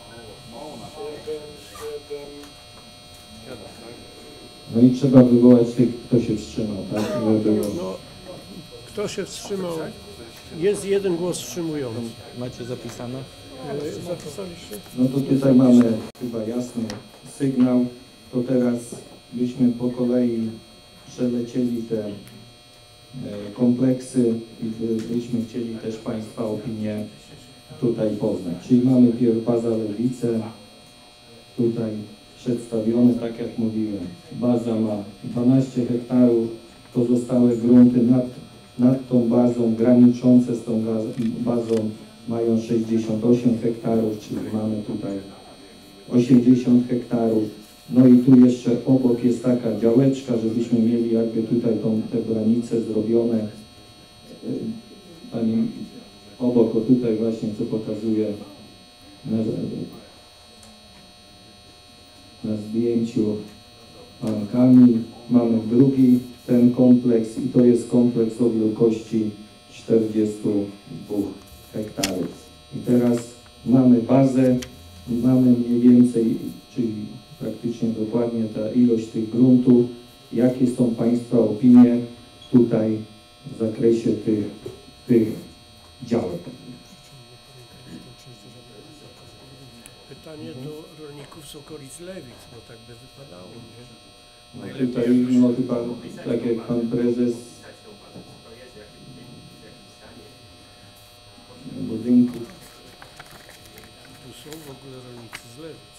7. No i trzeba wywołać tych, kto się wstrzymał, tak? No, kto się wstrzymał? Jest jeden głos wstrzymujący. Macie zapisane? Zapisaliście? No to tutaj mamy chyba jasny sygnał. To teraz byśmy po kolei przelecieli te kompleksy i byśmy chcieli też Państwa opinię tutaj poznać. Czyli mamy pierw Baza Lewice, tutaj przedstawione, tak jak mówiłem. Baza ma 12 hektarów, pozostałe grunty nad tą bazą, graniczące z tą bazą mają 68 hektarów, czyli mamy tutaj 80 hektarów. No i tu jeszcze obok jest taka działeczka, żebyśmy mieli jakby tutaj te granice zrobione. Obok, o tutaj właśnie, co pokazuje na zdjęciu pan Kamil. Mamy drugi ten kompleks i to jest kompleks o wielkości 42 hektarów. I teraz mamy bazę, mamy mniej więcej, czyli praktycznie dokładnie ta ilość tych gruntów. Jakie są Państwa opinie tutaj w zakresie tych działek? Pytanie do rolników z okolic Lewic, bo tak by wypadało, nie? No tutaj no chyba tak jak Pan Prezes budynków. Tu są w ogóle rolnicy z Lewic.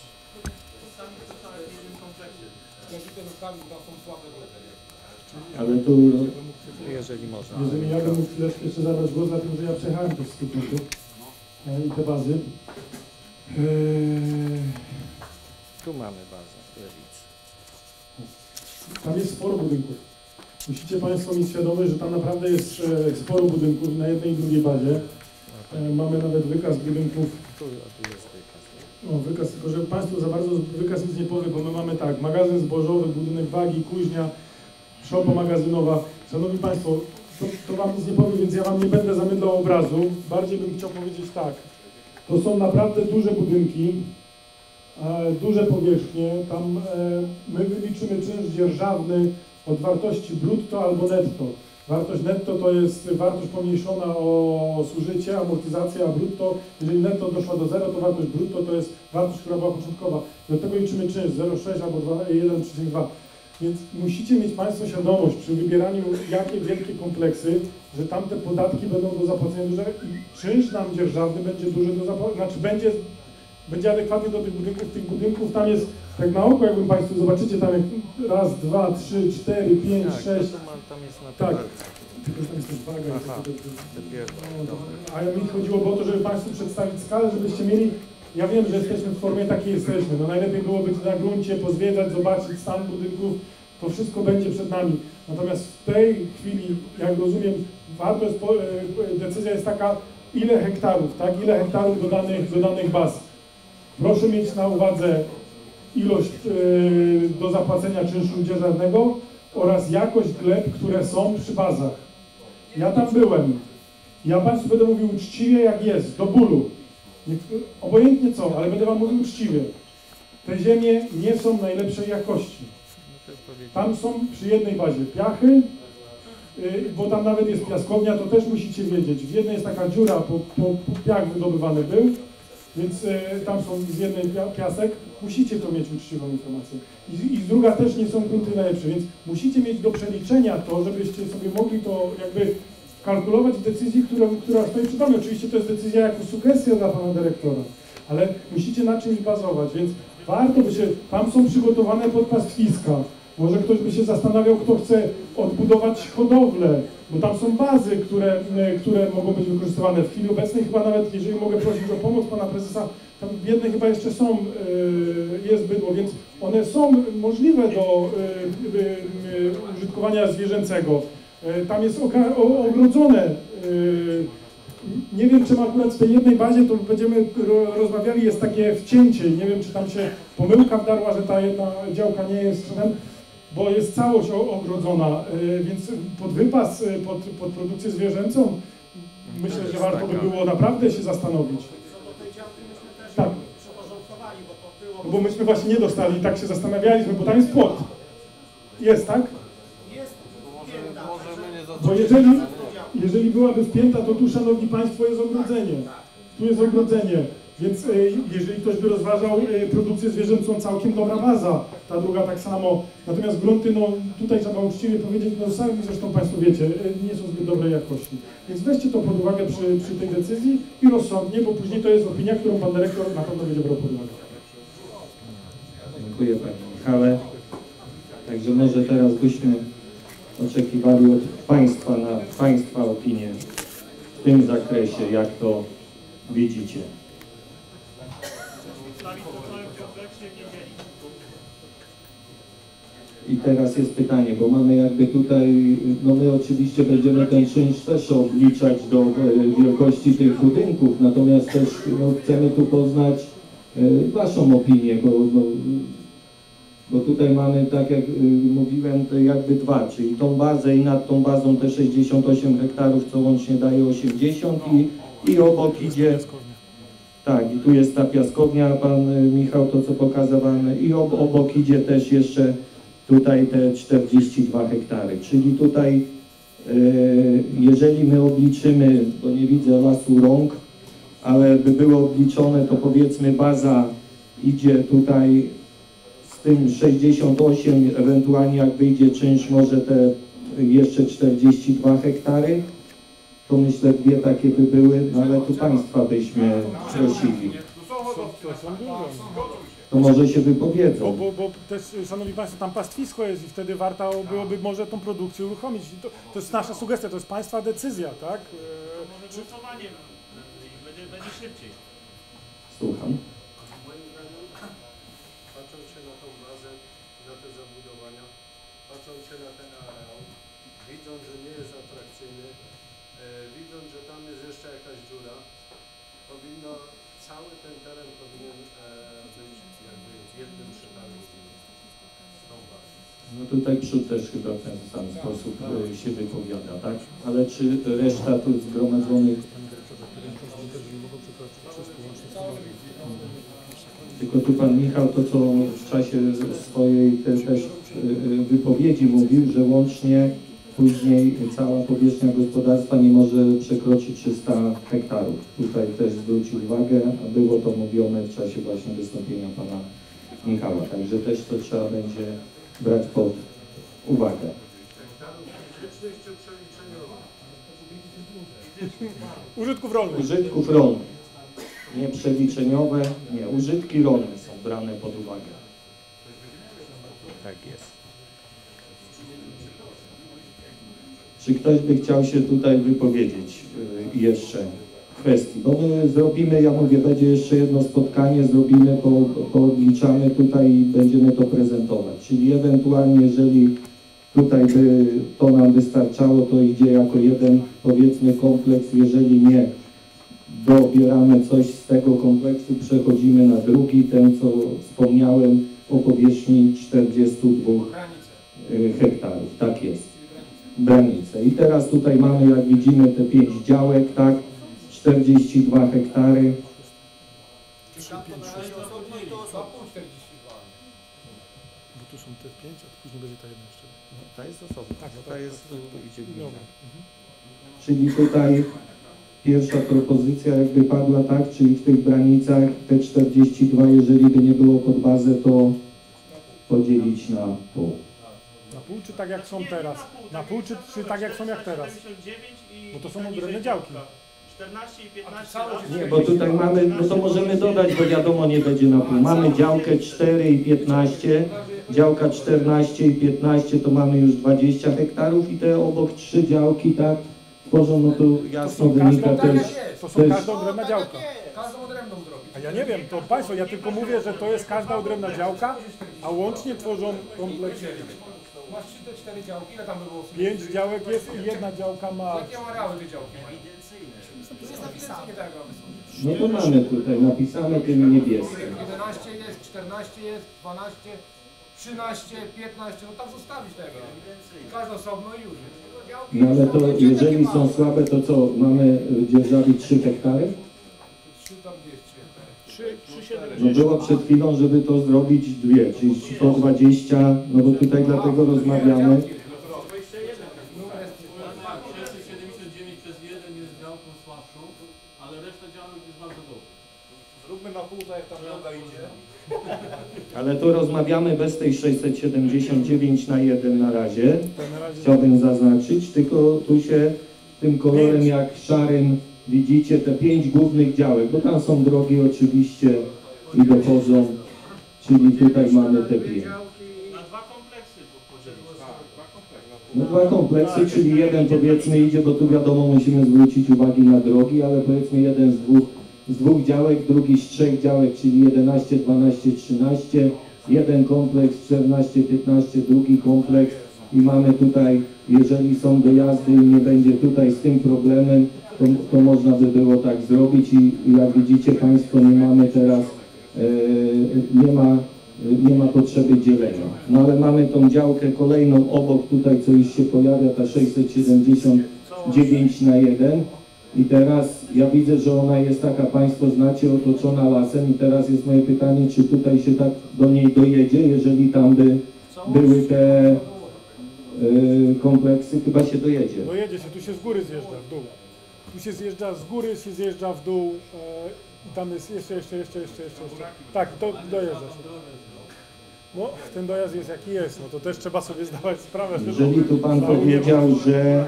Ale tu... Jeżeli można. Jeżeli ja bym mógł chwileczkę jeszcze zabrać głos, dlatego że ja przejechałem te sklepy i te bazy. Tu mamy bazę Lewic. Tam jest sporo budynków. Musicie Państwo mieć świadomość, że tam naprawdę jest sporo budynków na jednej i drugiej bazie. Mamy nawet wykaz budynków. Tu jest wykaz. No, wykaz, tylko że Państwu za bardzo wykaz nic nie powie, bo my mamy tak, magazyn zbożowy, budynek wagi, kuźnia, szopa magazynowa. Szanowni Państwo, to Wam nic nie powie, więc ja Wam nie będę zamydlał obrazu. Bardziej bym chciał powiedzieć tak, to są naprawdę duże budynki, duże powierzchnie. Tam my wyliczymy czynsz dzierżawny od wartości brutto albo netto. Wartość netto to jest wartość pomniejszona o zużycie, amortyzację, a brutto, jeżeli netto doszła do zera, to wartość brutto to jest wartość, która była początkowa. Do tego liczymy czynsz 0,6 albo 1,2. Więc musicie mieć Państwo świadomość przy wybieraniu, jakie wielkie kompleksy, że tamte podatki będą do zapłacenia duże i czynsz nam dzierżawny będzie duży do zapłacenia, znaczy będzie adekwatny do tych budynków. Tych budynków tam jest, tak na oko, jakbym Państwo zobaczycie, tam jest raz, dwa, trzy, cztery, pięć, tak, sześć. Tam jest na tak, tylko tam jest też waga. Aha, ale mi chodziło o to, żeby Państwu przedstawić skalę, żebyście mieli. Ja wiem, że jesteśmy w formie takiej jesteśmy. No najlepiej byłoby na gruncie pozwiedzać, zobaczyć stan budynków. To wszystko będzie przed nami. Natomiast w tej chwili, jak rozumiem, wartość, decyzja jest taka, ile hektarów, tak? Ile hektarów do danych baz. Proszę mieć na uwadze ilość do zapłacenia czynszu dzierżawnego oraz jakość gleb, które są przy bazach. Ja tam byłem. Ja Państwu będę mówił uczciwie, jak jest, do bólu. Obojętnie co, ale będę Wam mówił uczciwie. Te ziemie nie są najlepszej jakości. Tam są przy jednej bazie piachy, bo tam nawet jest piaskownia, to też musicie wiedzieć. W jednej jest taka dziura, po piach wydobywany był, więc tam są z jednej piasek. Musicie to mieć uczciwą informację. I z druga też nie są grunty najlepsze, więc musicie mieć do przeliczenia to, żebyście sobie mogli to jakby kalkulować w decyzji, która stoi przed Wami. Oczywiście to jest decyzja jako sugestia dla Pana Dyrektora, ale musicie na czymś bazować, więc Warto by się, tam są przygotowane podpastwiska. Może ktoś by się zastanawiał, kto chce odbudować hodowlę, bo tam są bazy, które mogą być wykorzystywane. W chwili obecnej chyba nawet, jeżeli mogę prosić o pomoc pana prezesa, tam w jednej chyba jeszcze jest bydło, więc one są możliwe do użytkowania zwierzęcego. Tam jest ogrodzone. Nie wiem, czy akurat w tej jednej bazie, to będziemy rozmawiali, jest takie wcięcie. Nie wiem, czy tam się pomyłka wdarła, że ta jedna działka nie jest ten, bo jest całość ogrodzona, więc pod wypas, pod produkcję zwierzęcą myślę, że warto by było naprawdę się zastanowić. Tak. Bo myśmy właśnie nie dostali i tak się zastanawialiśmy, bo tam jest płot. Jest, tak? Bo jeżeli byłaby wpięta, to tu, szanowni państwo, jest ogrodzenie. Tu jest ogrodzenie. Więc jeżeli ktoś by rozważał produkcję zwierzęcą, całkiem dobra baza, ta druga tak samo. Natomiast grunty, no tutaj trzeba uczciwie powiedzieć, no sami zresztą państwo wiecie, nie są zbyt dobrej jakości. Więc weźcie to pod uwagę przy tej decyzji i rozsądnie, bo później to jest opinia, którą pan dyrektor na pewno będzie brał pod uwagę. Dziękuję panie Michale. Także może teraz byśmy oczekiwali od państwa na państwa opinię w tym zakresie, jak to widzicie. I teraz jest pytanie, bo mamy jakby tutaj, no my oczywiście będziemy ten czynsz też obliczać do wielkości tych budynków, natomiast też no, chcemy tu poznać waszą opinię, bo tutaj mamy, tak jak mówiłem, to jakby dwa, czyli tą bazę i nad tą bazą te 68 hektarów, co łącznie daje 80 i obok idzie, tak, i tu jest ta piaskownia, pan Michał, to co pokazywany, i obok idzie też jeszcze tutaj te 42 hektary, czyli tutaj jeżeli my obliczymy, bo nie widzę lasu rąk, ale by było obliczone, to powiedzmy baza idzie tutaj z tym 68, ewentualnie jak wyjdzie czynsz, może te jeszcze 42 hektary, to myślę dwie takie by były, no ale tu państwa byśmy prosili. To może się wypowiedzą. Bo też, szanowni państwo, tam pastwisko jest i wtedy warto byłoby może tą produkcję uruchomić. To jest nasza sugestia, to jest państwa decyzja, tak? Może głosowanie będzie szybciej. Słucham. Moim zdaniem, patrząc się na tą bazę, na te zabudowania, patrząc się na ten areał, widząc, że nie jest atrakcyjny, widząc, że tam jest jeszcze jakaś dziura, powinno, cały ten teren powinien być jakby w jednym przetargu z tą bazą. No tutaj przód też chyba w ten sam sposób się wypowiada, tak? Ale czy reszta tu zgromadzonych... Tylko tu pan Michał, to co w czasie swojej też wypowiedzi mówił, że łącznie później cała powierzchnia gospodarstwa nie może przekroczyć 300 hektarów. Tutaj też zwrócił uwagę, a było to mówione w czasie właśnie wystąpienia pana Michała. Także też to trzeba będzie brać pod uwagę. Użytków rolnych. Użytków rolnych. Nie przeliczeniowe, nie. Użytki rolne są brane pod uwagę. Tak jest. Czy ktoś by chciał się tutaj wypowiedzieć jeszcze w kwestii? Bo my zrobimy, ja mówię, będzie jeszcze jedno spotkanie, zrobimy, poobliczamy tutaj i będziemy to prezentować. Czyli ewentualnie, jeżeli tutaj by to nam wystarczało, to idzie jako jeden, powiedzmy, kompleks. Jeżeli nie dobieramy coś z tego kompleksu, przechodzimy na drugi, ten co wspomniałem o powierzchni 42 hektarów. Tak jest. Granice. I teraz tutaj mamy, jak widzimy, te 5 działek, tak? 42 hektary. Bo tu są te 5, a później będzie ta jedna jeszcze. Ta jest osobna. Tak, ta jest, idzie gmina. Czyli tutaj pierwsza propozycja jakby padła, tak? Czyli w tych granicach te 42, jeżeli by nie było pod bazę, to podzielić na pół. Na pół, czy tak jak są teraz? Na pół, czy tak jak są jak teraz? Bo to są odrębne działki. 14 i 15 Nie, bo tutaj mamy, no to możemy dodać, bo wiadomo, nie będzie na pół. Mamy działkę 4 i 15, działka 14 i 15 to mamy już 20 hektarów i te obok 3 działki, tak, tworzą, no to jasno wynika też... To są każda odrębna działka. Każdą odrębną zrobić. A ja nie wiem, to Państwo, ja tylko mówię, że to jest każda odrębna działka, a łącznie tworzą kompleks. Masz 3-4 działki, ile tam by było? 5 działek jest i jedna działka ma... Jakie areały te działki? To jest napisane. No to mamy tutaj napisane tym niebieskim. 11 jest, 14 jest, 12, 13, 15, no tam zostawić tego. Każdy osobno i już. No ale to jeżeli są słabe, to co, mamy dzierżawić 3 hektary? 3 tam gdzieś 3. No było przed chwilą, żeby to zrobić 2, czyli 120, no bo tutaj dlatego rozmawiamy. 679 przez 1 jest działką słabszą, ale reszta działek jest bardzo dobra. Zróbmy na pół, tak jak tam droga idzie. Ale tu rozmawiamy bez tej 679 na 1 na razie. Chciałbym zaznaczyć, tylko tu się tym kolorem jak szarym widzicie te 5 głównych działek, bo tam są drogi oczywiście i dochodzą, czyli tutaj mamy te 5. Na 2 kompleksy podzielić. No 2 kompleksy, czyli jeden powiedzmy idzie, bo tu wiadomo musimy zwrócić uwagę na drogi, ale powiedzmy jeden z dwóch działek, drugi z 3 działek, czyli 11, 12, 13, jeden kompleks, 14, 15, drugi kompleks i mamy tutaj, jeżeli są dojazdy i nie będzie tutaj z tym problemem, to można by było tak zrobić i jak widzicie Państwo, nie mamy teraz, nie ma potrzeby dzielenia. No ale mamy tą działkę kolejną obok tutaj, co już się pojawia, ta 679 na 1 i teraz ja widzę, że ona jest taka, Państwo znacie, otoczona lasem i teraz jest moje pytanie, czy tutaj się tak do niej dojedzie, jeżeli tam by były te kompleksy, chyba się dojedzie. Dojedzie się, tu się z góry zjeżdża w dół. Tu się zjeżdża z góry, się zjeżdża w dół i tam jest jeszcze. Tak, to dojeżdża się. No, ten dojazd jest jaki jest, no to też trzeba sobie zdawać sprawę, że... Jeżeli tu Pan powiedział, że...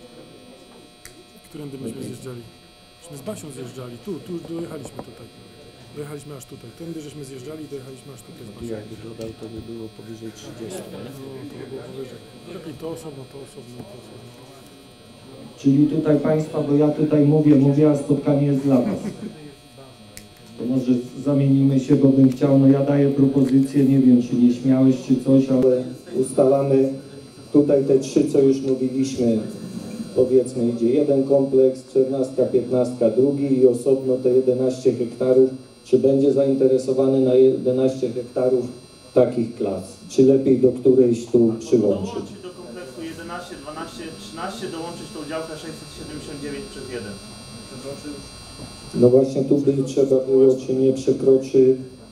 Którędy myśmy zjeżdżali? Myśmy z Basią zjeżdżali, tu dojechaliśmy tutaj. Dojechaliśmy aż tutaj. Tędy żeśmy zjeżdżali i dojechaliśmy aż tutaj z Basią. Jakby dodał, to by było powyżej 30. No, to by było powyżej. Lepiej to osobno, to osobno. Czyli tutaj Państwa, bo ja tutaj mówię, a spotkanie jest dla Was. To może zamienimy się, bo bym chciał, no ja daję propozycję, nie wiem, czy nieśmiałeś, czy coś, ale ustalamy tutaj te 3, co już mówiliśmy. Powiedzmy idzie jeden kompleks, 14, 15, drugi i osobno te 11 hektarów. Czy będzie zainteresowany na 11 hektarów takich klas? Czy lepiej do którejś tu przyłączyć? Dołączyć do kompleksu 11, 12, 13, dołączyć tą działkę 679 przez 1. Przekroczy już? No właśnie tu by trzeba było, czy nie przekroczy...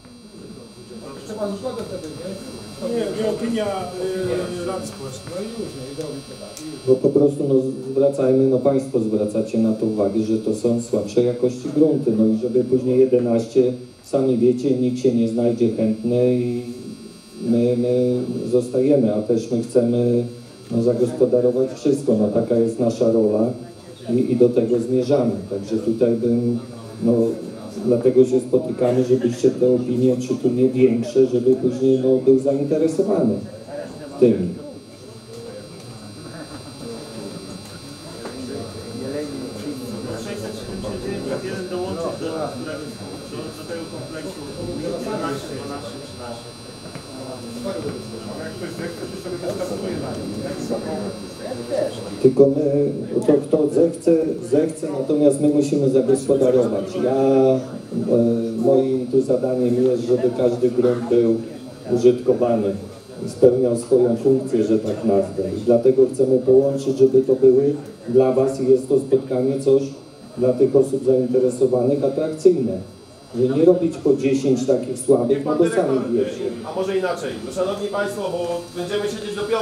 Trzeba zgodę wtedy, nie? Nie opinia Rady Społecznej. No i już, nie, i robi to tak. Bo po prostu no, zwracajmy, no Państwo zwracacie na to uwagę, że to są słabszej jakości grunty, no i żeby później 11, sami wiecie, nikt się nie znajdzie chętny i my zostajemy, a też my chcemy no, zagospodarować wszystko, no taka jest nasza rola i do tego zmierzamy, także tutaj bym, no dlatego się spotykamy, żebyście te opinie, czy tu nie większe, żeby później no, był zainteresowany tymi. Dołączyć do tego kompleksu 11, 12, 13. Tylko my, to kto zechce, natomiast my musimy zagospodarować. Moim tu zadaniem jest, żeby każdy grunt był użytkowany i spełniał swoją funkcję, że tak nazwę. I dlatego chcemy połączyć, żeby to były dla Was i jest to spotkanie coś dla tych osób zainteresowanych atrakcyjne. Że nie robić po 10 takich słabych, no bo sami wiecie. A może inaczej, no, szanowni Państwo, bo będziemy siedzieć do 5.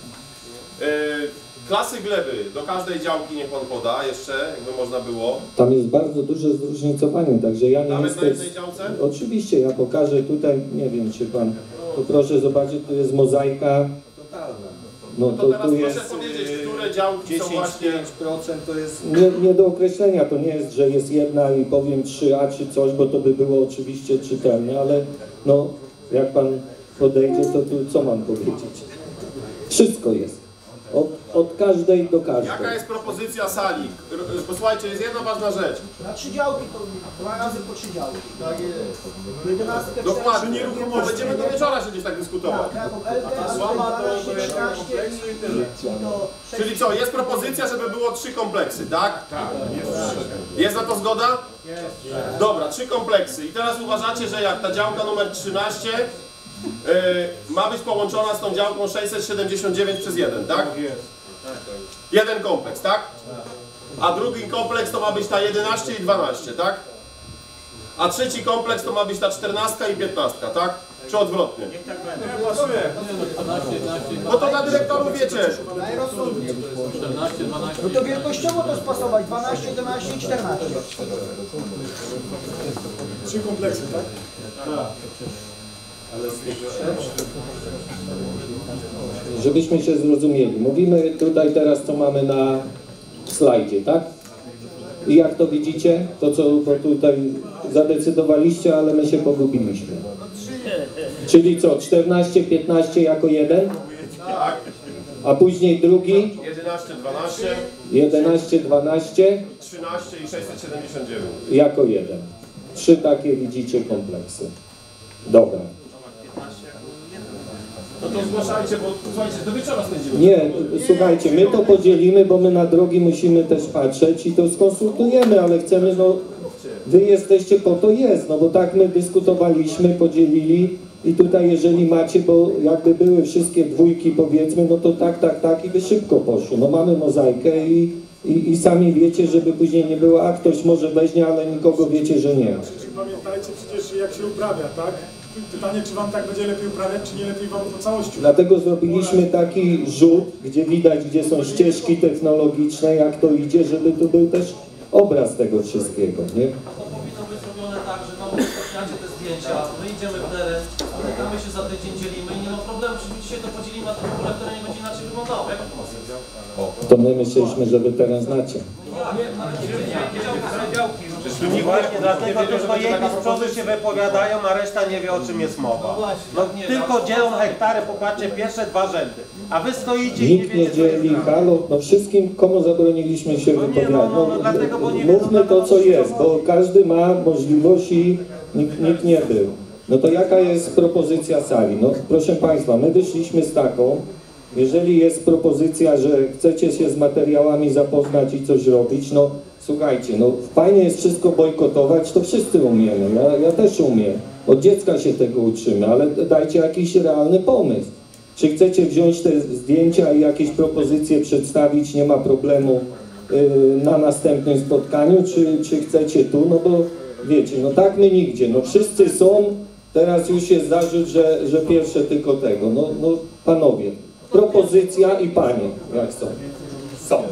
Klasy gleby do każdej działki niech Pan poda jeszcze, jakby można było. Tam jest bardzo duże zróżnicowanie, także ja nie Nawet jestem... na jednej działce? Oczywiście, ja pokażę tutaj, nie wiem czy Pan, to proszę zobaczyć, tu jest mozaika totalna. No to teraz tu proszę jest... powiedzieć, które które działki są właśnie... 10-5% to jest nie do określenia, to nie jest, że jest jedna i powiem 3A czy coś, bo to by było oczywiście czytelne, ale no jak pan podejdzie, to tu co mam powiedzieć? Wszystko jest. Od każdej do każdej. Jaka jest propozycja sali? Posłuchajcie, jest jedna ważna rzecz. Na 3 działki to 2 razy po 3 działki. Tak jest. 11, Dokładnie, bo będziemy do wieczora się gdzieś tak dyskutować. Czyli co, jest propozycja, żeby było 3 kompleksy, tak? Tak. Jest na to zgoda? Jest. Dobra, 3 kompleksy. I teraz uważacie, że jak ta działka numer 13 ma być połączona z tą działką 679 przez 1, tak? Jest. Jeden kompleks, tak? A drugi kompleks to ma być ta 11 i 12, tak? A trzeci kompleks to ma być ta 14 i 15, tak? Czy odwrotnie? Niech tak będzie. No to dla dyrektorów wiecie. Najrozsądniej. No to wielkościowo to spasować. 12, 11 i 14. 3 kompleksy, tak? Tak. Żebyśmy się zrozumieli. Mówimy tutaj teraz, co mamy na slajdzie, tak? I jak to widzicie? To, co bo tutaj zadecydowaliście, ale my się pogubiliśmy. Czyli co? 14, 15 jako jeden? Tak. A później drugi? 11, 12. 11, 12. 13 i 679. Jako jeden. 3 takie widzicie kompleksy. Dobra. No to zgłaszajcie, bo słuchajcie, do wieczora spędzimy. Nie, słuchajcie, my to podzielimy, bo my na drogi musimy też patrzeć i to skonsultujemy, ale chcemy, no, wy jesteście po to jest, no bo tak my dyskutowaliśmy, podzielili i tutaj jeżeli macie, bo jakby były wszystkie dwójki powiedzmy, no to tak i by szybko poszło. No mamy mozaikę i sami wiecie, żeby później nie było, a ktoś może weźmie, ale nikogo wiecie, że nie. Pamiętajcie przecież jak się uprawia, tak? Pytanie, czy wam tak będzie lepiej uprawiać, czy nie lepiej wam po całości? Dlatego zrobiliśmy taki rzut, gdzie widać, gdzie są ścieżki technologiczne, jak to idzie, żeby tu był też obraz tego wszystkiego, nie? To powinno być zrobione tak, że mamy udostępniacie te zdjęcia, my idziemy w teren, spotykamy się za tydzień, dzielimy i nie ma problemu, czy my dzisiaj to podzielimy, a to w ogóle w terenie będzie inaczej wyglądało. Jak to ma sens? To my myśleliśmy, że wy teraz znacie. Właśnie dlatego tylko jedni z przodu się wypowiadają, a reszta nie wie, o czym jest mowa. No, tylko dzielą hektary, popatrzcie, pierwsze 2 rzędy. A wy stoicie i nie Nikt nie wiecie, dzieli, halo, no wszystkim, komu zabroniliśmy się wypowiadać. Mówmy to, co jest, bo każdy ma możliwość i nikt nie był. No to jaka jest propozycja sali? No proszę Państwa, my wyszliśmy z taką, jeżeli jest propozycja, że chcecie się z materiałami zapoznać i coś robić, no słuchajcie, no fajnie jest wszystko bojkotować, to wszyscy umiemy, ja też umiem. Od dziecka się tego uczymy, ale dajcie jakiś realny pomysł. Czy chcecie wziąć te zdjęcia i jakieś propozycje przedstawić, nie ma problemu na następnym spotkaniu, czy chcecie tu, no bo wiecie, no tak my nigdzie, no wszyscy są, teraz już jest zarzut, że pierwsze tylko tego, no panowie, propozycja i panie, jak są. Są.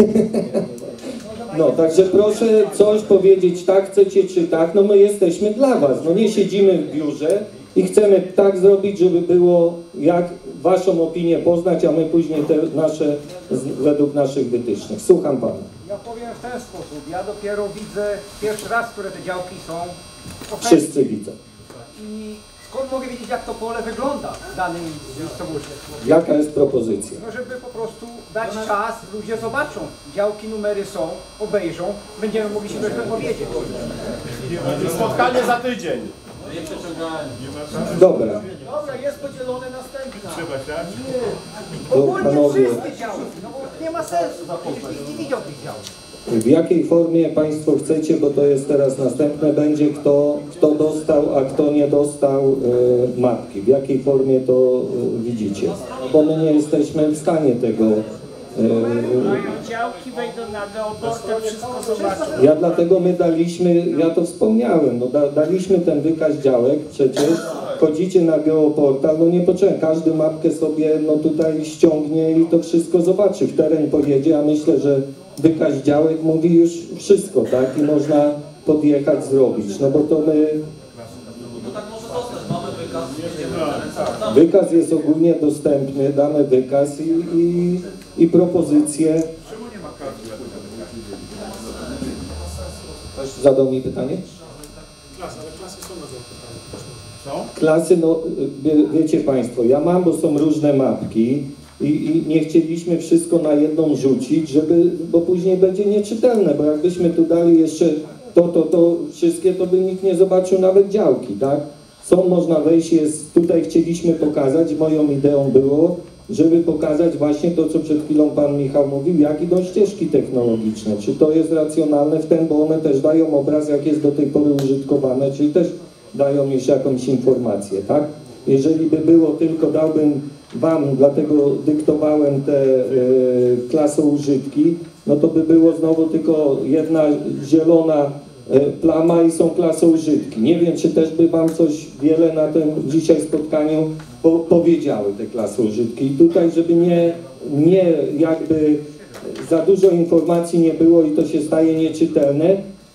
No, także proszę coś powiedzieć, tak chcecie czy tak, no my jesteśmy dla was, no nie siedzimy w biurze i chcemy tak zrobić, żeby było jak waszą opinię poznać, a my później te nasze, według naszych wytycznych. Słucham pana. Ja powiem w ten sposób, ja dopiero widzę pierwszy raz, które te działki są. Wszyscy widzą. I skąd mogę wiedzieć, jak to pole wygląda w danej miejscowości? Jaka jest propozycja? No, żeby po prostu dać czas, ludzie zobaczą, działki, numery są, obejrzą, będziemy mogli się wypowiedzieć. Spotkanie za tydzień. Nie przeciągałem. Dobra. Dobra, jest podzielone następna. Trzeba się? Nie. Ogólnie panowie. wszystkie działki, no bo nie ma sensu, przecież nikt nie widział tych działek. W jakiej formie Państwo chcecie, bo to jest teraz następne, będzie kto dostał, a kto nie dostał mapki. W jakiej formie to widzicie? Bo my nie jesteśmy w stanie tego... Działki wejdą na geoportal, wszystko zobaczą. Ja dlatego my daliśmy, ja to wspomniałem, no daliśmy ten wykaz działek przecież, wchodzicie na geoportal, no nie potrzeba, każdy mapkę sobie no tutaj ściągnie i to wszystko zobaczy, w teren pojedzie, a myślę, że wykaz działek mówi już wszystko, tak? I można podjechać, zrobić, no bo to my... To tak może zostać, mamy wykaz, jedziemy w teren. Wykaz jest ogólnie dostępny, damy wykaz i i propozycje. Ktoś zadał mi pytanie? Ale klasy są na to. Klasy, no wiecie Państwo, ja mam, bo są różne mapki i nie chcieliśmy wszystko na jedną rzucić, bo później będzie nieczytelne, bo jakbyśmy tu dali jeszcze to wszystkie, to by nikt nie zobaczył nawet działki, tak? Można wejść, tutaj chcieliśmy pokazać, moją ideą było, żeby pokazać właśnie to, co przed chwilą Pan Michał mówił, jak idą ścieżki technologiczne, czy to jest racjonalne bo one też dają obraz, jak jest do tej pory użytkowane, czyli też dają już jakąś informację, tak? Jeżeli by było tylko, dałbym Wam, dlatego dyktowałem te klasoużytki, no to by było znowu tylko jedna zielona plama i są klasoużytki. Nie wiem, czy też by Wam coś wiele na tym dzisiaj spotkaniu powiedziały te klasoużytki. I tutaj, żeby nie jakby za dużo informacji nie było i to się staje nieczytelne,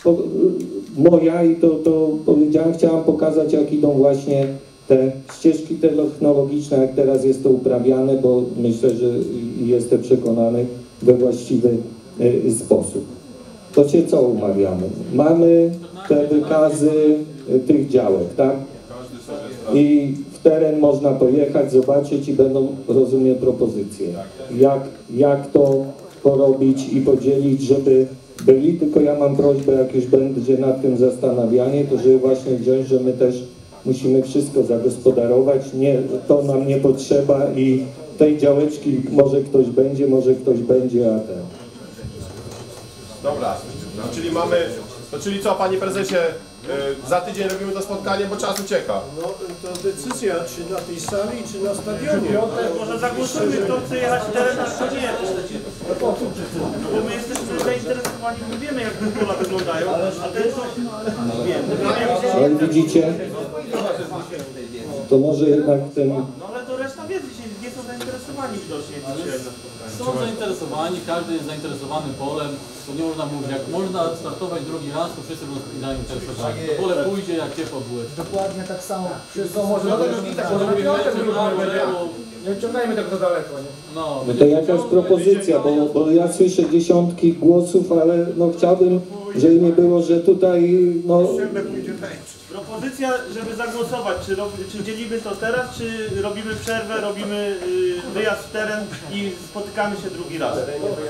i to powiedziałem, chciałam pokazać, jak idą właśnie te ścieżki technologiczne, jak teraz jest to uprawiane, bo myślę, że jestem przekonany we właściwy sposób. To się co umawiamy? Mamy te wykazy tych działek, tak? I w teren można pojechać, zobaczyć i będą, rozumiem, propozycje. Jak to porobić i podzielić, żeby byli, tylko ja mam prośbę, jak już będzie nad tym zastanawianie, to żeby właśnie wziąć, że my też musimy wszystko zagospodarować, to nam nie potrzeba i tej działeczki może ktoś będzie, a ten. Dobra, czyli co, panie prezesie, za tydzień robimy to spotkanie, bo czas ucieka. No to decyzja, czy na tej sali, czy na stadionie. Może zagłosujmy, kto chce jechać w teren, a kto nie. Bo my jesteśmy zainteresowani, my wiemy, jak te pola wyglądają, a ten co wiemy. Jak widzicie, to może jednak ten... No ale to reszta wiedzy się nie są zainteresowani widocznie dzisiaj na spotkaniu. Są zainteresowani, każdy jest zainteresowany polem, to nie można mówić, jak można startować drugi raz, to wszyscy będą zainteresowani. To pole pójdzie jak ciepło bułeczka. Dokładnie tak samo. Nie wyciągajmy tego za daleko, nie? No to jakaś propozycja, bo ja słyszę dziesiątki głosów, ale no chciałbym, żeby nie było, że tutaj no... Propozycja, żeby zagłosować, czy dzielimy to teraz, czy robimy przerwę, robimy wyjazd w teren i spotykamy się drugi raz.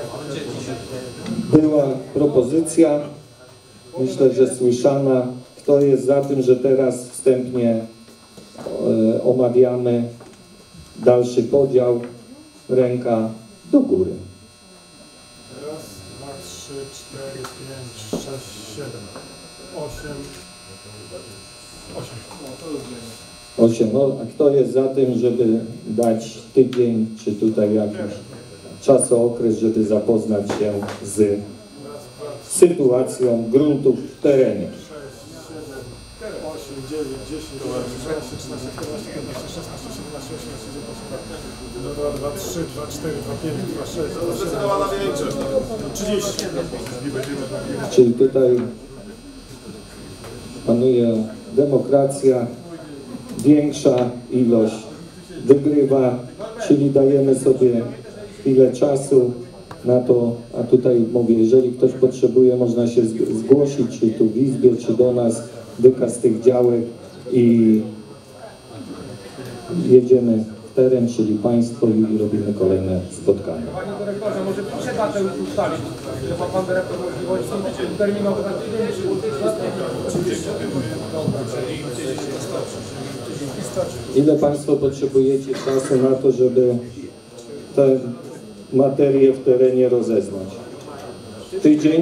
Była propozycja, myślę, że słyszana. Kto jest za tym, że teraz wstępnie omawiamy dalszy podział? Ręka do góry. Raz, 2, 3, 4, 5, 6, 7, 8. No, a kto jest za tym, żeby dać tydzień, czy tutaj jakiś czasookres, żeby zapoznać się z sytuacją gruntów w terenie? 8, 9, 10, 11, 13, 14, 15, 16, 17, 18, 19, 2, 3, 2, 4, 2, 5, 2, 6, 2, 7, Zdecydowana większość. 30. Czyli tutaj panuje demokracja, większa ilość wygrywa, czyli dajemy sobie chwilę czasu na to, a tutaj mówię, jeżeli ktoś potrzebuje, można się zgłosić, czy tu w Izbie, czy do nas, wykaz tych działek i jedziemy w teren, czyli państwo i robimy kolejne spotkania. Panie dyrektorze, może proszę datę ustalić, że ma pan dyrektor możliwość terminowo na tydzień, czy... Ile państwo potrzebujecie czasu na to, żeby tę materię w terenie rozeznać? Tydzień?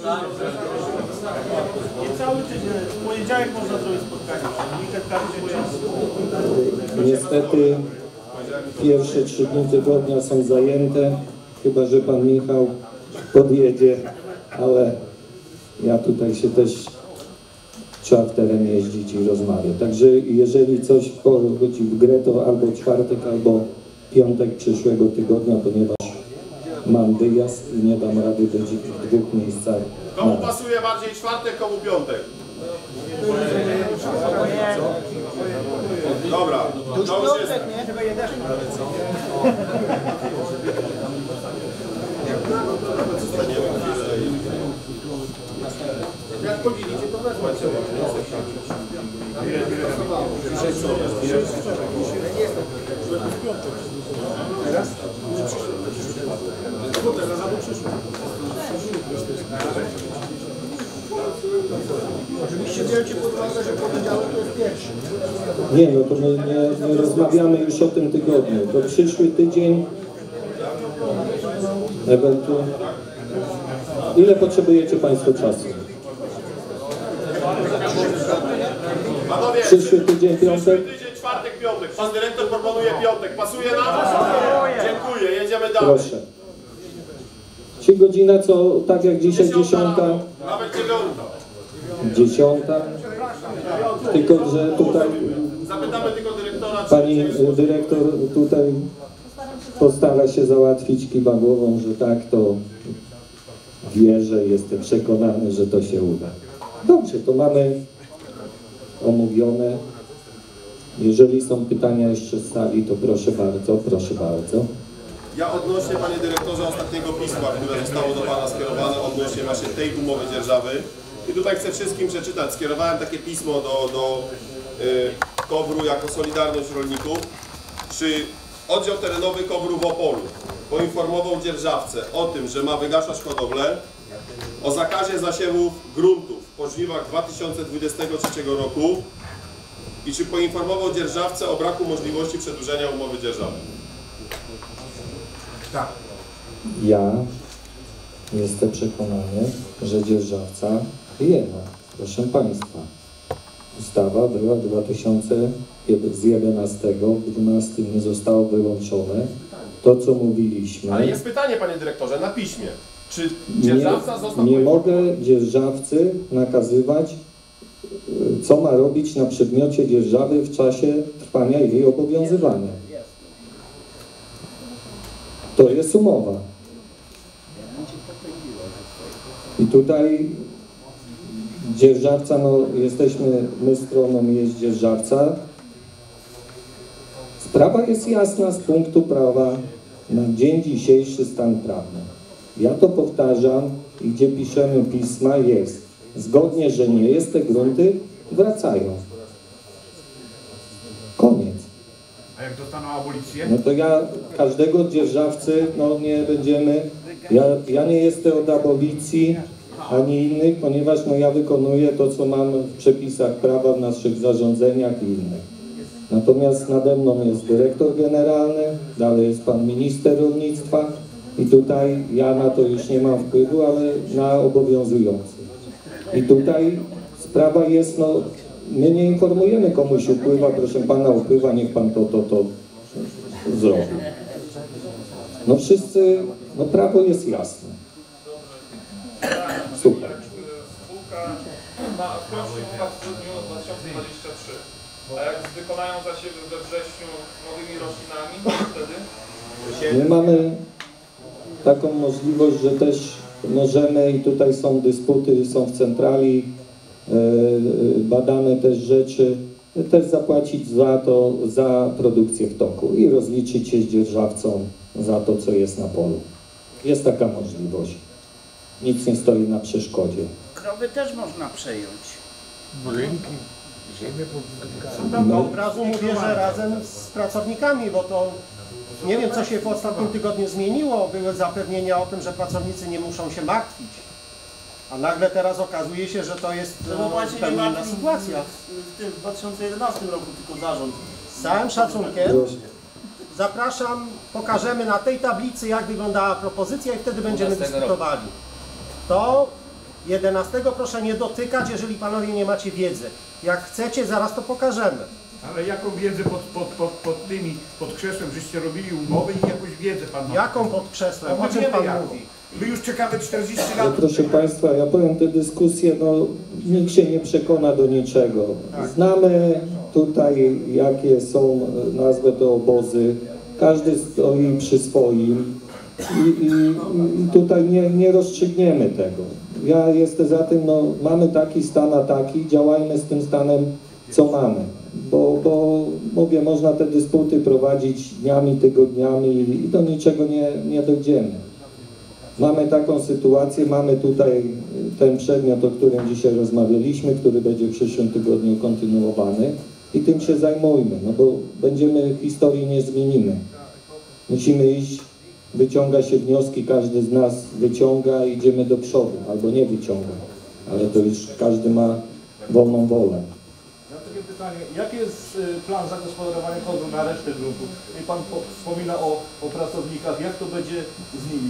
Nie cały tydzień, w poniedziałek można zrobić spotkanie. Weekend każdy pojazd. Niestety pierwsze 3 dni tygodnia są zajęte, chyba że pan Michał podjedzie, ale ja tutaj się też trzeba w teren jeździć i rozmawiać. Także jeżeli coś wchodzi w grę, to albo czwartek, albo piątek przyszłego tygodnia, ponieważ mam wyjazd i nie dam rady być w 2 miejscach. Komu pasuje bardziej czwartek, komu piątek? Dobra, to już jest... Teraz? Oczywiście biorcie pod uwagę, że poniedziałek to jest pierwszy. Nie, no to my nie rozmawiamy już o tym tygodniu. To przyszły tydzień, ewentualnie. Ile potrzebujecie Państwo czasu? Panowie, Przyszły tydzień, piątek? Przyszły tydzień, czwartek, piątek. Pan dyrektor proponuje piątek. Pasuje nam? Dziękuję, jedziemy dalej. Proszę. Czy godzina co, tak jak dzisiaj, 10? Nawet 9. 10? Tylko, że tutaj Zapytamy tylko dyrektora, czy... pani dyrektor tutaj postara się załatwić, kiwa głową, że tak, to wierzę, jestem przekonany, że to się uda. Dobrze, to mamy omówione. Jeżeli są pytania jeszcze z sali, to proszę bardzo, proszę bardzo. Ja odnośnie, panie dyrektorze, ostatniego pisma, które zostało do pana skierowane odnośnie właśnie tej umowy dzierżawy. I tutaj chcę wszystkim przeczytać. Skierowałem takie pismo do KOWR-u jako Solidarność Rolników. Czy oddział terenowy KOWR-u w Opolu poinformował dzierżawcę o tym, że ma wygaszać hodowlę, o zakazie zasiewów gruntów po żniwach 2023 roku i czy poinformował dzierżawcę o braku możliwości przedłużenia umowy dzierżawy? Tak. Ja jestem przekonany, że dzierżawca wie, no, proszę Państwa. Ustawa była 2011, w 12 nie zostało wyłączone. To, co mówiliśmy... Ale jest pytanie, panie dyrektorze, na piśmie. Czy dzierżawca został Nie mogę dzierżawcy nakazywać, co ma robić na przedmiocie dzierżawy w czasie trwania jej obowiązywania. To jest umowa. I tutaj dzierżawca, no jesteśmy my stroną, jest dzierżawca. Sprawa jest jasna z punktu prawa na dzień dzisiejszy stan prawny. Ja to powtarzam i gdzie piszemy pisma jest. Zgodnie, że nie jest, te grunty wracają. Koniec. A jak dostaną abolicję? No to ja każdego dzierżawcy, no nie będziemy, ja nie jestem od abolicji ani innych, ponieważ no ja wykonuję to, co mam w przepisach prawa, w naszych zarządzeniach i innych. Natomiast nade mną jest dyrektor generalny, dalej jest pan minister rolnictwa i tutaj ja na to już nie mam wpływu, ale na obowiązujący. I tutaj sprawa jest, no my nie informujemy, komuś upływa, proszę pana upływa, niech pan to zrobi. No wszyscy, no prawo jest jasne. Super. Spółka kończy umowa w grudniu 2023. A jak wykonają zasiewy we wrześniu nowymi roślinami, to wtedy? My mamy taką możliwość, że też możemy i tutaj są dysputy, są w centrali, badane też rzeczy, też zapłacić za to, za produkcję w toku i rozliczyć się z dzierżawcą za to, co jest na polu. Jest taka możliwość. Nic nie stoi na przeszkodzie. Krowy też można przejąć. Do obrazu mówię, że razem z pracownikami, bo to nie wiem, co się w ostatnim tygodniu zmieniło. Były zapewnienia o tym, że pracownicy nie muszą się martwić. A nagle teraz okazuje się, że to jest zupełnie inna sytuacja. W 2011 roku tylko zarząd. Z całym szacunkiem zapraszam, pokażemy na tej tablicy, jak wyglądała propozycja i wtedy będziemy dyskutowali. To 11 proszę nie dotykać, jeżeli panowie nie macie wiedzy. Jak chcecie, zaraz to pokażemy. Ale jaką wiedzę pod krzesłem, żeście robili umowy i jakąś wiedzę pan ma? Jaką pod krzesłem? O czym pan mówi? My już czekamy 40 No, lat. proszę Państwa, ja powiem tę dyskusję, no nikt się nie przekona do niczego. Znamy tutaj, jakie są, nazwę to obozy, każdy stoi przy swoim i tutaj nie rozstrzygniemy tego. Ja jestem za tym, no mamy taki stan, a taki, działajmy z tym stanem, co mamy. Bo mówię, można te dysputy prowadzić dniami, tygodniami i do niczego nie dojdziemy. Mamy taką sytuację, mamy tutaj ten przedmiot, o którym dzisiaj rozmawialiśmy, który będzie w przyszłym tygodniu kontynuowany i tym się zajmujmy, no bo historii nie zmienimy. Musimy iść, wyciąga się wnioski, każdy z nas wyciąga i idziemy do przodu, albo nie wyciąga, ale to już każdy ma wolną wolę. Ja mam takie pytanie, jaki jest plan zagospodarowania chodu na resztę gruntów? I Pan wspomina o pracownikach, jak to będzie z nimi?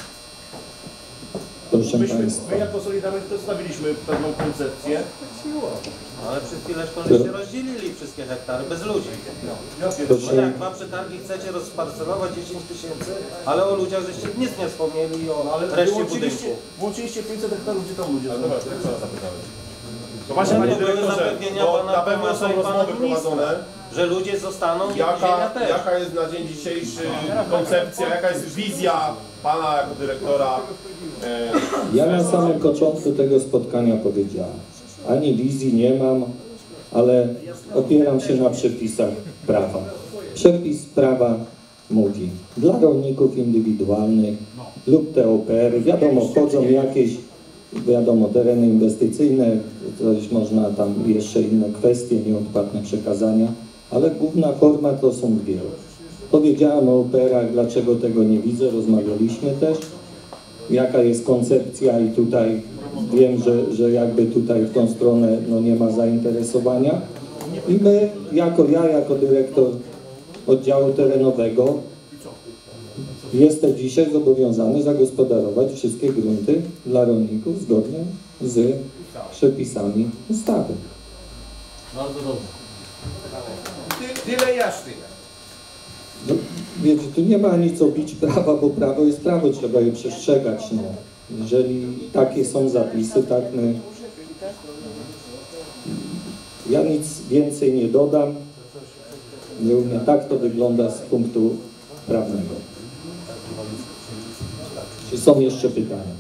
Proszę Państwa. My jako Solidarność przedstawiliśmy pewną koncepcję. Ale przed chwileczką żeście rozdzielili wszystkie hektary bez ludzi. Bo jak dwa przetargi chcecie rozparcelować 10 000, ale o ludziach żeście nic nie wspomnieli o reszcie budynku. Włączyliście 500 hektarów, gdzie tam ludzie są? To właśnie, panie dyrektorze, bo na pewno są rozmowy prowadzone. Że ludzie zostaną i ziemia też. Jaka jest na dzień dzisiejszy koncepcja, jaka jest wizja pana jako dyrektora? Ja na samym początku tego spotkania powiedziałem, ani wizji nie mam, ale opieram się na przepisach prawa. Przepis prawa mówi, dla rolników indywidualnych lub TOPR, wiadomo, wchodzą jakieś, tereny inwestycyjne, coś można tam jeszcze inne kwestie, nieodpłatne przekazania, ale główna forma to są dwie. Powiedziałem o OPR-ach, dlaczego tego nie widzę, rozmawialiśmy też, jaka jest koncepcja i tutaj wiem, że jakby tutaj w tą stronę no, nie ma zainteresowania. I my, jako dyrektor oddziału terenowego, jestem dzisiaj zobowiązany zagospodarować wszystkie grunty dla rolników zgodnie z przepisami ustawy. Bardzo dobrze. Tyle jasne. No, wiecie, tu nie ma nic o bić prawa, bo prawo jest prawo, trzeba je przestrzegać. No. Jeżeli takie są zapisy, tak my... Ja nic więcej nie dodam. Nie umiem, tak to wygląda z punktu prawnego. Czy są jeszcze pytania?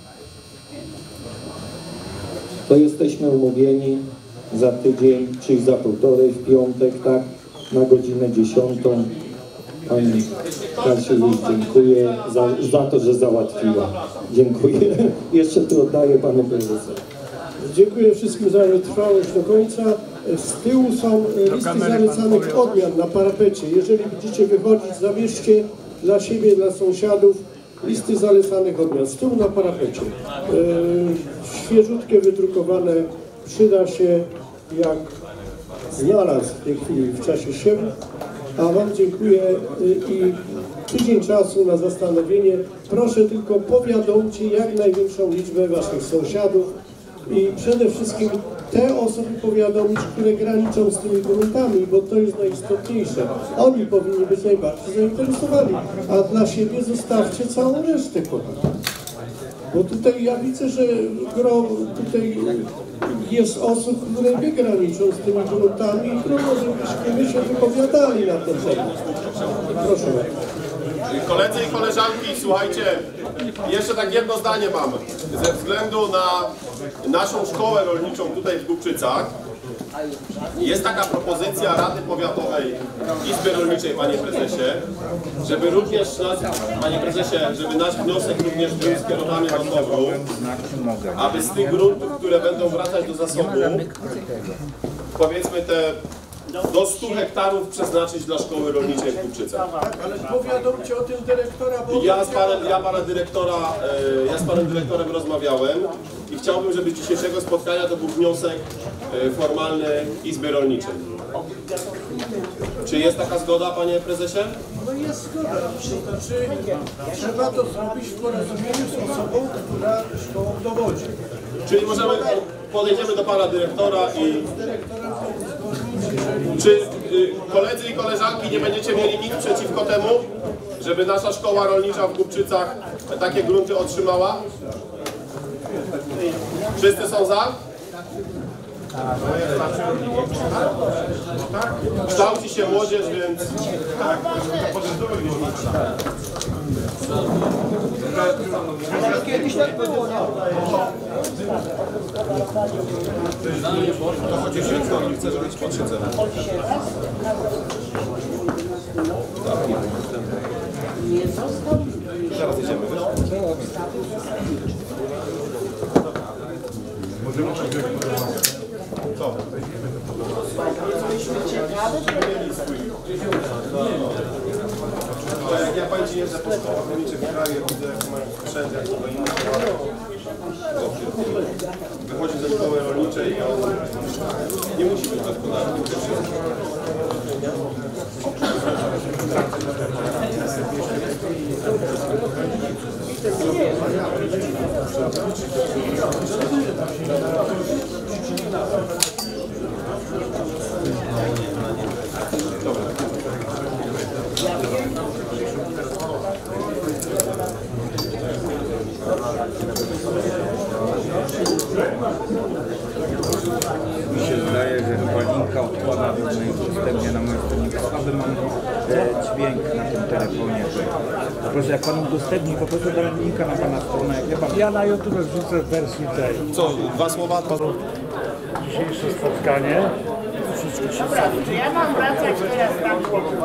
To jesteśmy umówieni za tydzień, czyli za półtorej, w piątek, tak, na godzinę 10. Pani Kasiu, dziękuję za to, że załatwiła. Dziękuję. Jeszcze to oddaję panu prezesowi. Dziękuję wszystkim za wytrwałość do końca. Z tyłu są listy zalecanych odmian na parapecie. Jeżeli będziecie wychodzić, zawieźcie dla siebie, dla sąsiadów listy zalecanych odmian. Z tyłu na parapecie. Świeżutkie, wydrukowane. Przyda się, jak znalazł w tej chwili w czasie siewu. A Wam dziękuję i tydzień czasu na zastanowienie. Proszę tylko powiadomcie jak największą liczbę Waszych sąsiadów i przede wszystkim te osoby powiadomić, które graniczą z tymi gruntami, bo to jest najistotniejsze. Oni powinni być najbardziej zainteresowani, a dla siebie zostawcie całą resztę, kochani. Bo tutaj ja widzę, że tutaj jest osób, które nie graniczą z tymi gruntami i trudno, żebyśmy my się wypowiadali na ten temat. Proszę bardzo. Koledzy i koleżanki, słuchajcie, jeszcze tak jedno zdanie mam. Ze względu na naszą szkołę rolniczą tutaj w Głubczycach jest taka propozycja Rady Powiatowej Izby Rolniczej, panie prezesie, żeby również panie prezesie, żeby nasz wniosek również był skierowany do KOWR-u, aby z tych gruntów, które będą wracać do zasobu, powiedzmy te do 100 hektarów przeznaczyć dla szkoły rolniczej w Głubczycach. Ale powiadomcie o tym dyrektora, bo... Ja z panem dyrektorem rozmawiałem i chciałbym, żeby z dzisiejszego spotkania to był wniosek formalny Izby Rolniczej. Czy jest taka zgoda, panie prezesie? No jest zgoda, to znaczy trzeba to zrobić w porozumieniu z osobą, która szkołą dowodzi. Czyli podejdziemy do pana dyrektora i... Czy koledzy i koleżanki nie będziecie mieli nic przeciwko temu, żeby nasza szkoła rolnicza w Głubczycach takie grunty otrzymała? Wszyscy są za? Kształci się młodzież, więc... Ale kiedyś tak było, nie? To chodzi się, kto chce, żeby ci podszycę. Nie został? Zaraz idziemy, wiesz? Możemy tak co? Jak ja pani jeżdżę po szkołach rolniczych w kraju, widzę jak mają sprzęt, jak to inne wychodzi ze szkoły rolniczej i on nie musi być doskonały. Mi się zdaje, że chyba linka odkłada udostępnia na moją stronę. Słaby mam dźwięk na tym telefonie. Po prostu jak pan udostępni, po prostu dam linka na pana stronę. Ja na YouTube wrzucę w wersji tej. Co, dwa słowa? Dzisiejsze spotkanie. Czy ja mam wracać teraz tam?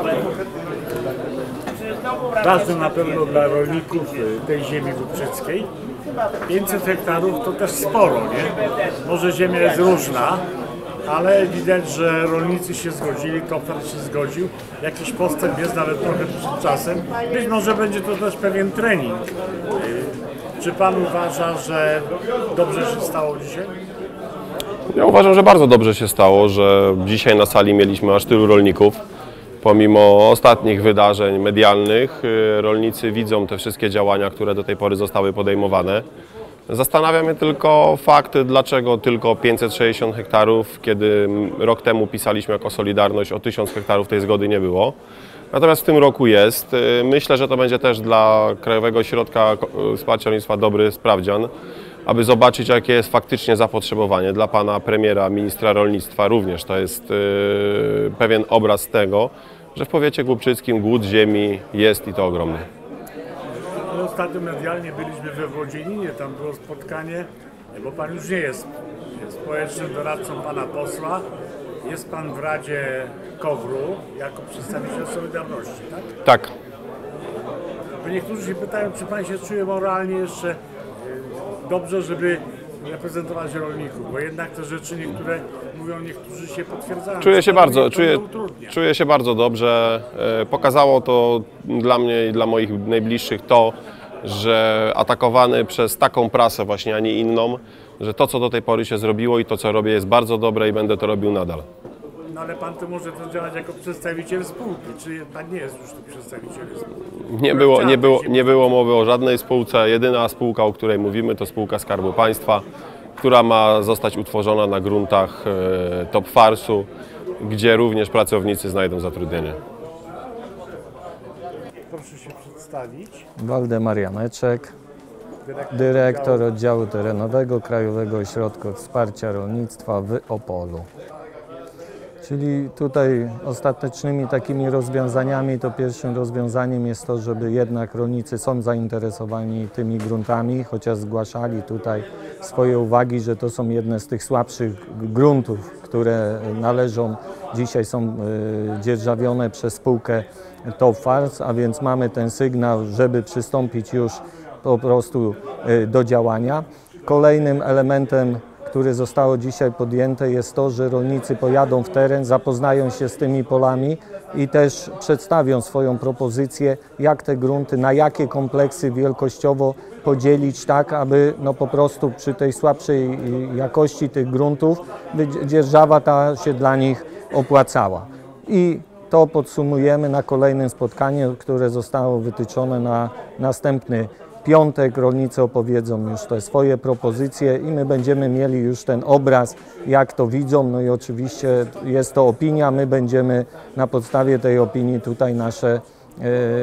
Ważne na pewno dla rolników tej ziemi głubczyckiej. 500 hektarów to też sporo, nie? Może ziemia jest różna, ale widać, że rolnicy się zgodzili, Topfer się zgodził. Jakiś postęp jest nawet trochę przed czasem. Być może będzie to też pewien trening. Czy pan uważa, że dobrze się stało dzisiaj? Ja uważam, że bardzo dobrze się stało, że dzisiaj na sali mieliśmy aż tylu rolników. Pomimo ostatnich wydarzeń medialnych, rolnicy widzą te wszystkie działania, które do tej pory zostały podejmowane. Zastanawia mnie tylko fakt, dlaczego tylko 560 hektarów, kiedy rok temu pisaliśmy jako Solidarność o 1000 hektarów, tej zgody nie było. Natomiast w tym roku jest. Myślę, że to będzie też dla Krajowego Ośrodka Wsparcia Rolnictwa dobry sprawdzian, aby zobaczyć, jakie jest faktycznie zapotrzebowanie. Dla pana premiera, ministra rolnictwa również to jest pewien obraz tego, że w powiecie głubczyckim głód ziemi jest i to ogromny. Ostatnio medialnie byliśmy we Włodzininie, tam było spotkanie, bo pan już nie jest społecznym doradcą pana posła, jest pan w Radzie KOWR-u jako przedstawiciel Solidarności, tak? Tak. Bo niektórzy się pytają, czy pan się czuje moralnie jeszcze dobrze, żeby reprezentować rolników, bo jednak te rzeczy niektóre mówią, niektórzy się potwierdzają. Czuję się bardzo dobrze. Pokazało to dla mnie i dla moich najbliższych to, że atakowany przez taką prasę właśnie, a nie inną, że to, co do tej pory się zrobiło i to, co robię, jest bardzo dobre i będę to robił nadal. No ale pan to może to działać jako przedstawiciel spółki, czy pan nie jest już tu przedstawicielem spółki? Nie było mowy o żadnej spółce. Jedyna spółka, o której mówimy, to spółka Skarbu Państwa, która ma zostać utworzona na gruntach Topfarsu, gdzie również pracownicy znajdą zatrudnienie. Proszę się przedstawić. Waldemar Janeczek, dyrektor oddziału terenowego Krajowego Ośrodka Wsparcia Rolnictwa w Opolu. Czyli tutaj ostatecznymi takimi rozwiązaniami, to pierwszym rozwiązaniem jest to, żeby jednak rolnicy są zainteresowani tymi gruntami, chociaż zgłaszali tutaj swoje uwagi, że to są jedne z tych słabszych gruntów, które należą, dzisiaj są dzierżawione przez spółkę Topfars, a więc mamy ten sygnał, żeby przystąpić już po prostu do działania. Kolejnym elementem, które zostało dzisiaj podjęte, jest to, że rolnicy pojadą w teren, zapoznają się z tymi polami i też przedstawią swoją propozycję, jak te grunty, na jakie kompleksy wielkościowo podzielić tak, aby no po prostu przy tej słabszej jakości tych gruntów dzierżawa ta się dla nich opłacała. I to podsumujemy na kolejnym spotkaniu, które zostało wytyczone na następny piątek. Rolnicy opowiedzą już te swoje propozycje i my będziemy mieli już ten obraz, jak to widzą. No i oczywiście jest to opinia, my będziemy na podstawie tej opinii tutaj nasze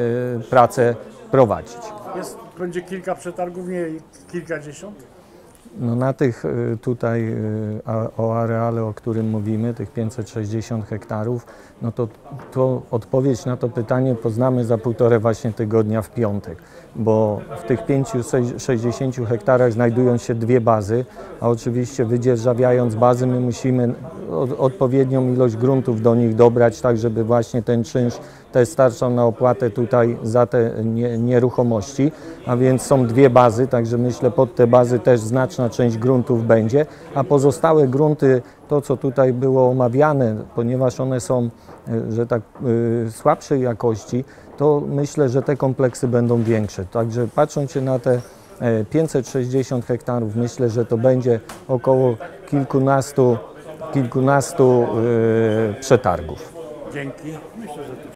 prace prowadzić. Będzie kilka przetargów, nie kilkadziesiąt? No na tych tutaj o areale, o którym mówimy, tych 560 hektarów, no to odpowiedź na to pytanie poznamy za 1,5 właśnie tygodnia w piątek, bo w tych 560 hektarach znajdują się 2 bazy, a oczywiście wydzierżawiając bazy my musimy odpowiednią ilość gruntów do nich dobrać, tak żeby właśnie ten czynsz też starczał na opłatę tutaj za te nieruchomości, a więc są 2 bazy, także myślę pod te bazy też znaczna część gruntów będzie, a pozostałe grunty, to co tutaj było omawiane, ponieważ one są, że tak słabszej jakości, to myślę, że te kompleksy będą większe. Także patrząc się na te 560 hektarów, myślę, że to będzie około kilkunastu przetargów. Dzięki. Myślę, że to